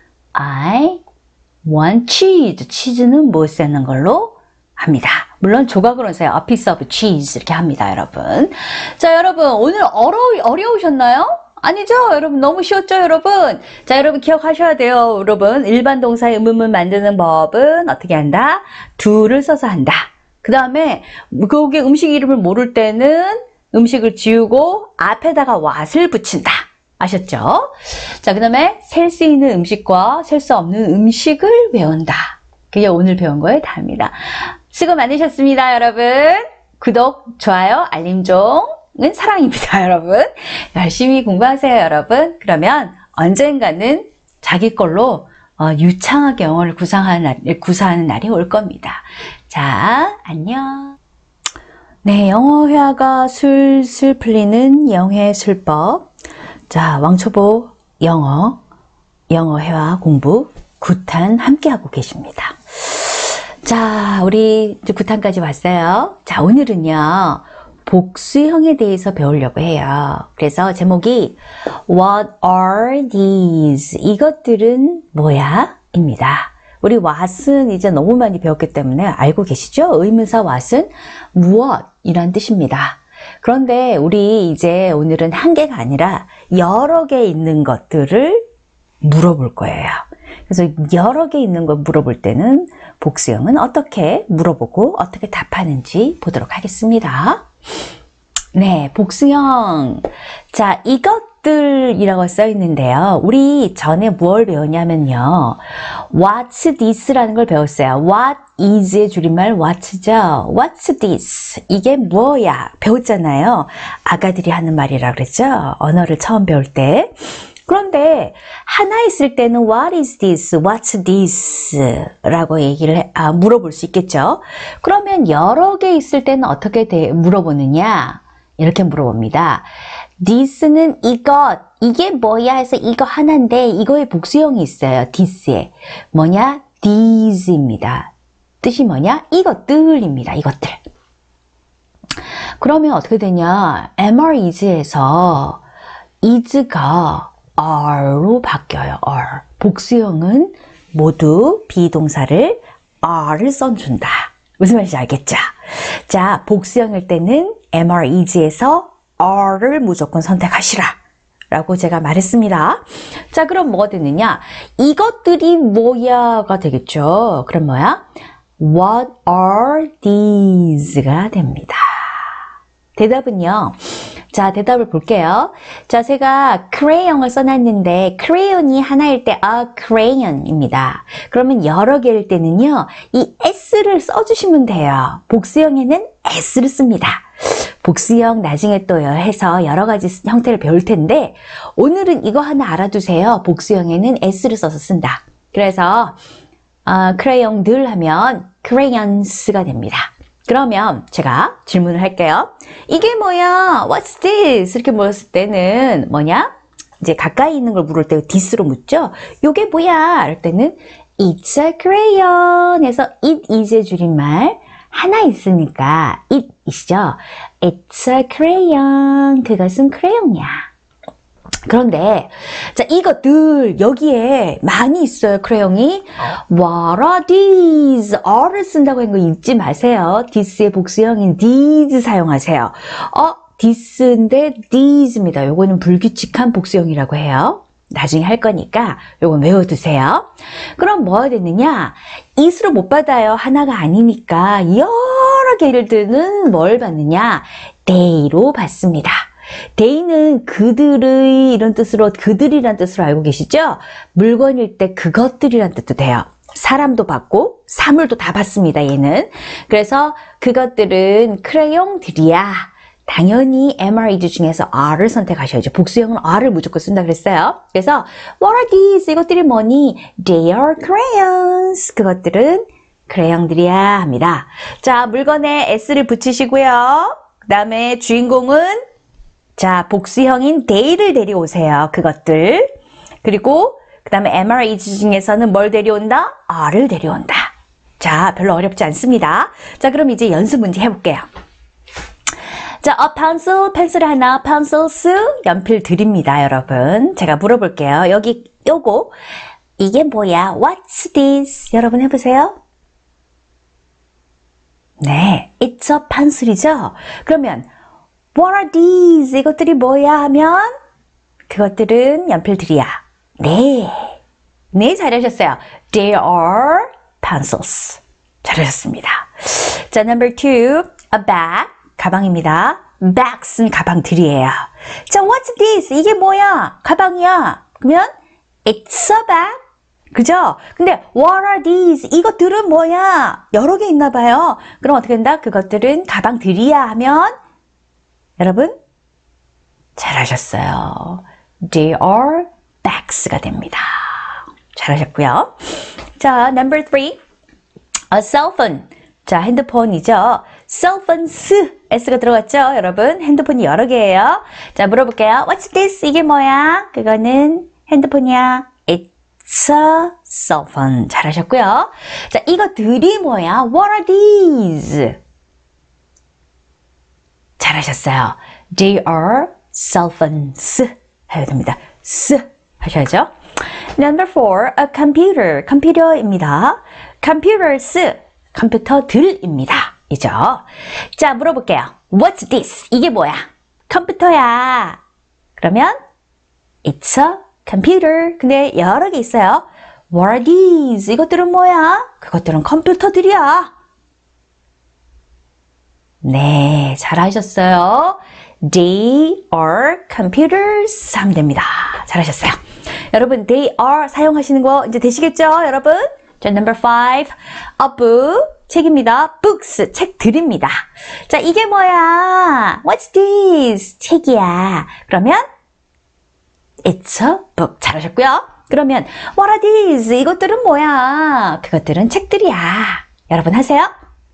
I want cheese. 치즈는 못 쓰는 걸로 합니다. 물론 조각으로 써요. A piece of cheese 이렇게 합니다, 여러분. 자, 여러분 오늘 어려우셨나요? 아니죠? 여러분 너무 쉬웠죠, 여러분? 자, 여러분 기억하셔야 돼요, 여러분. 일반 동사의 의문문 만드는 법은 어떻게 한다? do를 써서 한다. 그 다음에 거기에 음식 이름을 모를 때는 음식을 지우고 앞에다가 what을 붙인다. 아셨죠? 자, 그 다음에 셀 수 있는 음식과 셀 수 없는 음식을 외운다. 그게 오늘 배운 거의 다입니다. 수고 많으셨습니다, 여러분. 구독, 좋아요, 알림종은 사랑입니다, 여러분. 열심히 공부하세요, 여러분. 그러면 언젠가는 자기 걸로 유창하게 영어를 구사하는 날이 올 겁니다. 자, 안녕. 네, 영어 회화가 술술 풀리는 영회 술법. 자, 왕초보 영어 회화 공부 9탄 함께하고 계십니다. 자, 우리 이제 9탄까지 왔어요. 자, 오늘은요, 복수형에 대해서 배우려고 해요. 그래서 제목이 What are these? 이것들은 뭐야? 입니다. 우리 what은 이제 너무 많이 배웠기 때문에 알고 계시죠? 의문사 what은 무엇이란 뜻입니다. 그런데 우리 이제 오늘은 한 개가 아니라 여러 개 있는 것들을 물어볼 거예요. 그래서 여러 개 있는 걸 물어볼 때는 복수형은 어떻게 물어보고 어떻게 답하는지 보도록 하겠습니다. 네, 복수형. 자, 이것들이라고 써 있는데요. 우리 전에 뭘 배웠냐면요. What's this라는 걸 배웠어요. What is의 줄임말 what죠. What's this? 이게 뭐야? 배웠잖아요. 아가들이 하는 말이라 그랬죠. 언어를 처음 배울 때. 그런데 하나 있을 때는 what is this? What's this? 라고 물어볼 수 있겠죠. 그러면 여러 개 있을 때는 어떻게 물어보느냐? 이렇게 물어봅니다. this는 이것, 이게 뭐야 해서 이거 하나인데 이거의 복수형이 있어요. this에. 뭐냐? these입니다. 뜻이 뭐냐? 이것들입니다. 이것들. 그러면 어떻게 되냐? am, are, is에서 is가 are로 바뀌어요. are. 복수형은 모두 비동사를 are를 써준다. 무슨 말인지 알겠죠? 자, 복수형일 때는 am, are, is에서 are를 무조건 선택하시라 라고 제가 말했습니다. 자, 그럼 뭐가 되느냐? 이것들이 뭐야가 되겠죠. 그럼 뭐야? What are these가 됩니다. 대답은요. 자, 대답을 볼게요. 자, 제가 crayon을 써놨는데 crayon이 하나일 때 a crayon입니다. 그러면 여러 개일 때는요. 이 s를 써주시면 돼요. 복수형에는 s를 씁니다. 복수형 나중에 또 해서 여러 가지 형태를 배울 텐데 오늘은 이거 하나 알아두세요. 복수형에는 s를 써서 쓴다. 그래서 crayon들 하면 crayons가 됩니다. 그러면 제가 질문을 할게요. 이게 뭐야? What's this? 이렇게 물었을 때는 뭐냐? 이제 가까이 있는 걸 물을 때 this로 묻죠? 요게 뭐야? 이럴 때는 It's a crayon 해서 it is의 줄임말 하나 있으니까 it이죠. It's a crayon. 그것은 크레용이야. 그런데 자 이것들 여기에 많이 있어요. 크레용이 What are these? R을 쓴다고 한 거 잊지 마세요. this의 복수형인 these 사용하세요. this인데 these입니다. 요거는 불규칙한 복수형이라고 해요. 나중에 할 거니까 요거 외워두세요. 그럼 뭐가 됐느냐? it으로 못 받아요. 하나가 아니니까 여러 개들은 뭘 받느냐? they로 받습니다. they는 그들의 이런 뜻으로 그들이란 뜻으로 알고 계시죠? 물건일 때 그것들이란 뜻도 돼요. 사람도 받고 사물도 다 받습니다. 얘는. 그래서 그것들은 크레용들이야. 당연히 MRED 중에서 R을 선택하셔야죠. 복수형은 R을 무조건 쓴다 그랬어요. 그래서 What are these? 이것들이 뭐니? They are crayons. 그것들은 크레용들이야 합니다. 자, 물건에 S를 붙이시고요. 그 다음에 주인공은 자, 복수형인 they를 데려오세요. 그것들. 그리고 그 다음에 MRED 중에서는 뭘 데려온다? R을 데려온다. 자, 별로 어렵지 않습니다. 자, 그럼 이제 연습 문제 해볼게요. 자, a pencil, 펜슬 하나, pencils, 연필 드립니다, 여러분. 제가 물어볼게요. 여기 요거 이게 뭐야? What's this? 여러분 해보세요. 네, it's a pencil이죠? 그러면 What are these? 이것들이 뭐야 하면 그것들은 연필들이야. 네, 네 잘하셨어요. They are pencils. 잘하셨습니다. 자, number 2, a bag. 가방입니다. bags는 가방들이에요. 자, what's this? 이게 뭐야? 가방이야. 그러면 it's a bag. 그죠? 근데 what are these? 이것들은 뭐야? 여러 개 있나 봐요. 그럼 어떻게 된다? 그것들은 가방들이야 하면 여러분 잘하셨어요. They are bags가 됩니다. 잘하셨고요. 자, number 3. A cell phone. 자, 핸드폰이죠. cell phones. S가 들어갔죠, 여러분? 핸드폰이 여러 개예요. 자, 물어볼게요. What's this? 이게 뭐야? 그거는 핸드폰이야. It's a cell phone. 잘하셨고요. 자, 이것들이 뭐야? What are these? 잘하셨어요. They are cell phones. 해야 됩니다. S 하셔야죠. Number 4, a computer. 컴퓨터입니다. computers. 컴퓨터들입니다. 이죠. 자, 물어볼게요. What's this? 이게 뭐야? 컴퓨터야. 그러면 It's a computer. 근데 여러 개 있어요. What are these? 이것들은 뭐야? 그것들은 컴퓨터들이야. 네, 잘하셨어요. They are computers 하면 됩니다. 잘하셨어요. 여러분, they are 사용하시는 거 이제 되시겠죠, 여러분? 자, number 5, a book. 책입니다. books, 책들입니다. 자, 이게 뭐야? What's this? 책이야. 그러면 it's a book. 잘하셨고요. 그러면 what are these? 이것들은 뭐야? 그것들은 책들이야. 여러분 하세요.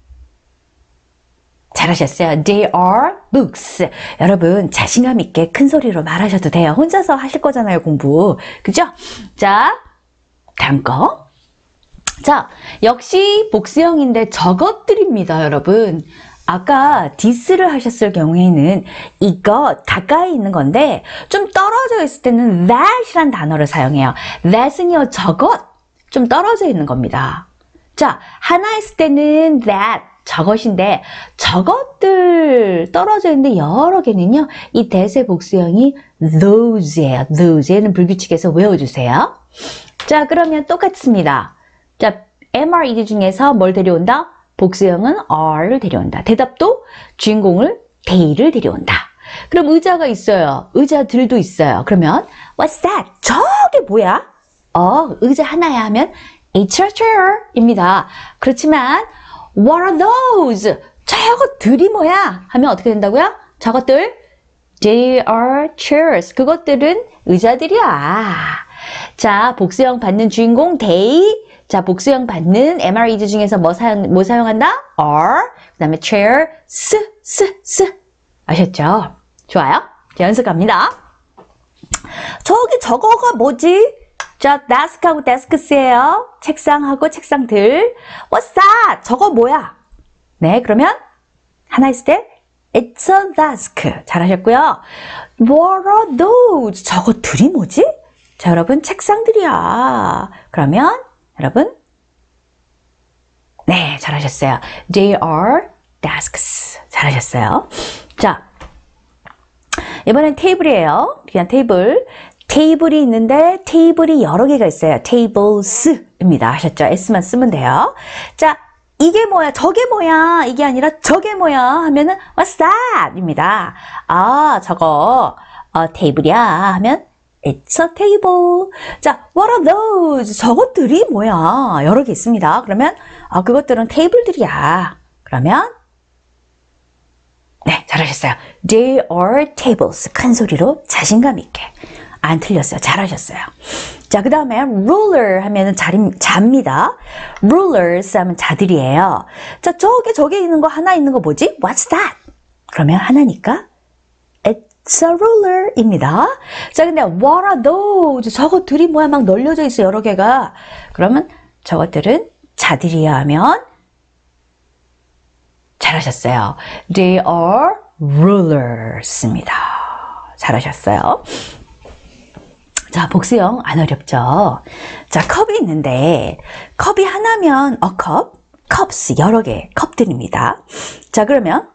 잘하셨어요. They are books. 여러분 자신감 있게 큰 소리로 말하셔도 돼요. 혼자서 하실 거잖아요, 공부. 그죠? 자, 다음 거. 자, 역시 복수형인데 저것들입니다, 여러분. 아까 this를 하셨을 경우에는 이것 가까이 있는 건데 좀 떨어져 있을 때는 that이란 단어를 사용해요. that은요, 저것, 좀 떨어져 있는 겁니다. 자, 하나 있을 때는 that, 저것인데 저것들 떨어져 있는데 여러 개는요, 이 that의 복수형이 those예요. those. 얘는 불규칙해서 외워주세요. 자, 그러면 똑같습니다. 자, MRED 중에서 뭘 데려온다? 복수형은 R를 데려온다. 대답도 주인공을 they를 데려온다. 그럼 의자가 있어요. 의자들도 있어요. 그러면 What's that? 저게 뭐야? 의자 하나야 하면 It's a chair입니다. 그렇지만 What are those? 저것들이 뭐야? 하면 어떻게 된다고요? 저것들 They are chairs. 그것들은 의자들이야. 자, 복수형 받는 주인공 they. 자, 복수형 받는 MRED 중에서 뭐 사용한다? are. 그 다음에 chair, s. 아셨죠? 좋아요. 자, 연습 갑니다. 저거가 뭐지? 자, desk하고 desks예요. 책상하고 책상들. What's that? 저거 뭐야? 네, 그러면 하나 있을 때 It's a desk. 잘하셨고요. What are those? 저것들이 뭐지? 자, 여러분 책상들이야. 그러면 여러분 네, 잘하셨어요. They are desks. 잘하셨어요. 자, 이번엔 테이블이에요. 그냥 테이블. 테이블이 있는데 테이블이 여러 개가 있어요. tables입니다. 하셨죠? S만 쓰면 돼요. 자, 이게 뭐야? 저게 뭐야? 이게 아니라 저게 뭐야? 하면은 what's that? 입니다. 아, 저거 테이블이야 하면 It's a table. 자, what are those? 저것들이 뭐야? 여러 개 있습니다. 그러면 그것들은 테이블들이야. 그러면 네, 잘하셨어요. They are tables. 큰 소리로 자신감 있게. 안 틀렸어요. 잘하셨어요. 자, 그 다음에 ruler 하면은 자입니다. rulers 하면 자들이에요. 자, 저게 있는 거 하나 있는 거 뭐지? What's that? 그러면 하나니까 It's a ruler입니다. 자, 근데 what are those? 저것들이 뭐야? 막 널려져 있어 여러 개가. 그러면 저것들은 자들이야 하면 잘하셨어요. They are rulers입니다. 잘하셨어요. 자, 복수형 안 어렵죠? 자, 컵이 있는데 컵이 하나면 a cup, cups 여러 개 컵들입니다. 자, 그러면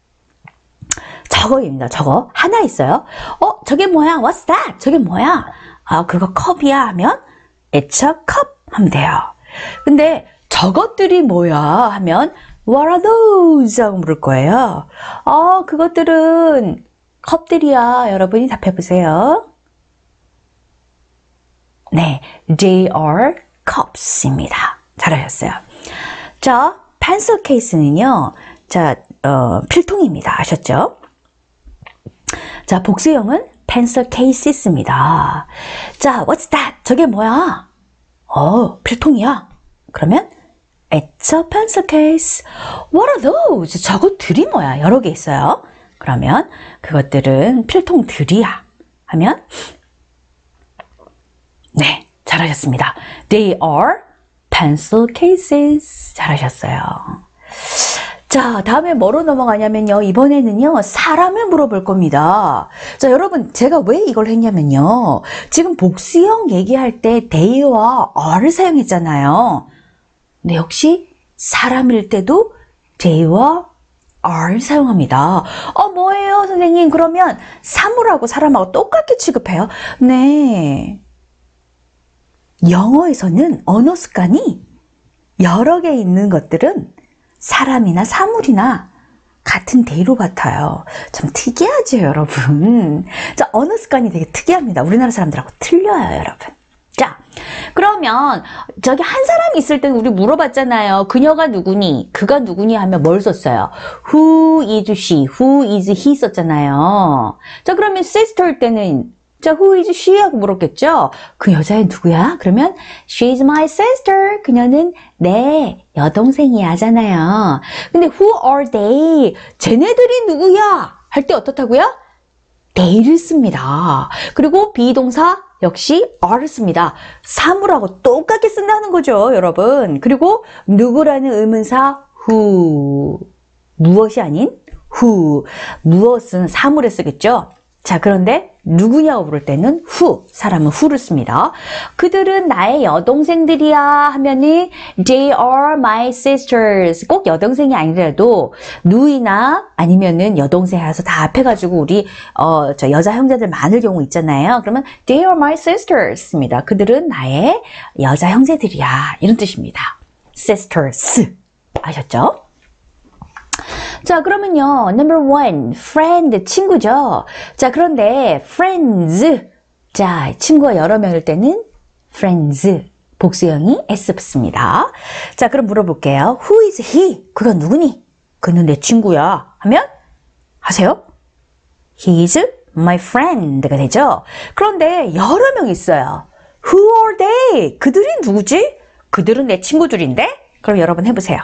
저거입니다. 저거 하나 있어요. 저게 뭐야? What's that? 저게 뭐야? 그거 컵이야 하면 It's a cup 하면 돼요. 근데 저것들이 뭐야 하면 What are those? 하고 물을 거예요. 그것들은 컵들이야. 여러분이 답해 보세요. 네, they are cups입니다. 잘하셨어요. 자, 펜슬 케이스는요. 자, 필통입니다. 아셨죠? 자, 복수형은 pencil cases입니다. 자, what's that? 저게 뭐야? 필통이야. 그러면 it's a pencil case. What are those? 저것들이 뭐야? 여러 개 있어요. 그러면 그것들은 필통들이야. 하면 네, 잘하셨습니다. They are pencil cases. 잘하셨어요. 자, 다음에 뭐로 넘어가냐면요. 이번에는요. 사람을 물어볼 겁니다. 자, 여러분 제가 왜 이걸 했냐면요. 지금 복수형 얘기할 때 they와 are를 사용했잖아요. 근데 역시 사람일 때도 they와 are를 사용합니다. 뭐예요 선생님? 그러면 사물하고 사람하고 똑같게 취급해요? 네. 영어에서는 언어 습관이 여러 개 있는 것들은 사람이나 사물이나 같은 대로 같아요. 참 특이하죠, 여러분. 자, 언어 습관이 되게 특이합니다. 우리나라 사람들하고 틀려요, 여러분. 자, 그러면 저기 한 사람이 있을 때는 우리 물어봤잖아요. 그녀가 누구니? 그가 누구니? 하면 뭘 썼어요? Who is she? Who is he? 썼잖아요. 자, 그러면 sister일 때는 자, who is she? 하고 물었겠죠? 그 여자애 누구야? 그러면 she's my sister. 그녀는 내 여동생이야 하잖아요. 근데 who are they? 쟤네들이 누구야? 할 때 어떻다고요? they를 씁니다. 그리고 비동사 역시 are를 씁니다. 사물하고 똑같게 쓴다는 거죠, 여러분. 그리고 누구라는 의문사 who. 무엇이 아닌 who. 무엇은 사물에 쓰겠죠? 자, 그런데 누구냐고 부를 때는 who, 사람은 who를 씁니다. 그들은 나의 여동생들이야 하면은 they are my sisters. 꼭 여동생이 아니더라도 누이나 아니면은 여동생 해서 다 합해가지고 우리 저 여자 형제들 많을 경우 있잖아요. 그러면 they are my sisters 입니다. 그들은 나의 여자 형제들이야. 이런 뜻입니다. sisters. 아셨죠? 자, 그러면요. number one, friend, 친구죠. 자, 그런데 friends. 자, 친구가 여러 명일 때는 friends. 복수형이 S 붙습니다. 자, 그럼 물어볼게요. Who is he? 그가 누구니? 그는 내 친구야. 하면 하세요. He is my friend가 되죠. 그런데 여러 명 있어요. Who are they? 그들이 누구지? 그들은 내 친구들인데? 그럼 여러분 해보세요.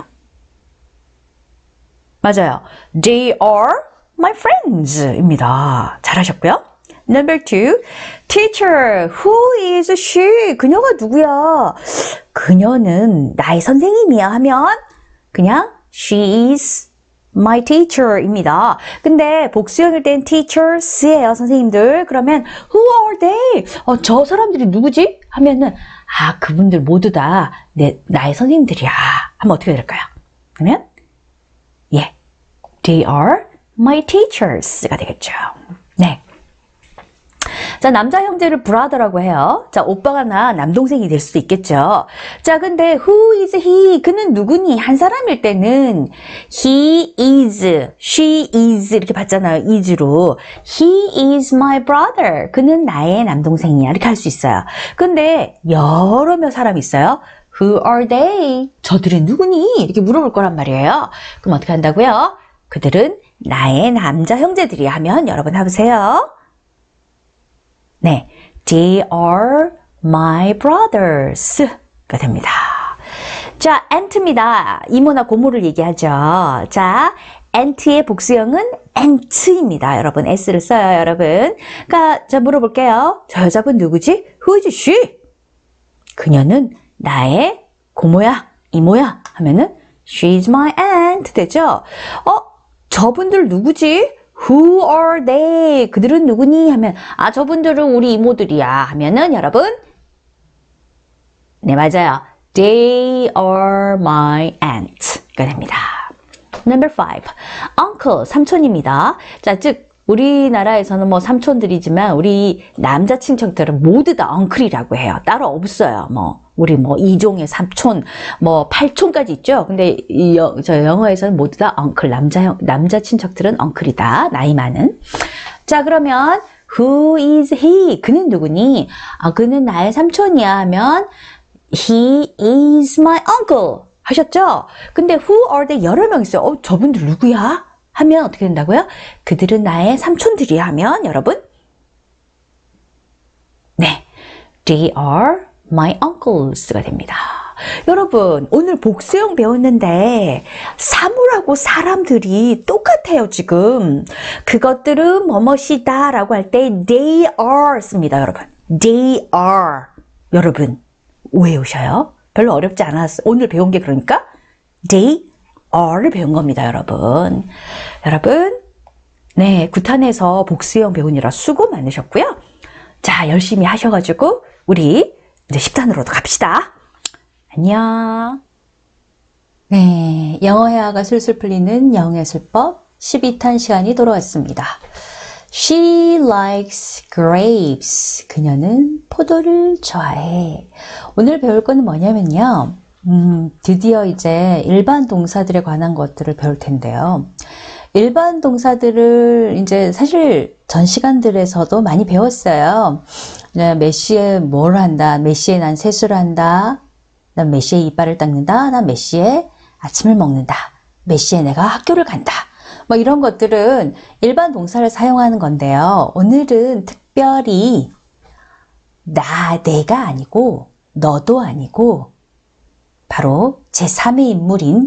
맞아요. They are my friends입니다. 잘하셨고요. Number two, teacher. Who is she? 그녀가 누구야? 그녀는 나의 선생님이야 하면 그냥 she is my teacher입니다. 근데 복수형일 땐 teachers예요, 선생님들. 그러면 who are they? 저 사람들이 누구지? 하면은 그분들 모두 다 나의 선생님들이야. 하면 어떻게 될까요? 그러면 they are my teachers가 되겠죠. 네. 자, 남자 형제를 brother라고 해요. 자, 오빠가 나 남동생이 될 수도 있겠죠. 자, 근데 who is he? 그는 누구니? 한 사람일 때는 he is, she is 이렇게 봤잖아요. is로. he is my brother. 그는 나의 남동생이야. 이렇게 할 수 있어요. 근데 여러 명 사람이 있어요. Who are they? 저들이 누구니? 이렇게 물어볼 거란 말이에요. 그럼 어떻게 한다고요? 그들은 나의 남자 형제들이야 하면 여러분 해보세요. 네, they are my brothers가 됩니다. 자, ant입니다. 이모나 고모를 얘기하죠. 자, ant의 복수형은 ant입니다. 여러분, s를 써요, 여러분. 그러니까 자, 물어볼게요. 저 여자분 누구지? Who is she? 그녀는 나의 고모야, 이모야 하면은 she is my aunt 되죠? 저분들 누구지? Who are they? 그들은 누구니? 하면 저분들은 우리 이모들이야 하면은 여러분 네, 맞아요. They are my aunt가 됩니다. Number 5. Uncle, 삼촌입니다. 자, 즉 우리나라에서는 뭐 삼촌들이지만 우리 남자 친척들은 모두 다 uncle이라고 해요. 따로 없어요. 우리 이종의 삼촌, 8촌까지 있죠. 근데 저 영어에서는 모두 다 uncle, 남자 친척들은 uncle이다. 나이 많은. 자, 그러면 who is he? 그는 누구니? 그는 나의 삼촌이야 하면 he is my uncle 하셨죠? 근데 who are they? 여러 명 있어요. 저분들 누구야? 하면 어떻게 된다고요? 그들은 나의 삼촌들이야 하면 여러분 네, they are my uncles가 됩니다. 여러분 오늘 복수형 배웠는데 사물하고 사람들이 똑같아요 지금. 그것들은 뭐뭐이다 라고 할 때 they are 씁니다 여러분. they are. 여러분 외우셔요. 별로 어렵지 않았어요. 오늘 배운 게 그러니까 they are를 배운 겁니다 여러분. 여러분 네, 구탄에서 복수형 배우느라 수고 많으셨고요. 자, 열심히 하셔가지고 우리 이제 10단으로도 갑시다. 안녕. 네, 영어 회화가 술술 풀리는 영예술법 12탄 시간이 돌아왔습니다. She likes grapes. 그녀는 포도를 좋아해. 오늘 배울 거는 뭐냐면요. 드디어 이제 일반 동사들에 관한 것들을 배울 텐데요. 일반 동사들을 이제 사실 전 시간들에서도 많이 배웠어요. 몇 시에 뭘 한다. 몇 시에 난 세수를 한다. 난 몇 시에 이빨을 닦는다. 난 몇 시에 아침을 먹는다. 몇 시에 내가 학교를 간다. 이런 것들은 일반 동사를 사용하는 건데요. 오늘은 특별히 내가 아니고 너도 아니고 바로 제3의 인물인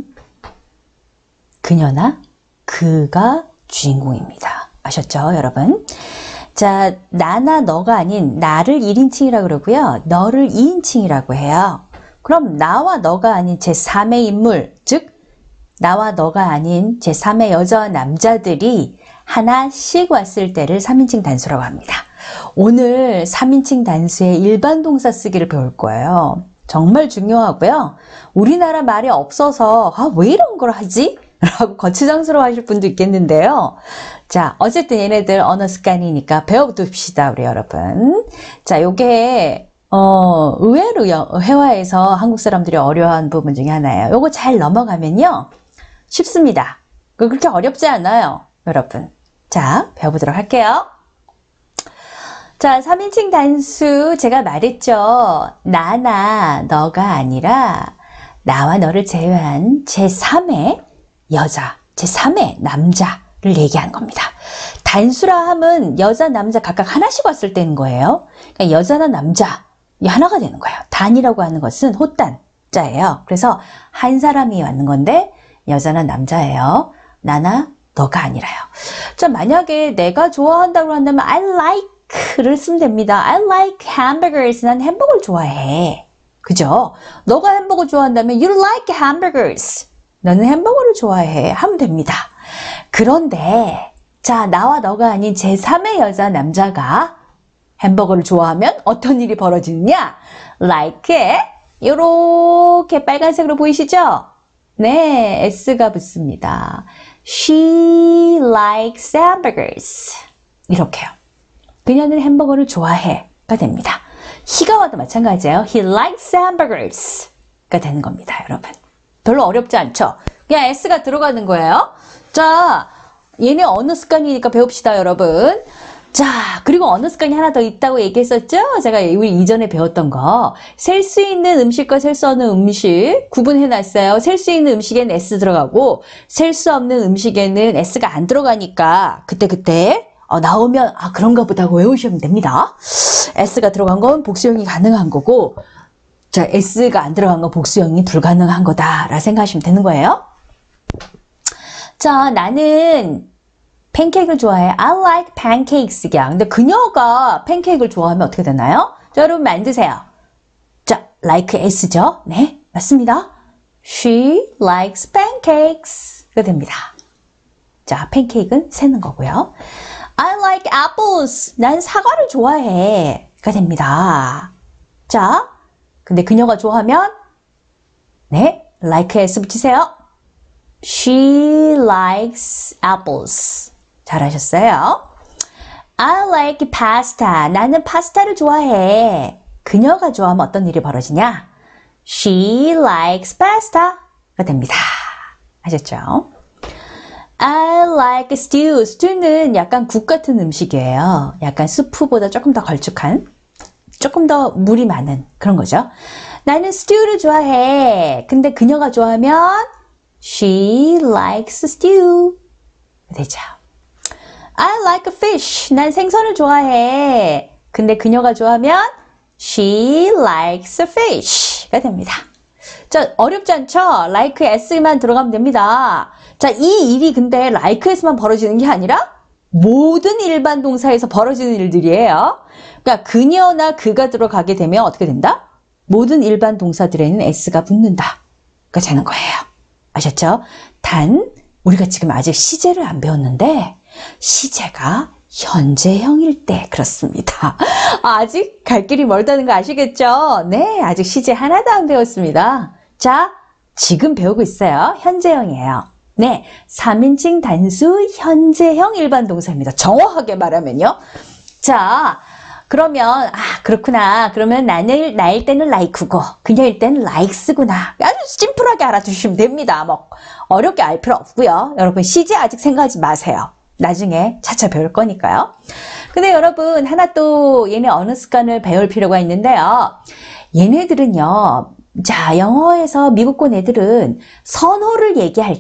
그녀나 그가 주인공입니다. 아셨죠, 여러분? 자, 나나 너가 아닌 나를 1인칭이라고 그러고요. 너를 2인칭이라고 해요. 그럼 나와 너가 아닌 제3의 인물, 즉 나와 너가 아닌 제3의 여자와 남자들이 하나씩 왔을 때를 3인칭 단수라고 합니다. 오늘 3인칭 단수의 일반 동사 쓰기를 배울 거예요. 정말 중요하고요. 우리나라 말이 없어서 왜 이런 걸 하지? 라고 거추장스러워 하실 분도 있겠는데요. 자, 어쨌든 얘네들 언어 습관이니까 배워둡시다, 우리 여러분. 자, 요게 의외로 회화에서 한국 사람들이 어려워하는 부분 중에 하나예요. 요거 잘 넘어가면요. 쉽습니다. 그렇게 어렵지 않아요, 여러분. 자, 배워보도록 할게요. 자, 3인칭 단수 제가 말했죠. 나나 너가 아니라 나와 너를 제외한 제3의 여자, 제3의 남자를 얘기하는 겁니다. 단수라 함은 여자, 남자 각각 하나씩 왔을 때인 거예요. 그러니까 여자나 남자 이 하나가 되는 거예요. 단이라고 하는 것은 호단자예요. 그래서 한 사람이 왔는 건데 여자나 남자예요. 나나 너가 아니라요. 자, 만약에 내가 좋아한다고 한다면 I like를 쓰면 됩니다. I like hamburgers. 난 햄버거를 좋아해. 그죠? 너가 햄버거 좋아한다면 you like hamburgers. 너는 햄버거를 좋아해 하면 됩니다. 그런데 자, 나와 너가 아닌 제3의 여자 남자가 햄버거를 좋아하면 어떤 일이 벌어지느냐? like에 요렇게 빨간색으로 보이시죠? 네, S가 붙습니다. She likes hamburgers. 이렇게요. 그녀는 햄버거를 좋아해가 됩니다. he가 와도 마찬가지예요. He likes hamburgers가 되는 겁니다, 여러분. 별로 어렵지 않죠? 그냥 S가 들어가는 거예요. 자, 얘네 언어 습관이니까 배웁시다, 여러분. 자, 그리고 언어 습관이 하나 더 있다고 얘기했었죠? 제가 우리 이전에 배웠던 거. 셀 수 있는 음식과 셀 수 없는 음식 구분해놨어요. 셀 수 있는 음식에는 S 들어가고 셀 수 없는 음식에는 S가 안 들어가니까 그때 나오면 그런가 보다 하고 외우시면 됩니다. S가 들어간 건 복수형이 가능한 거고 자, S가 안 들어간 건 복수형이 불가능한 거다라 생각하시면 되는 거예요. 자, 나는 팬케이크를 좋아해. I like pancakes. 근데 그녀가 팬케이크를 좋아하면 어떻게 되나요? 자, 여러분 만드세요. 자, like S죠? 네, 맞습니다. She likes pancakes가 됩니다. 자, 팬케이크는 세는 거고요. I like apples. 난 사과를 좋아해.가 됩니다. 자, 근데 그녀가 좋아하면 네, like S 붙이세요. She likes apples. 잘하셨어요. I like pasta. 나는 파스타를 좋아해. 그녀가 좋아하면 어떤 일이 벌어지냐? She likes pasta가 됩니다. 아셨죠? I like stew. stew는 약간 국 같은 음식이에요. 약간 수프보다 조금 더 걸쭉한, 조금 더 물이 많은 그런 거죠. 나는 stew를 좋아해. 근데 그녀가 좋아하면 She likes stew. 되죠. I like fish. 난 생선을 좋아해. 근데 그녀가 좋아하면 She likes fish가 됩니다. 자, 어렵지 않죠? like s만 들어가면 됩니다. 자, 이 일이 근데 like s만 벌어지는 게 아니라 모든 일반 동사에서 벌어지는 일들이에요. 그러니까 그녀나 그가 들어가게 되면 어떻게 된다? 모든 일반 동사들에는 s가 붙는다가 되는 거예요. 아셨죠? 단 우리가 지금 아직 시제를 안 배웠는데 시제가 현재형일 때 그렇습니다. 아직 갈 길이 멀다는 거 아시겠죠? 네, 아직 시제 하나도 안 배웠습니다. 자, 지금 배우고 있어요. 현재형이에요. 네, 3인칭 단수 현재형 일반 동사입니다. 정확하게 말하면요. 자, 그러면 그렇구나. 그러면 나일 때는 like고 그녀일 때는 likes구나. 아주 심플하게 알아두시면 됩니다. 뭐 어렵게 알 필요 없고요. 여러분 시제 아직 생각하지 마세요. 나중에 차차 배울 거니까요. 근데 여러분 하나 또 얘네 언어 습관을 배울 필요가 있는데요. 얘네들은요. 자, 영어에서 미국권 애들은 선호도를 얘기할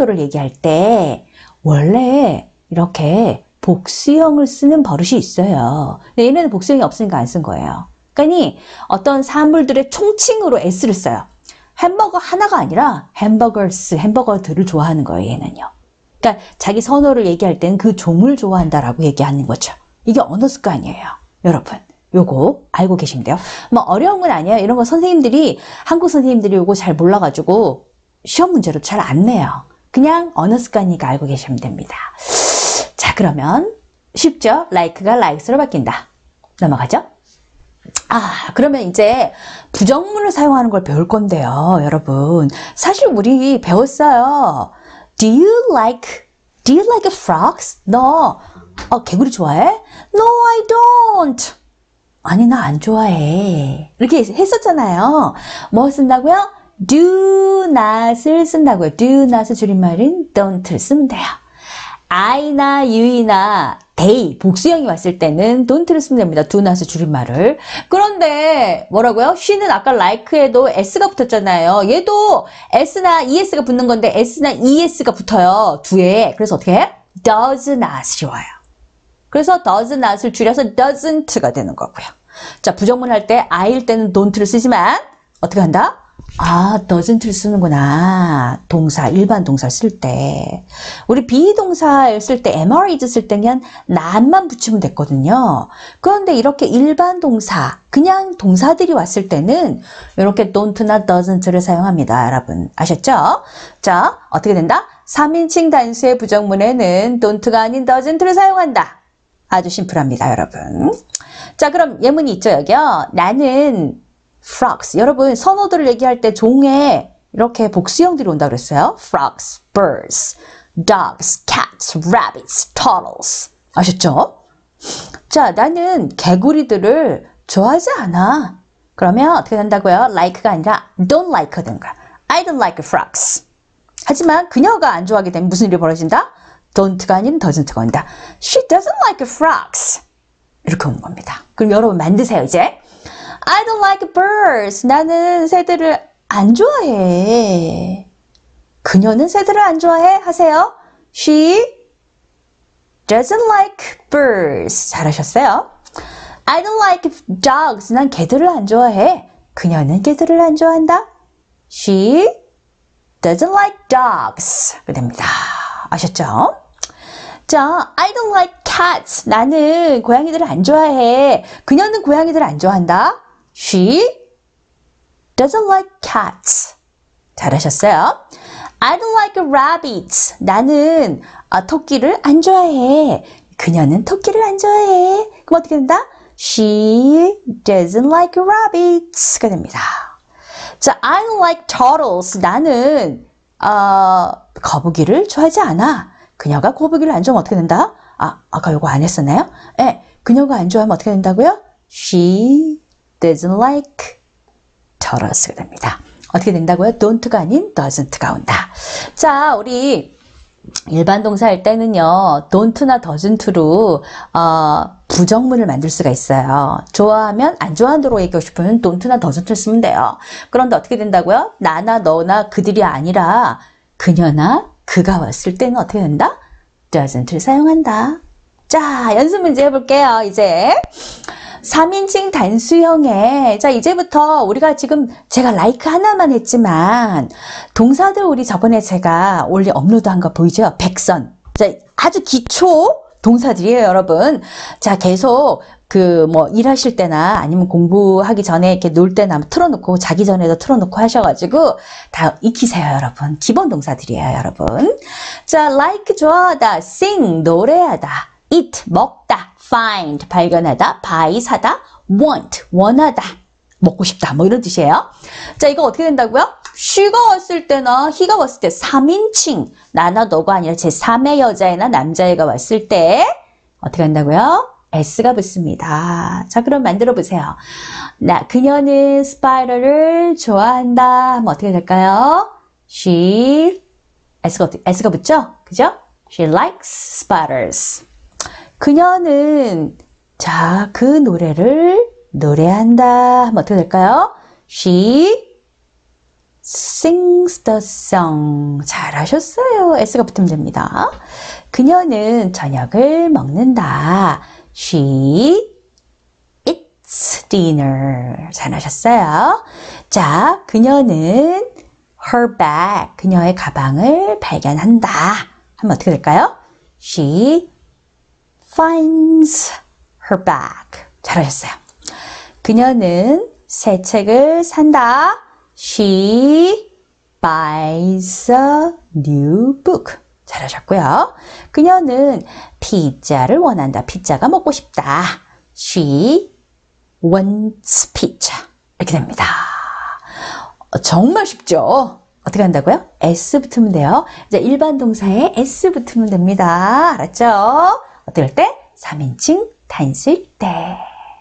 때 원래 이렇게 복수형을 쓰는 버릇이 있어요. 근데 얘네는 복수형이 없으니까 안 쓴 거예요. 그러니까 어떤 사물들의 총칭으로 S를 써요. 햄버거 하나가 아니라 햄버거들을 좋아하는 거예요, 얘는요. 그러니까 자기 선호를 얘기할 때는 그 종을 좋아한다라고 얘기하는 거죠. 이게 언어 습관이에요. 여러분, 요거 알고 계시면 돼요. 뭐 어려운 건 아니에요. 이런 거 한국 선생님들이 요거 잘 몰라가지고 시험 문제로 잘 안 내요. 그냥 언어 습관이니까 알고 계시면 됩니다. 자, 그러면 쉽죠? like가 likes로 바뀐다. 넘어가죠? 그러면 이제 부정문을 사용하는 걸 배울 건데요, 여러분. 사실 우리 배웠어요. Do you like frogs? 너 개구리 좋아해? No, I don't. 아니, 나 안 좋아해. 이렇게 했었잖아요. 뭐 쓴다고요? do not을 쓴다고요. do not의 줄임말인 don't를 쓰면 돼요. I나 you이나 they, 복수형이 왔을 때는 don't를 쓰면 됩니다. do not의 줄임말을. 그런데 뭐라고요? she는 아까 like에도 s가 붙었잖아요. 얘도 s나 es가 붙는 건데 s나 es가 붙어요. 뒤에. 그래서 어떻게 해? does not이 와요. 그래서 does not을 줄여서 doesn't가 되는 거고요. 자, 부정문 할 때 I일 때는 don't를 쓰지만 어떻게 한다? doesn't를 쓰는구나. 동사, 일반 동사 쓸 때. 우리 비동사를 쓸 때, MREs 쓸 때는 not만 붙이면 됐거든요. 그런데 이렇게 일반 동사, 그냥 동사들이 왔을 때는 이렇게 don't나 doesn't를 사용합니다. 여러분. 아셨죠? 자, 어떻게 된다? 3인칭 단수의 부정문에는 don't가 아닌 doesn't를 사용한다. 아주 심플합니다, 여러분. 자, 그럼 예문이 있죠, 여기요. 나는 frogs. 여러분, 선호들을 얘기할 때 종에 이렇게 복수형들이 온다고 그랬어요. frogs, birds, dogs, cats, rabbits, turtles. 아셨죠? 자, 나는 개구리들을 좋아하지 않아. 그러면 어떻게 된다고요? like가 아니라 don't like 하든가. I don't like frogs. 하지만 그녀가 안 좋아하게 되면 무슨 일이 벌어진다? don't가 아닌 doesn't가 온다. She doesn't like frogs. 이렇게 오는 겁니다. 그럼 여러분 만드세요, 이제. I don't like birds. 나는 새들을 안 좋아해. 그녀는 새들을 안 좋아해. 하세요. She doesn't like birds. 잘하셨어요. I don't like dogs. 난 개들을 안 좋아해. 그녀는 개들을 안 좋아한다. She doesn't like dogs. 그렇게 됩니다. 아셨죠? 자, I don't like cats. 나는 고양이들을 안 좋아해. 그녀는 고양이들을 안 좋아한다. She doesn't like cats. 잘하셨어요. I don't like rabbits. 나는 토끼를 안 좋아해. 그녀는 토끼를 안 좋아해. 그럼 어떻게 된다? She doesn't like rabbits가 됩니다. 자, I don't like turtles. 나는 거북이를 좋아하지 않아. 그녀가 거북이를 안 좋아하면 어떻게 된다? 아까 요거 안 했었나요? 네, 그녀가 안 좋아하면 어떻게 된다고요? She doesn't like turtles가 됩니다. 어떻게 된다고요? don't가 아닌 doesn't가 온다. 자, 우리 일반 동사할 때는요, don't나 doesn't로 부정문을 만들 수가 있어요. 좋아하면 안 좋아한다고 얘기하고 싶으면 don't나 doesn't를 쓰면 돼요. 그런데 어떻게 된다고요? 나나 너나 그들이 아니라 그녀나 그가 왔을 때는 어떻게 된다? doesn't를 사용한다. 자, 연습 문제 해볼게요, 이제. 3인칭 단수형에, 자, 이제부터 우리가 지금 제가 like 하나만 했지만, 동사들 우리 저번에 제가 업로드한 거 보이죠? 백선. 자, 아주 기초 동사들이에요, 여러분. 자, 계속 일하실 때나 아니면 공부하기 전에 이렇게 놀 때나 틀어놓고 자기 전에도 틀어놓고 하셔가지고 다 익히세요, 여러분. 기본 동사들이에요, 여러분. 자, like 좋아하다, sing 노래하다, eat 먹다, find 발견하다, buy 사다, want 원하다, 먹고 싶다, 뭐 이런 뜻이에요. 자, 이거 어떻게 된다고요? she가 왔을 때나 he가 왔을 때 3인칭 나나 너가 아니라 제3의 여자애나 남자애가 왔을 때 어떻게 한다고요? s가 붙습니다. 자, 그럼 만들어 보세요. 그녀는 스파이더를 좋아한다. 하면 어떻게 될까요? S가 붙죠? 그죠? She likes spiders. 그녀는 그 노래를 노래한다. 하면 어떻게 될까요? She sings the song. 잘하셨어요. S가 붙으면 됩니다. 그녀는 저녁을 먹는다. She eats dinner. 잘하셨어요. 자, 그녀는 her bag. 그녀의 가방을 발견한다. 하면 어떻게 될까요? She finds her bag. 잘하셨어요. 그녀는 새 책을 산다. She buys a new book. 잘하셨고요. 그녀는 피자를 원한다. 피자가 먹고 싶다. She wants pizza. 이렇게 됩니다. 정말 쉽죠? 어떻게 한다고요? S 붙으면 돼요. 이제 일반 동사에 S 붙으면 됩니다. 알았죠? 어떻게 할 때? 3인칭 단수일 때.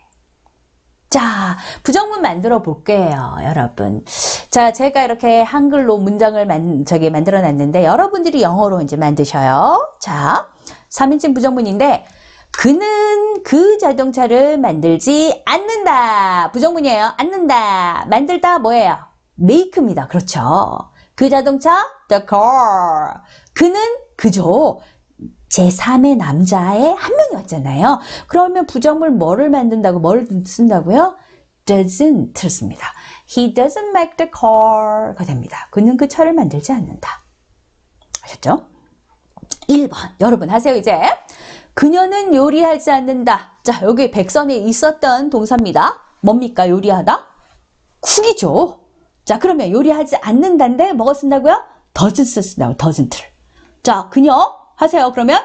자, 부정문 만들어 볼게요, 여러분. 자, 제가 이렇게 한글로 문장을 만들어 놨는데, 여러분들이 영어로 이제 만드셔요. 자, 3인칭 부정문인데, 그는 그 자동차를 만들지 않는다. 부정문이에요. 않는다. 만들다 뭐예요? make입니다. 그렇죠. 그 자동차, the car. 그는 그죠. 제3의 남자의 한 명이 왔잖아요. 그러면 부정물 뭐를 만든다고, 뭘 쓴다고요? doesn't 씁니다. He doesn't make the car가 됩니다. 그는 그 차를 만들지 않는다. 아셨죠? 1번 여러분 하세요 이제. 그녀는 요리하지 않는다. 자 여기 백선에 있었던 동사입니다. 뭡니까 요리하다? 쿡이죠. 자 그러면 요리하지 않는다인데 뭐가 쓴다고요? doesn't 쓴다고 doesn't를. 자 그녀 하세요. 그러면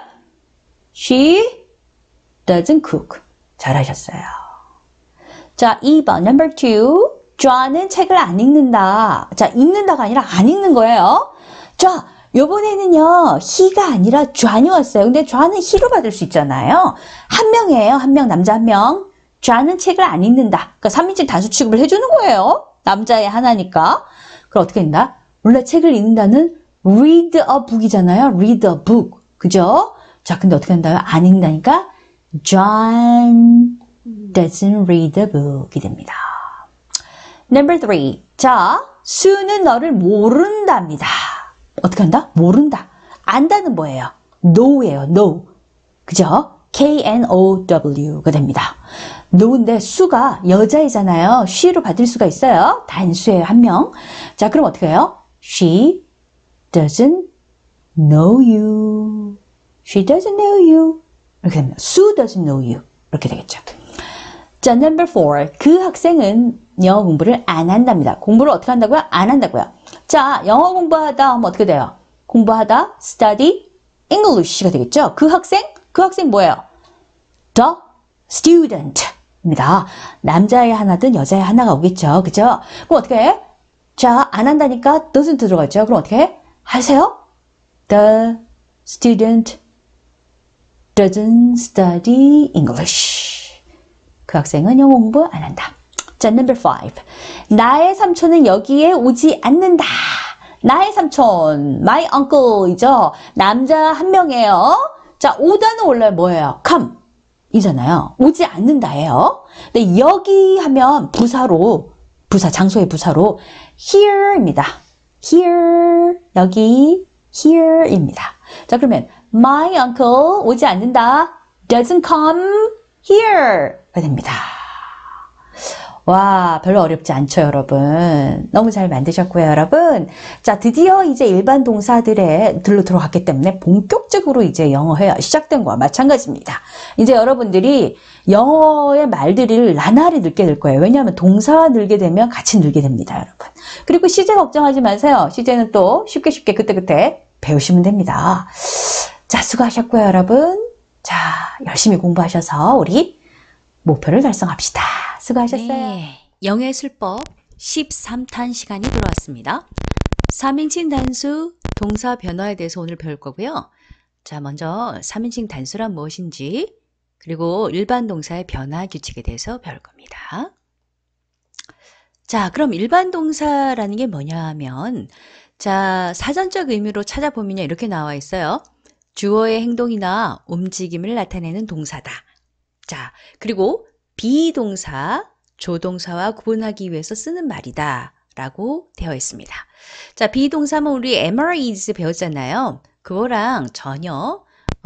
she doesn't cook. 잘하셨어요. 자 2번 number 2. John은 책을 안 읽는다. 자 읽는다가 아니라 안 읽는 거예요. 자 요번에는요 he가 아니라 John이 왔어요. 근데 John은 he로 받을 수 있잖아요. 한 명이에요. 한 명 남자 한 명. John은 책을 안 읽는다. 그러니까 3인칭 단수 취급을 해주는 거예요. 남자의 하나니까. 그럼 어떻게 된다? 원래 책을 읽는다는 read a book이잖아요. read a book. 그죠? 자, 근데 어떻게 된다요? 안 읽는다니까 John doesn't read a book이 됩니다. Number 3. 자, 수는 너를 모른답니다. 어떻게 한다? 모른다. 안다는 뭐예요? know예요. know. 그죠? K-N-O-W가 됩니다. know인데 수가 여자이잖아요. she로 받을 수가 있어요. 단수예요. 한 명. 자, 그럼 어떻게 해요? She doesn't know you. She doesn't know you. 이렇게 됩니다. Sue doesn't know you. 이렇게 되겠죠. 자, number 4. 그 학생은 영어 공부를 안 한답니다. 공부를 어떻게 한다고요? 안 한다고요. 자, 영어 공부하다 하면 어떻게 돼요? 공부하다, study, English가 되겠죠? 그 학생 뭐예요? The student입니다. 남자의 하나든 여자의 하나가 오겠죠. 그죠? 그럼 어떻게 해? 자, 안 한다니까 doesn't 들어가죠. 그럼 어떻게 해? 하세요? The student doesn't study English. 그 학생은 영어 공부 안 한다. 자, number 5. 나의 삼촌은 여기에 오지 않는다. 나의 삼촌, my uncle이죠. 남자 한 명이에요. 자, 오다는 원래 뭐예요? come 이잖아요. 오지 않는다예요. 근데 여기 하면 부사로, 장소의 부사로 here입니다. here, 여기 here입니다. 자, 그러면 my uncle 오지 않는다. doesn't come here가 됩니다. 와, 별로 어렵지 않죠, 여러분. 너무 잘 만드셨고요, 여러분. 자, 드디어 이제 일반 동사들로 들어갔기 때문에 본격적으로 이제 영어회화 시작된 거와 마찬가지입니다. 이제 여러분들이 영어의 말들을 나날이 늘게 될 거예요. 왜냐하면 동사가 늘게 되면 같이 늘게 됩니다, 여러분. 그리고 시제 걱정하지 마세요. 시제는 또 쉽게 그때 배우시면 됩니다. 자, 수고하셨고요, 여러분. 자, 열심히 공부하셔서 우리 목표를 달성합시다. 수고하셨어요. 네, 영예술법 13탄 시간이 돌아왔습니다. 3인칭 단수 동사 변화에 대해서 오늘 배울 거고요. 자, 먼저 3인칭 단수란 무엇인지 그리고 일반 동사의 변화 규칙에 대해서 배울 겁니다. 자, 그럼 일반 동사라는 게 뭐냐 하면 자, 사전적 의미로 찾아보면요. 이렇게 나와 있어요. 주어의 행동이나 움직임을 나타내는 동사다. 자, 그리고 비동사, 조동사와 구분하기 위해서 쓰는 말이다 라고 되어 있습니다. 자, 비동사는 우리 MREs 배웠잖아요. 그거랑 전혀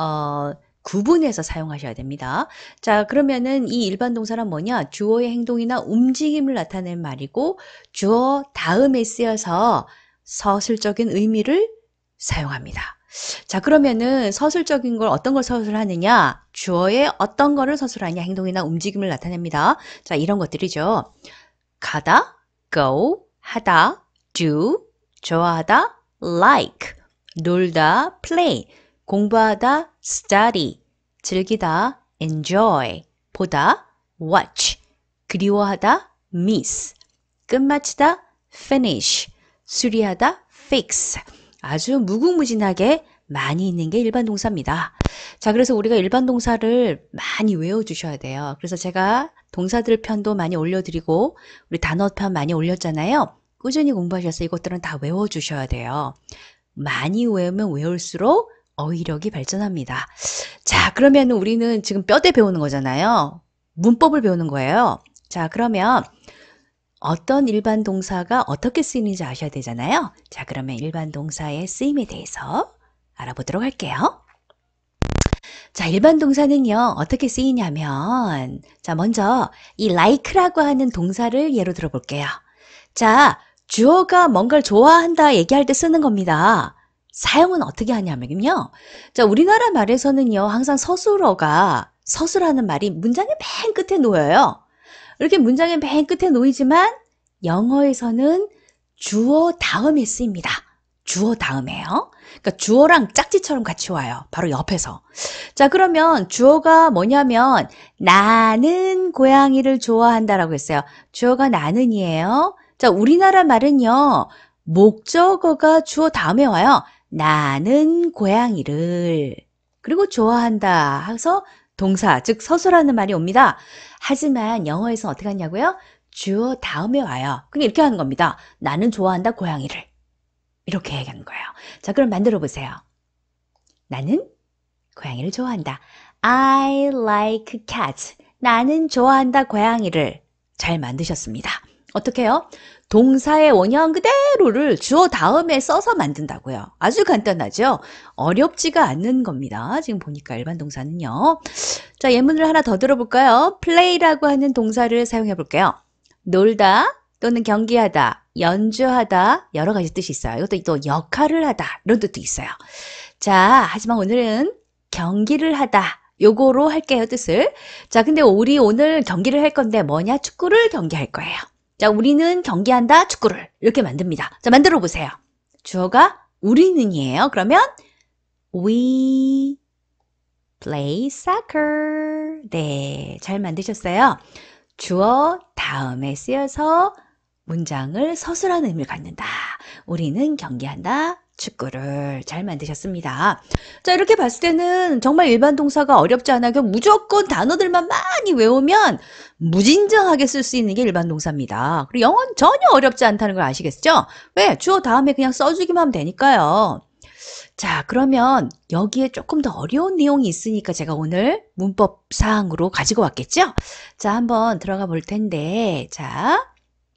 구분해서 사용하셔야 됩니다. 자, 그러면은 이 일반 동사란 뭐냐? 주어의 행동이나 움직임을 나타내는 말이고 주어 다음에 쓰여서 서술적인 의미를 사용합니다. 자, 그러면은 서술적인 걸 어떤 걸 서술하느냐? 주어의 어떤 거를 서술하냐? 행동이나 움직임을 나타냅니다. 자, 이런 것들이죠. 가다, go, 하다, do, 좋아하다, like, 놀다, play, 공부하다, study, 즐기다, enjoy, 보다, watch, 그리워하다, miss, 끝마치다, finish, 수리하다, fix. 아주 무궁무진하게 많이 있는 게 일반 동사입니다. 자, 그래서 우리가 일반 동사를 많이 외워주셔야 돼요. 그래서 제가 동사들 편도 많이 올려드리고 우리 단어 편 많이 올렸잖아요. 꾸준히 공부하셔서 이것들은 다 외워주셔야 돼요. 많이 외우면 외울수록 어휘력이 발전합니다. 자, 그러면 우리는 지금 뼈대 배우는 거잖아요. 문법을 배우는 거예요. 자, 그러면 어떤 일반 동사가 어떻게 쓰이는지 아셔야 되잖아요. 자, 그러면 일반 동사의 쓰임에 대해서 알아보도록 할게요. 자, 일반 동사는요, 어떻게 쓰이냐면, 자, 먼저 이 like라고 하는 동사를 예로 들어볼게요. 자, 주어가 뭔가를 좋아한다 얘기할 때 쓰는 겁니다. 사용은 어떻게 하냐면요. 자, 우리나라 말에서는요, 항상 서술하는 말이 문장의 맨 끝에 놓여요. 이렇게 문장의 맨 끝에 놓이지만 영어에서는 주어 다음에 쓰입니다. 주어 다음에요. 그러니까 주어랑 짝지처럼 같이 와요. 바로 옆에서. 자, 그러면 주어가 뭐냐면 나는 고양이를 좋아한다라고 했어요. 주어가 나는이에요. 자, 우리나라 말은요. 목적어가 주어 다음에 와요. 나는 고양이를. 그리고 좋아한다 해서 동사, 즉 서술하는 말이 옵니다. 하지만 영어에서는 어떻게 하냐고요? 주어 다음에 와요. 그러니까 이렇게 하는 겁니다. 나는 좋아한다 고양이를. 이렇게 얘기하는 거예요. 자, 그럼 만들어 보세요. 나는 고양이를 좋아한다. I like cats. 나는 좋아한다 고양이를. 잘 만드셨습니다. 어떻게 해요? 동사의 원형 그대로를 주어 다음에 써서 만든다고요. 아주 간단하죠? 어렵지가 않는 겁니다. 지금 보니까 일반 동사는요. 자, 예문을 하나 더 들어볼까요? play라고 하는 동사를 사용해 볼게요. 놀다 또는 경기하다, 연주하다 여러 가지 뜻이 있어요. 이것도 또 역할을 하다 이런 뜻도 있어요. 자, 하지만 오늘은 경기를 하다 요거로 할게요, 뜻을. 자, 근데 우리 오늘 경기를 할 건데 뭐냐? 축구를 경기할 거예요. 자, 우리는 경기한다, 축구를. 이렇게 만듭니다. 자, 만들어 보세요. 주어가 우리는이에요. 그러면 we play soccer. 네, 잘 만드셨어요. 주어 다음에 쓰여서 문장을 서술하는 의미를 갖는다. 우리는 경기한다, 축구를. 잘 만드셨습니다. 자, 이렇게 봤을 때는 정말 일반 동사가 어렵지 않아요. 그냥 무조건 단어들만 많이 외우면 무진장하게 쓸 수 있는 게 일반 동사입니다. 그리고 영어는 전혀 어렵지 않다는 걸 아시겠죠? 왜? 주어 다음에 그냥 써주기만 하면 되니까요. 자, 그러면 여기에 조금 더 어려운 내용이 있으니까 제가 오늘 문법 사항으로 가지고 왔겠죠? 자, 한번 들어가 볼 텐데, 자,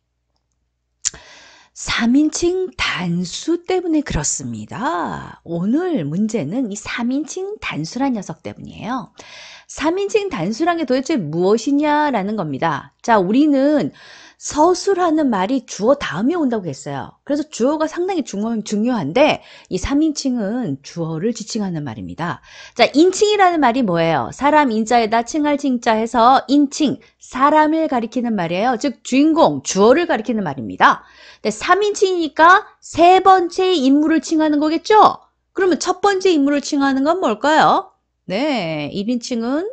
3인칭 단수 때문에 그렇습니다. 오늘 문제는 이 3인칭 단수란 녀석 때문이에요. 3인칭 단수란 게 도대체 무엇이냐라는 겁니다. 자, 우리는 서술하는 말이 주어 다음에 온다고 했어요. 그래서 주어가 상당히 중요한데 이 3인칭은 주어를 지칭하는 말입니다. 자, 인칭이라는 말이 뭐예요? 사람 인자에다 칭할 칭자 해서 인칭, 사람을 가리키는 말이에요. 즉 주인공, 주어를 가리키는 말입니다. 근데 3인칭이니까 세 번째 인물을 칭하는 거겠죠? 그러면 첫 번째 인물을 칭하는 건 뭘까요? 네, 1인칭은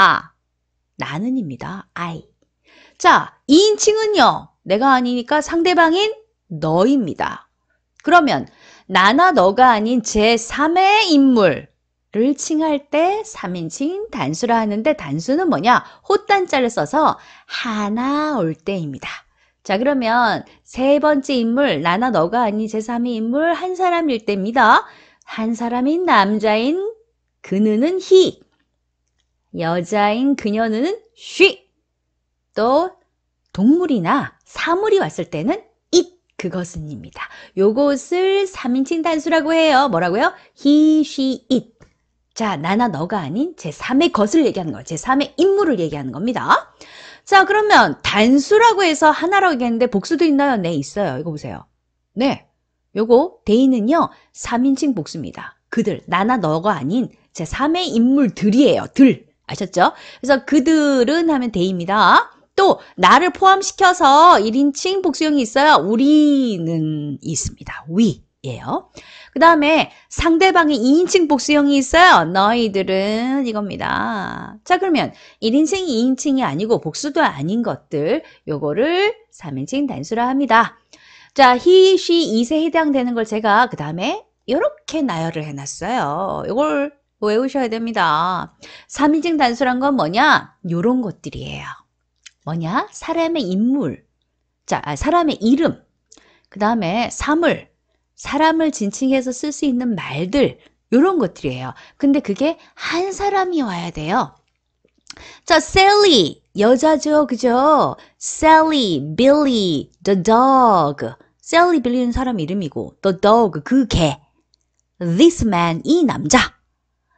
나는입니다. I. 자, 2인칭은요. 내가 아니니까 상대방인 너입니다. 그러면 나나 너가 아닌 제3의 인물을 칭할 때 3인칭 단수라 하는데 단수는 뭐냐? 호단자를 써서 하나 올 때입니다. 자, 그러면 세 번째 인물, 나나 너가 아닌 제3의 인물 한 사람일 때입니다. 한 사람인 남자인 그는 he, 여자인 그녀는 she, 또 동물이나 사물이 왔을 때는 it, 그것은입니다. 요것을 3인칭 단수라고 해요. 뭐라고요? he, she, it. 자, 나나 너가 아닌 제3의 것을 얘기하는 거예요. 제3의 인물을 얘기하는 겁니다. 자, 그러면 단수라고 해서 하나라고 얘기했는데 복수도 있나요? 네, 있어요. 이거 보세요. 네, 요거 대인은요 3인칭 복수입니다. 그들, 나나 너가 아닌 제3의 인물들이에요. 들, 아셨죠? 그래서 그들은 하면 대입니다. 또 나를 포함시켜서 1인칭 복수형이 있어요. 우리는 있습니다. we예요. 그 다음에 상대방의 2인칭 복수형이 있어요. 너희들은 이겁니다. 자, 그러면 1인칭이 2인칭이 아니고 복수도 아닌 것들, 요거를 3인칭 단수라 합니다. 자, he, she, it에 해당되는 걸 제가 그 다음에 이렇게 나열을 해놨어요. 이걸 외우셔야 됩니다. 3인칭 단수란 건 뭐냐? 요런 것들이에요. 뭐냐? 사람의 인물, 자, 사람의 이름, 그 다음에 사물, 사람을 진칭해서 쓸 수 있는 말들, 요런 것들이에요. 근데 그게 한 사람이 와야 돼요. 자, Sally, 여자죠, 그죠? Sally, Billy, the dog. Sally, Billy는 사람 이름이고, the dog, 그 개. This man, 이 남자.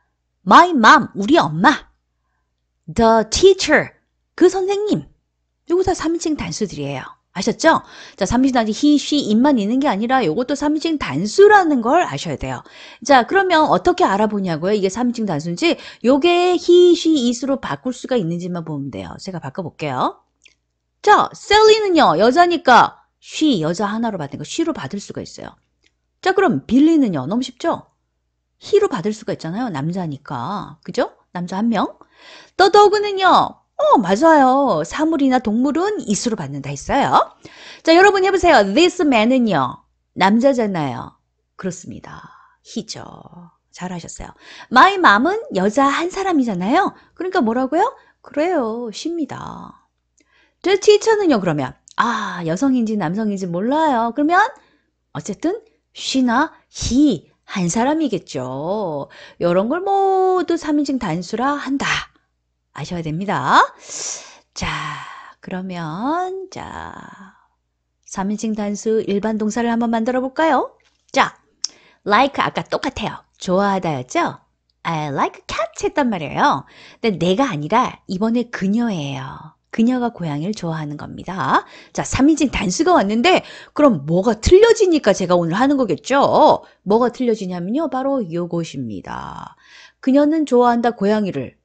my mom, 우리 엄마. the teacher, 그 선생님. 요거 다 3인칭 단수들이에요. 아셨죠? 자, 3인칭 단수 he, she, it만 있는 게 아니라 요것도 3인칭 단수라는 걸 아셔야 돼요. 자, 그러면 어떻게 알아보냐고요? 이게 3인칭 단수인지 요게 he, she, it으로 바꿀 수가 있는지만 보면 돼요. 제가 바꿔볼게요. 자, 셀리는요. 여자니까 she, 여자 하나로 받는 거 she로 받을 수가 있어요. 자, 그럼 빌리는요. 너무 쉽죠? he로 받을 수가 있잖아요. 남자니까. 그죠? 남자 한 명. the dog는요. 맞아요. 사물이나 동물은 it으로 받는다 했어요. 자, 여러분 해보세요. this man은요. 남자잖아요. 그렇습니다. he죠. 잘하셨어요. my mom은 여자 한 사람이잖아요. 그러니까 뭐라고요? 그래요. she입니다. the teacher는요. 그러면 여성인지 남성인지 몰라요. 그러면 어쨌든 she나 he 한 사람이겠죠. 이런 걸 모두 3인칭 단수라 한다. 아셔야 됩니다. 자, 그러면 3인칭 단수 일반 동사를 한번 만들어 볼까요? 자, like 아까 똑같아요. 좋아하다였죠? I like cats 했단 말이에요. 근데 내가 아니라 이번에 그녀예요. 그녀가 고양이를 좋아하는 겁니다. 자, 3인칭 단수가 왔는데 그럼 뭐가 틀려지니까 제가 오늘 하는 거겠죠? 뭐가 틀려지냐면요. 바로 요것입니다. 그녀는 좋아한다 고양이를.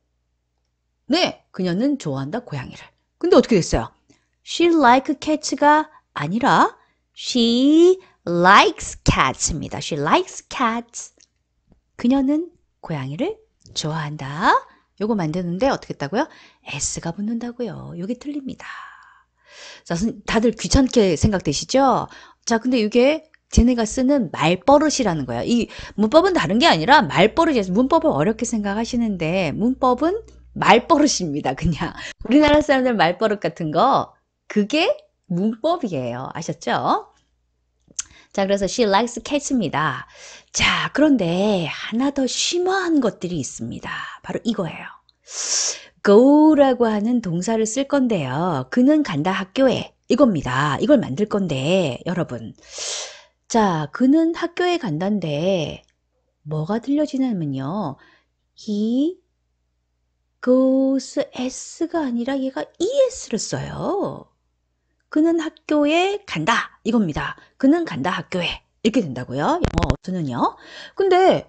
네, 그녀는 좋아한다 고양이를. 근데 어떻게 됐어요? She likes cats가 아니라 She likes cats입니다. She likes cats. 그녀는 고양이를 좋아한다. 요거 만드는데 어떻게 했다고요? S가 붙는다고요. 요게 틀립니다. 자, 다들 귀찮게 생각되시죠? 자, 근데 이게 쟤네가 쓰는 말버릇이라는 거예요. 이 문법은 다른 게 아니라 말버릇이에요. 문법을 어렵게 생각하시는데 문법은 말버릇입니다. 그냥 우리나라 사람들 말버릇 같은 거 그게 문법이에요. 아셨죠? 자, 그래서 she likes cats입니다. 자, 그런데 하나 더 심화한 것들이 있습니다. 바로 이거예요. go라고 하는 동사를 쓸 건데요. 그는 간다 학교에 이겁니다. 이걸 만들 건데 여러분. 자, 그는 학교에 간다인데 뭐가 들려지냐면요. he goes s가 아니라 얘가 es를 써요. 그는 학교에 간다 이겁니다. 그는 간다 학교에 이렇게 된다고요. 영어 어투는요. 근데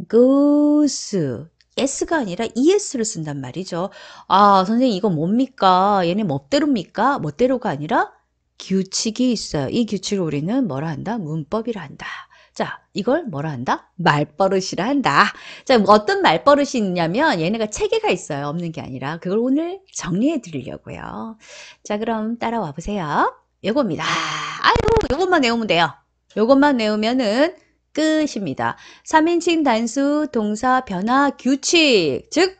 goes s가 아니라 es를 쓴단 말이죠. 선생님 이거 뭡니까? 얘네 멋대로입니까? 멋대로가 아니라 규칙이 있어요. 이 규칙을 우리는 뭐라 한다? 문법이라 한다. 자, 이걸 뭐라 한다? 말버릇이라 한다. 자, 어떤 말버릇이 있냐면 얘네가 체계가 있어요. 없는 게 아니라. 그걸 오늘 정리해 드리려고요. 자, 그럼 따라와 보세요. 요겁니다. 요것만 외우면 돼요. 요것만 외우면은 끝입니다. 3인칭 단수 동사 변화 규칙, 즉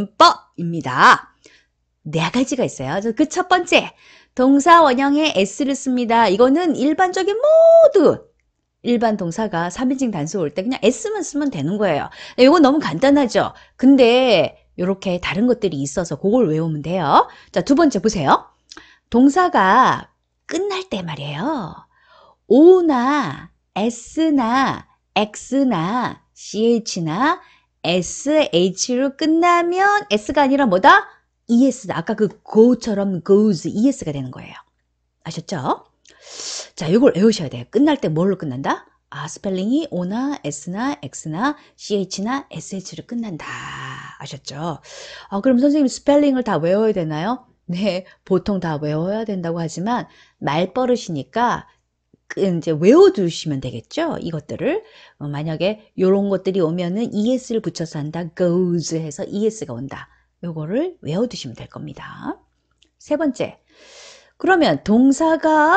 문법입니다. 4가지가 있어요. 그 첫 번째, 동사 원형에 s를 씁니다. 이거는 일반적인 모두 일반 동사가 3인칭 단수 올 때 그냥 s만 쓰면 되는 거예요. 이거 너무 간단하죠? 근데 이렇게 다른 것들이 있어서 그걸 외우면 돼요. 자, 두 번째 보세요. 동사가 끝날 때 말이에요. o나 s나 x나 ch나 sh로 끝나면 s가 아니라 뭐다? es다. 아까 그 go처럼 goes, es가 되는 거예요. 아셨죠? 자, 이걸 외우셔야 돼요. 끝날 때 뭘로 끝난다? 스펠링이 o나 s나 x나 ch나 sh로 끝난다. 아셨죠? 그럼 선생님 스펠링을 다 외워야 되나요? 네, 보통 다 외워야 된다고 하지만 말버릇이니까 이제 외워두시면 되겠죠? 이것들을. 만약에 이런 것들이 오면은 es를 붙여서 한다. goes 해서 es가 온다. 요거를 외워두시면 될 겁니다. 세 번째. 그러면 동사가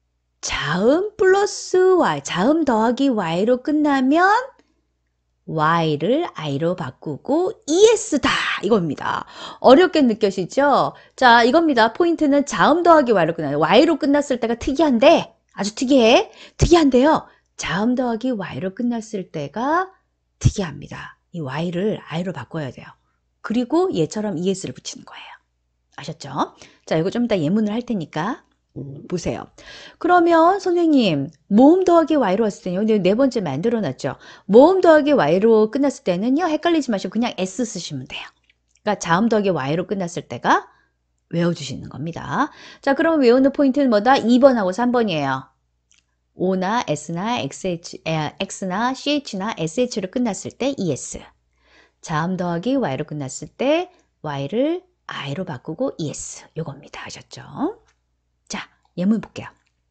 자음 플러스 y, 자음 더하기 y로 끝나면 y를 i로 바꾸고 es다 이겁니다. 어렵게 느껴지죠? 자, 이겁니다. 포인트는 자음 더하기 y로 끝나요. y로 끝났을 때가 특이한데 아주 특이한데요. 자음 더하기 y로 끝났을 때가 특이합니다. 이 y를 i로 바꿔야 돼요. 그리고 얘처럼 es를 붙이는 거예요. 아셨죠? 자, 이거 좀 이따 예문을 할 테니까 보세요. 그러면 선생님 모음 더하기 y로 왔을 때요. 네 번째 만들어놨죠. 모음 더하기 y로 끝났을 때는요. 헷갈리지 마시고 그냥 s 쓰시면 돼요. 그러니까 자음 더하기 y로 끝났을 때가 외워주시는 겁니다. 자, 그럼 외우는 포인트는 뭐다? 2번하고 3번이에요. O나 S나 X나 CH나 SH로 끝났을 때 ES. 자음 더하기 Y로 끝났을 때 Y를 I로 바꾸고 ES. 요겁니다. 아셨죠? 자, 예문 볼게요.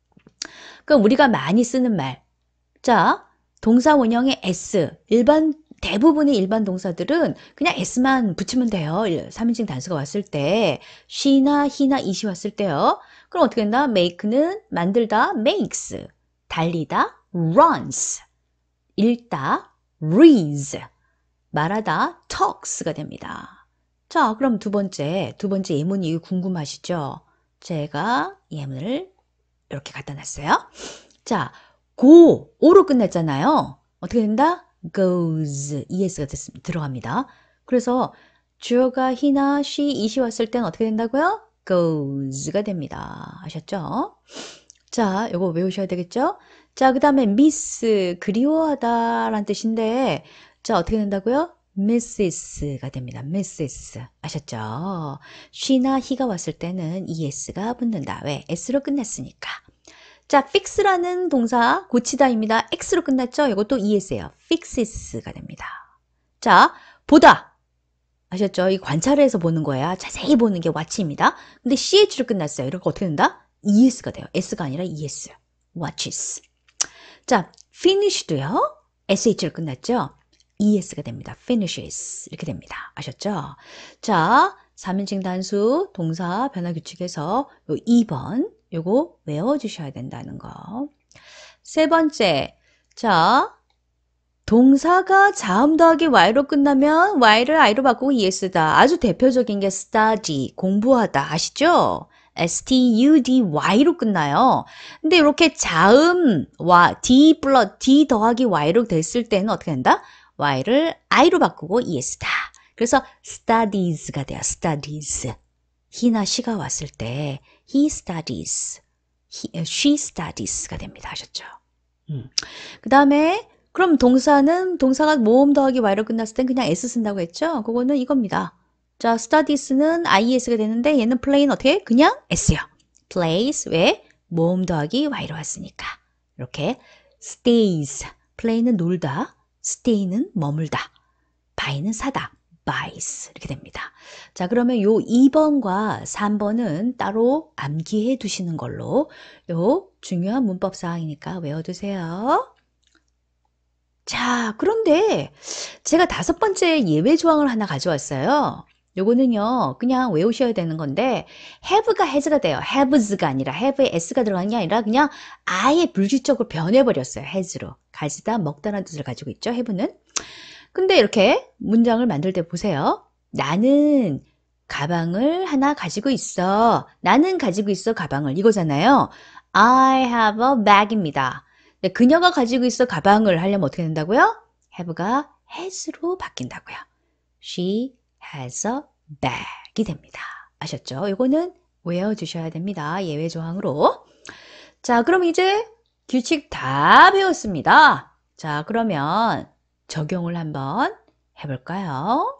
그럼 우리가 많이 쓰는 말. 자, 동사 원형의 S. 대부분의 일반 동사들은 그냥 S만 붙이면 돼요. 3인칭 단수가 왔을 때. she나 he나 it이 왔을 때요. 그럼 어떻게 된다? make는 만들다, makes. 달리다, runs. 읽다, reads. 말하다, talks가 됩니다. 자, 그럼 두 번째 예문이 궁금하시죠? 제가 예문을 이렇게 갖다 놨어요. 자, o로 끝났잖아요. 어떻게 된다? goes, es가 들어갑니다. 그래서 주어가 he나 she, it이 왔을 때는 어떻게 된다고요? goes가 됩니다. 아셨죠? 자, 이거 외우셔야 되겠죠? 자, 그 다음에 miss, 그리워하다 라는 뜻인데, 자, 어떻게 된다고요? misses가 됩니다. misses. 아셨죠? she나 he가 왔을 때는 es가 붙는다. 왜? s로 끝났으니까. 자, fix라는 동사 고치다입니다. x로 끝났죠? 이것도 es예요. fixes가 됩니다. 자, 보다. 아셨죠? 이 관찰을 해서 보는 거야. 자세히 보는 게 watch입니다. 근데 ch로 끝났어요. 이렇게 어떻게 된다? es가 돼요. s가 아니라 es. watches. 자, finish도요. sh로 끝났죠? es가 됩니다. finishes. 이렇게 됩니다. 아셨죠? 자, 3인칭 단수 동사 변화 규칙에서 요 2번 요거 외워주셔야 된다는 거. 세 번째, 자, 동사가 자음 더하기 y로 끝나면 y를 i로 바꾸고 es다. 아주 대표적인 게 study, 공부하다. 아시죠? study로 끝나요. 근데 이렇게 자음와 d 더하기 y로 됐을 때는 어떻게 된다? y를 i로 바꾸고 es다. 그래서 studies가 돼요. studies. he나 she가 왔을 때 he studies, she studies가 됩니다. 아셨죠? 그 다음에 그럼 동사가 모음 더하기 y로 끝났을 땐 그냥 s 쓴다고 했죠? 그거는 이겁니다. 자, studies는 is가 되는데 얘는 plain 어떻게? 그냥 s요. plays 왜? 모음 더하기 y로 왔으니까. 이렇게 stays, play는 놀다, stay는 머물다, buy는 사다, buys 이렇게 됩니다. 자, 그러면 요 2번과 3번은 따로 암기해 두시는 걸로 요 중요한 문법 사항이니까 외워두세요. 자, 그런데 제가 5번째 예외 조항을 하나 가져왔어요. 요거는요, 그냥 외우셔야 되는 건데, have가 has가 돼요. haves가 아니라, have에 s가 들어간 게 아니라, 그냥 아예 불규칙적으로 변해버렸어요. has로. 가지다, 먹다라는 뜻을 가지고 있죠, have는. 근데 이렇게 문장을 만들 때 보세요. 나는 가방을 하나 가지고 있어. 나는 가지고 있어, 가방을. 이거잖아요. I have a bag입니다. 네, 그녀가 가지고 있어 가방을 하려면 어떻게 된다고요? have가 has로 바뀐다고요. She has a bag이 됩니다. 아셨죠? 이거는 외워주셔야 됩니다. 예외 조항으로. 자, 그럼 이제 규칙 다 배웠습니다. 자, 그러면 적용을 한번 해볼까요?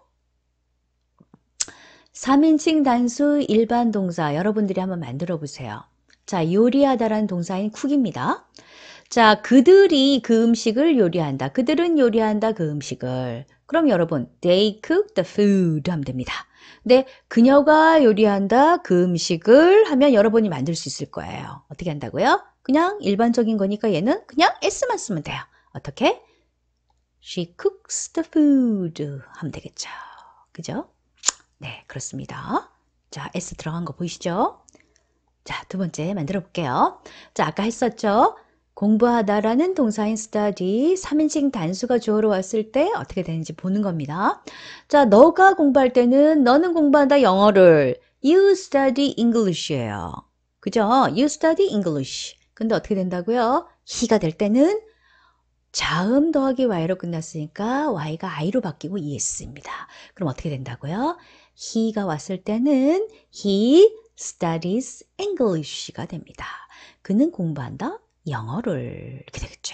3인칭 단수 일반 동사 여러분들이 한번 만들어 보세요. 자, 요리하다라는 동사인 쿡입니다. 자, 그들이 그 음식을 요리한다. 그들은 요리한다 그 음식을. 그럼 여러분, they cook the food 하면 됩니다. 근데 그녀가 요리한다 그 음식을 하면 여러분이 만들 수 있을 거예요. 어떻게 한다고요? 그냥 일반적인 거니까 얘는 그냥 s만 쓰면 돼요. 어떻게? She cooks the food 하면 되겠죠. 그죠? 네, 그렇습니다. 자, s 들어간 거 보이시죠? 자, 두 번째 만들어 볼게요. 자, 아까 했었죠? 공부하다라는 동사인 study, 3인칭 단수가 주어로 왔을 때 어떻게 되는지 보는 겁니다. 자, 너가 공부할 때는 너는 공부한다 영어를 You study English예요. 그죠? You study English. 근데 어떻게 된다고요? he가 될 때는 자음 더하기 y로 끝났으니까 y가 i로 바뀌고 es입니다. 그럼 어떻게 된다고요? he가 왔을 때는 he studies English가 됩니다. 그는 공부한다 영어를 이렇게 되겠죠.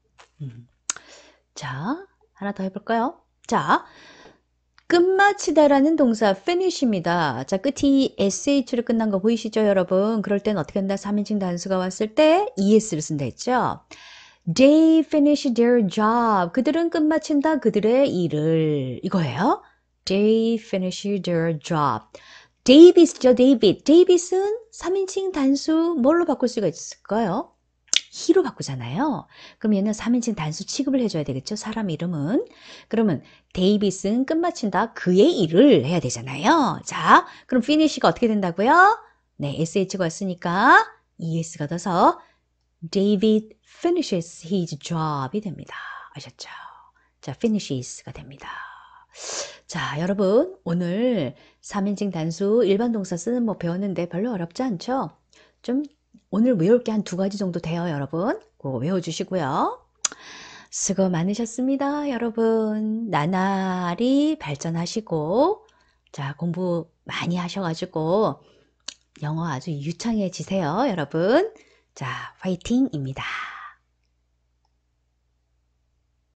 자, 하나 더 해볼까요? 자, 끝마치다라는 동사 finish입니다. 자, 끝이 sh로 끝난 거 보이시죠, 여러분? 그럴 땐 어떻게 한다? 3인칭 단수가 왔을 때 es를 쓴다 했죠? They finish their job. 그들은 끝마친다 그들의 일을. 이거예요. They finish their job. David죠, David. David은 3인칭 단수 뭘로 바꿀 수가 있을까요? he로 바꾸잖아요. 그럼 얘는 3인칭 단수 취급을 해줘야 되겠죠? 사람 이름은. 그러면 데이빗은 끝마친다 그의 일을 해야 되잖아요. 자, 그럼 finish가 어떻게 된다고요? 네, sh가 왔으니까 es가 더서 David finishes his job이 됩니다. 아셨죠? 자, finishes가 됩니다. 자, 여러분 오늘 3인칭 단수 일반 동사 쓰는 법 배웠는데 별로 어렵지 않죠? 좀 오늘 외울 게 한 2가지 정도 돼요, 여러분. 그거 외워주시고요. 수고 많으셨습니다, 여러분. 나날이 발전하시고, 자, 공부 많이 하셔가지고, 영어 아주 유창해지세요, 여러분. 자, 화이팅입니다.